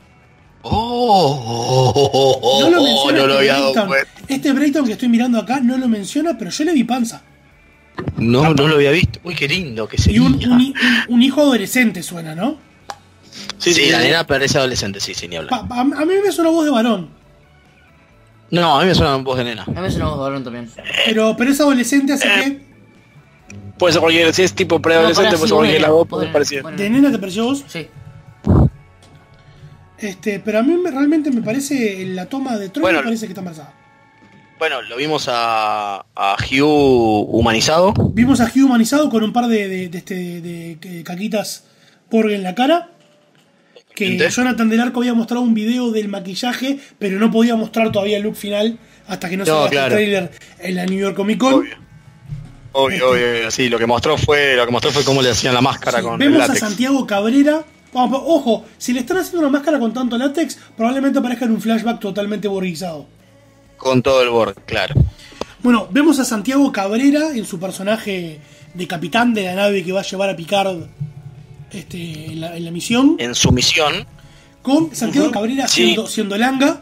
Oh, No lo menciona no lo este había dado Brayton. cuenta. Este Brayton que estoy mirando acá no lo menciona, pero yo le vi panza. No, no lo había visto. Uy, qué lindo que Y sería. un, un, hi- un- un hijo adolescente suena, ¿no? Sí, sí, la nena parece adolescente, sí, sin ni hablar. Pa- a, a mí me suena voz de varón, No, a mí me suena voz de nena. A mí me suena voz de varón también. pero, pero es adolescente, así que... Puede ser cualquiera, si es tipo preadolescente, No, puede pará, ser sí, cualquier vos lado, nena, puede vos parecer. nena. ¿De nena te pareció vos? Sí. Este, pero a mí me- realmente me parece, en la toma de Troy Bueno, me parece que está embarazada. Bueno, lo vimos a, a Hugh humanizado. Vimos a Hugh humanizado con un par de, de, de, este, de, de caquitas Porg en la cara. Que Gente. Jonathan Del Arco había mostrado un video del maquillaje, pero no podía mostrar todavía el look final hasta que no, No, salga claro. el trailer en la New York Comic Con. Obvio. Obvio, obvio, sí, lo que mostró fue, lo que mostró fue cómo le hacían la máscara con el Vemos a látex. Santiago Cabrera. Vamos, ojo, si le están haciendo una máscara con tanto látex, probablemente aparezca en un flashback totalmente borguizado. Con todo el board, claro. Bueno, vemos a Santiago Cabrera en su personaje de capitán de la nave que va a llevar a Picard este, en, la, en la misión. En su misión. Con Santiago Ujú. Cabrera Sí. siendo, siendo Langa.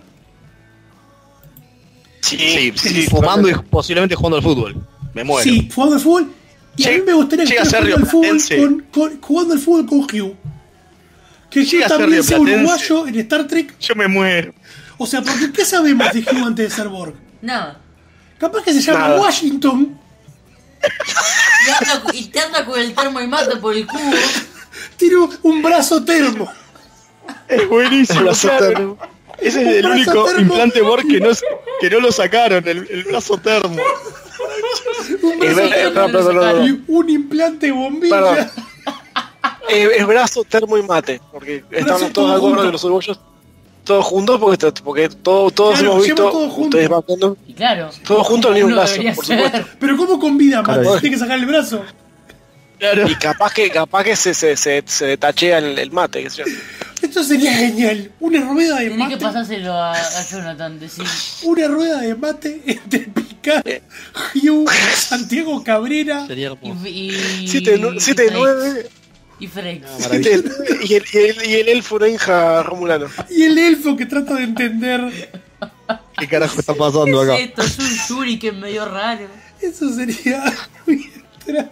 Sí, sí, sí, fumando y posiblemente jugando al fútbol. Me muero. Sí, jugando al fútbol. Y a mí me gustaría que llega a esté ser jugando al fútbol rioplatense. con, con- jugando al fútbol con Hugh. Que Hugh Llega a ser también sea rioplatense. uruguayo en Star Trek. Yo me muero. O sea, porque ¿qué sabemos de Hugh antes de ser Borg? Nada. Capaz que se llama Nada. Washington. Y, anda, y te anda con el termo y mate por el cubo. Tiene un brazo termo. Es buenísimo, El brazo claro. termo. Ese es Un el brazo único termo. implante Borg que no, que no lo sacaron, el, el brazo termo. Un brazo Eh, eh, termo perdón, perdón, perdón. y un implante bombilla. Perdón. Eh, es brazo, termo y mate, porque estamos todo todos de acuerdo junto. que los uruguayos todos juntos, porque, está- porque todo- todos Claro, hemos llevan visto, todo junto. ustedes van viendo, Y claro. todos juntos al mismo Uno brazo, debería por ser. supuesto. Pero ¿cómo con vida, man? Caray. Tiene que sacar el brazo. Y capaz que capaz que se, se, se, se detachea el, el mate, qué sé yo. Esto sería genial. Una rueda de Tenés mate. que pasárselo a, a Jonathan, decir. Una rueda de mate entre Picard, Hugh, Santiago Cabrera. Sería hermoso. Y, y, siete nueve y Frex. siete nueve y el, y el, y el elfo ninja romulano. Y el elfo que trata de entender. ¿Qué carajo está pasando acá? Esto es un shuriken medio raro. Eso sería muy extraño.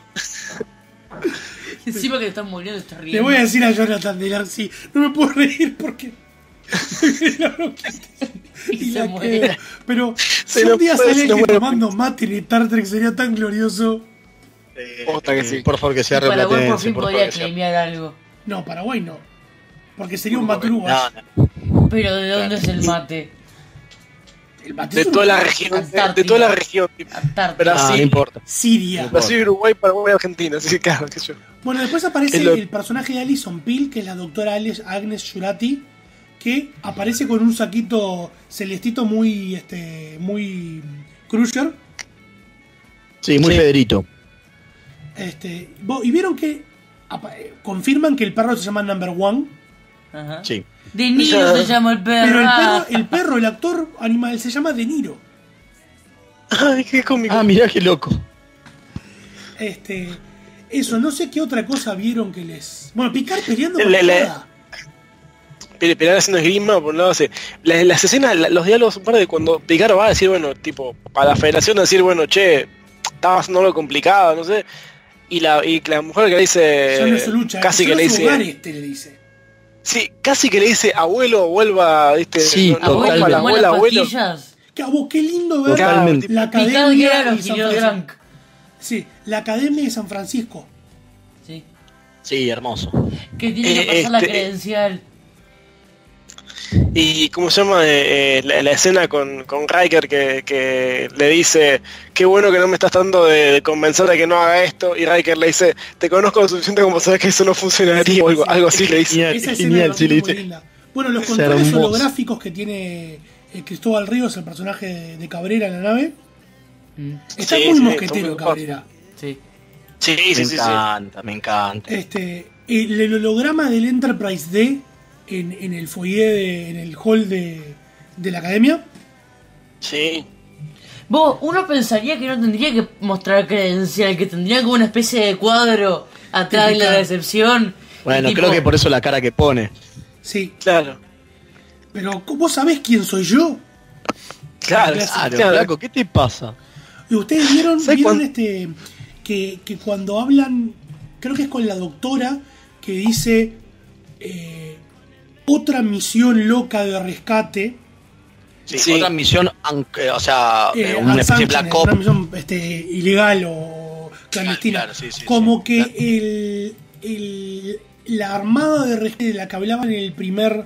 Encima que le están muriendo está riendo. Le voy a decir a Jonathan Del Arco, sí, no me puedo reír porque la bronquita y se la muere. quedo. Pero si lo un día puede, sale se lo que muere. tomando mate en Star Trek sería tan glorioso. Posta que sí. Por favor, que sea Y Paraguay por replatense. fin Por podría favor, que sea. claimear algo. No, Paraguay no. Porque sería un maturugas. No, no. Pero ¿de dónde es el mate? El mate De es un- toda la región, de, de Antártida. toda la región, tipo, Antártida. Ah, no Brasil, importa. Siria. Brasil, Uruguay, Paraguay, Argentina, así que claro, qué sé yo. Bueno, después aparece Es lo- el personaje de Alison Peel, que es la doctora Alice- Agnes Jurati, que aparece con un saquito celestito muy, este, muy Crusher. Sí, muy Sí. Federito. Este, bo- y vieron que apa- eh, confirman que el perro se llama Number One. Ajá. Sí. De Niro se llama el perro. Pero el Ah. perro, el perro, el actor animal, se llama De Niro. Ay, qué cómico. Ah, mirá qué loco. Este, eso, no sé qué otra cosa vieron que les. Bueno, Picard peleando con Le- le- nada. Pe- Pelar haciendo esgrima, por un lado hace. La- Las escenas, la- los diálogos, un par de cuando Picard va a decir, bueno, tipo, para la federación decir, bueno, che, estaba haciendo algo complicado, no sé. Y la, y la mujer que le dice. Ya no es su lucha, Casi ya que no le es su dice. hogar este, le dice. Sí, casi que le dice, abuelo, vuelva, viste. Sí, no, no Abuelo, rompa la tomó abuela, las abuelo. pastillas. Cabo, qué lindo ver Totalmente. la Picard academia era de los San Guido Francisco. Grank. Sí, la academia de San Francisco. Sí. Sí, hermoso. Que tiene que Eh, pasar la este- credencial. Y cómo se llama eh, eh, la, la escena con, con Riker que, que le dice, qué bueno que no me estás tratando de, de convencer de que no haga esto, y Riker le dice, te conozco lo suficiente como saber que eso no funcionaría, o algo, algo así le dice. Esa escena Genial, es sí, le muy dice. linda. Bueno, los Es controles hermoso. holográficos que tiene eh, Cristóbal Ríos, el personaje de, de Cabrera en la nave, está Sí, muy sí, mosquetero está muy Cabrera. Sí. Sí, Me sí, sí, sí. encanta, me encanta. Este, el, el holograma del Enterprise D en, en el foyer, de- en el hall de, de la academia. Sí. Vos, uno pensaría que no tendría que mostrar credencial, que tendría como una especie de cuadro atrás de la Típica. recepción. Bueno, y tipo, creo que por eso la cara que pone. Sí, Claro. pero ¿vos sabés quién soy yo? Claro, Claro, claro. flaco, ¿qué te pasa? Y ustedes vieron, ¿Sabés vieron cuán- este que, que cuando hablan, creo que es con la doctora, que dice eh, otra misión loca de rescate. Sí, Sí. otra misión, aunque, o sea, eh, eh, una especie de Black unsanctioned, una Ops. misión este, ilegal o clandestina. Claro, sí, sí, Como sí. que Claro. el, el- la armada de rescate de la que hablaban en el primer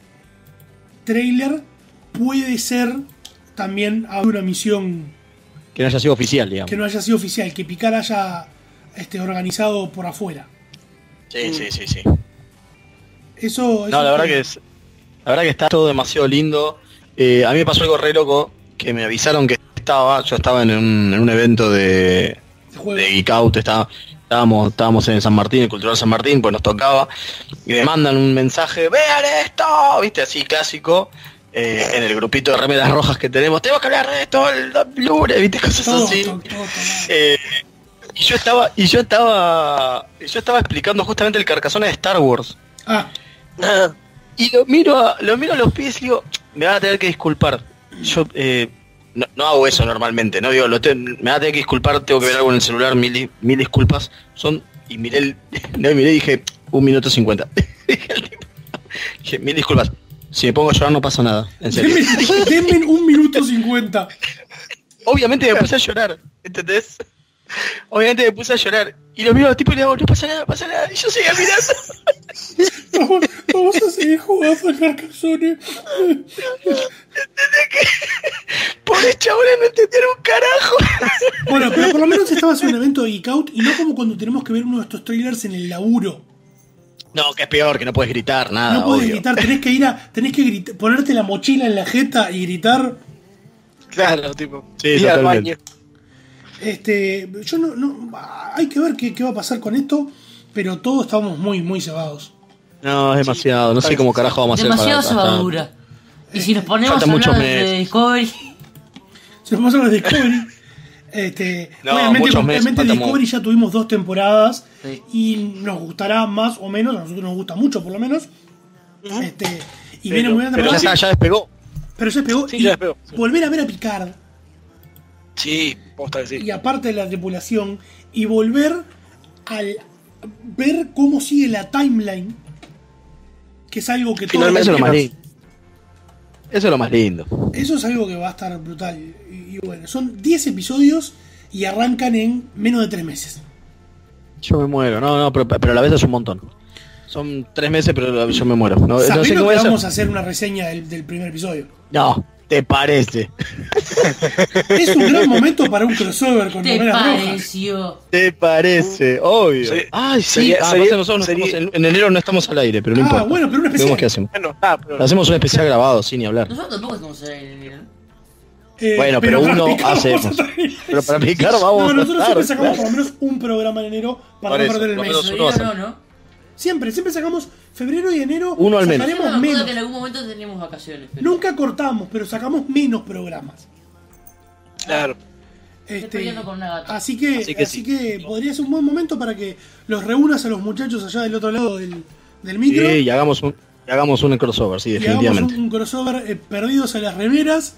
trailer puede ser también una misión Que no haya sido oficial, digamos. que no haya sido oficial, que Picard haya este, organizado por afuera. Sí, sí, sí, sí. Eso, eso No, la verdad que es, la verdad que está todo demasiado lindo. Eh, a mí me pasó algo re loco, que me avisaron que estaba, yo estaba en un, en un evento de, de Geek Out, estaba, estábamos, estábamos en San Martín, el Cultural San Martín, pues nos tocaba, y me mandan un mensaje, vean esto, viste, así clásico, eh, en el grupito de remeras rojas que tenemos, tenemos que hablar de esto el lunes, viste, cosas todo, así. todo, todo, todo. Eh, y yo estaba, y yo estaba, yo estaba explicando justamente el Carcassonne de Star Wars. Ah, Y lo miro a, lo miro a los pies y digo, me van a tener que disculpar. Yo eh, no, no hago eso normalmente, no digo, lo te- me van a tener que disculpar, tengo que ver algo en el celular, mil, di- mil disculpas. Son, y miré el, no, miré y dije, un minuto cincuenta. Dije, mil disculpas. Si me pongo a llorar no pasa nada, en serio. denme, denme un minuto cincuenta. Obviamente me puse a llorar, ¿entendés? Obviamente me puse a llorar. Y lo miro a los tipos y le digo, no pasa nada, no pasa nada. Y yo seguía mirando. Vamos, vamos a seguir jugando al Carcassonne. Pobres chabones no entendieron un carajo. Bueno, pero por lo menos estabas en un evento de Geek Out y no como cuando tenemos que ver uno de estos trailers en el laburo. No, que es peor, que no puedes gritar, nada. No puedes obvio. gritar, tenés que ir a. tenés que grita- ponerte la mochila en la jeta y gritar. Claro, tipo. Sí, ir al totalmente. baño. Este. Yo no. no hay que ver qué, qué va a pasar con esto. Pero todos estamos muy, muy cebados. No, es demasiado. No sé cómo carajo vamos a hacer demasiado para- hasta- cebadura. Y si nos ponemos a Faltan muchos hablar de meses. Discovery, Se nos pasó los Discovery. Este, No, obviamente, muchos meses, obviamente falta Discovery mucho. ya tuvimos dos temporadas. Sí. Y nos gustará más o menos. A nosotros nos gusta mucho, por lo menos. Este, y viene muy bien Pero ya, está, ya despegó. Pero ya despegó. Sí, y ya despegó, sí. volver a ver a Picard. Sí, posta que sí. Y aparte de la tripulación. Y volver al ver cómo sigue la timeline. Que es algo que todos Finalmente eso es lo más queremos. lindo. Eso es lo más lindo. Eso es algo que va a estar brutal. Y, y bueno, son diez episodios y arrancan en menos de tres meses. Yo me muero. No, no, pero, pero a la vez es un montón. Son tres meses, pero yo me muero. No, no Sabiendo sé cómo que voy a vamos a hacer. hacer una reseña del, del primer episodio. No, te parece. Es un gran momento para un crossover con ¿te remeras rojas. pareció? Te parece, obvio. Sí. Ay, sí. Sería- ah, sería- aparte nosotros no sería- estamos en, en enero no estamos al aire, pero no Ah, importa. bueno, pero un especial. Vemos qué hacemos. Bueno, ah, pero. Hacemos un especial grabado, sin ni hablar. Nosotros tampoco estamos en el enero. Eh, Bueno, pero para uno picar hace- vamos a estar- Pero para picar vamos No, a nosotros estar, siempre sacamos claro. por lo menos un programa en enero para Por no eso, perder el por lo mes. menos uno va a Febrero ser. no, ¿no? Siempre, siempre sacamos febrero y enero. Uno al menos. Yo me Sacaremos acuerdo menos. que en algún momento teníamos vacaciones. Pero... Nunca cortamos, pero sacamos menos programas. Claro. Estoy Este, peleando con una gata. así que, Así así que que, sí. podría ser un buen momento para que los reúnas a los muchachos allá del otro lado del, del micro. Sí, y hagamos un, y hagamos un crossover, sí, y hagamos definitivamente. un, un crossover eh, perdidos a las remeras.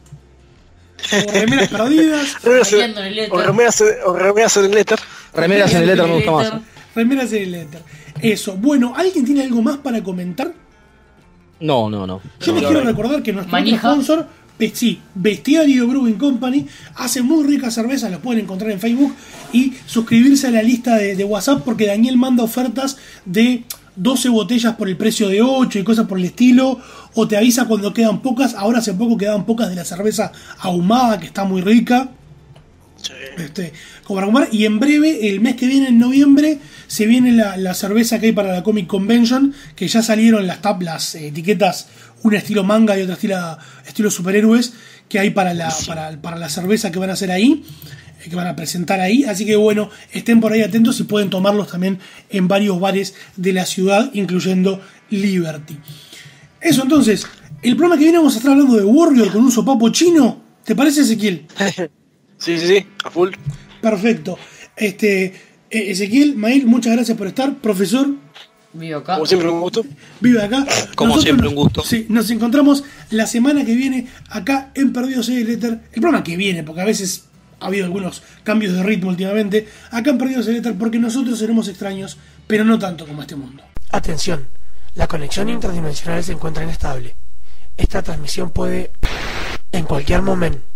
O remeras perdidas. Remeras Bailando en el en- éter. o remeras en- o remeras en el éter. Remeras en el éter me gusta más. Remeras en el éter. Eso. Bueno, ¿alguien tiene algo más para comentar? No, no, no. Yo les No, quiero no. recordar que nuestro Manija. otro sponsor, Sí, Bestiario Brewing Company hace muy ricas cervezas, los pueden encontrar en Facebook y suscribirse a la lista de, de WhatsApp porque Daniel manda ofertas de doce botellas por el precio de ocho y cosas por el estilo, o te avisa cuando quedan pocas. Ahora hace poco quedaban pocas de la cerveza ahumada, que está muy rica. Sí. Este, como para comprar. Y en breve, el mes que viene, en noviembre, se viene la, la cerveza que hay para la Comic Convention, que ya salieron las tablas, eh, etiquetas, una estilo manga y otra estilo, estilo superhéroes, que hay para la, para, para la cerveza que van a hacer ahí, eh, que van a presentar ahí. Así que bueno, estén por ahí atentos y pueden tomarlos también en varios bares de la ciudad, incluyendo Liberty. Eso entonces, el programa que viene vamos a estar hablando de Warrior con un sopapo chino. ¿Te parece, Ezequiel? Sí, sí, sí, a full. Perfecto. Este, Ezequiel, Mael, muchas gracias por estar. Profesor. Vive acá. Como siempre, un gusto. Vive acá. Como Nosotros siempre, nos, un gusto. Sí, nos encontramos la semana que viene acá en Perdidos en el Éter. El programa que viene, porque a veces ha habido algunos cambios de ritmo últimamente. Acá en Perdidos en el Éter, porque nosotros seremos extraños, pero no tanto como este mundo. Atención, la conexión interdimensional se encuentra inestable. Esta transmisión puede, en cualquier momento,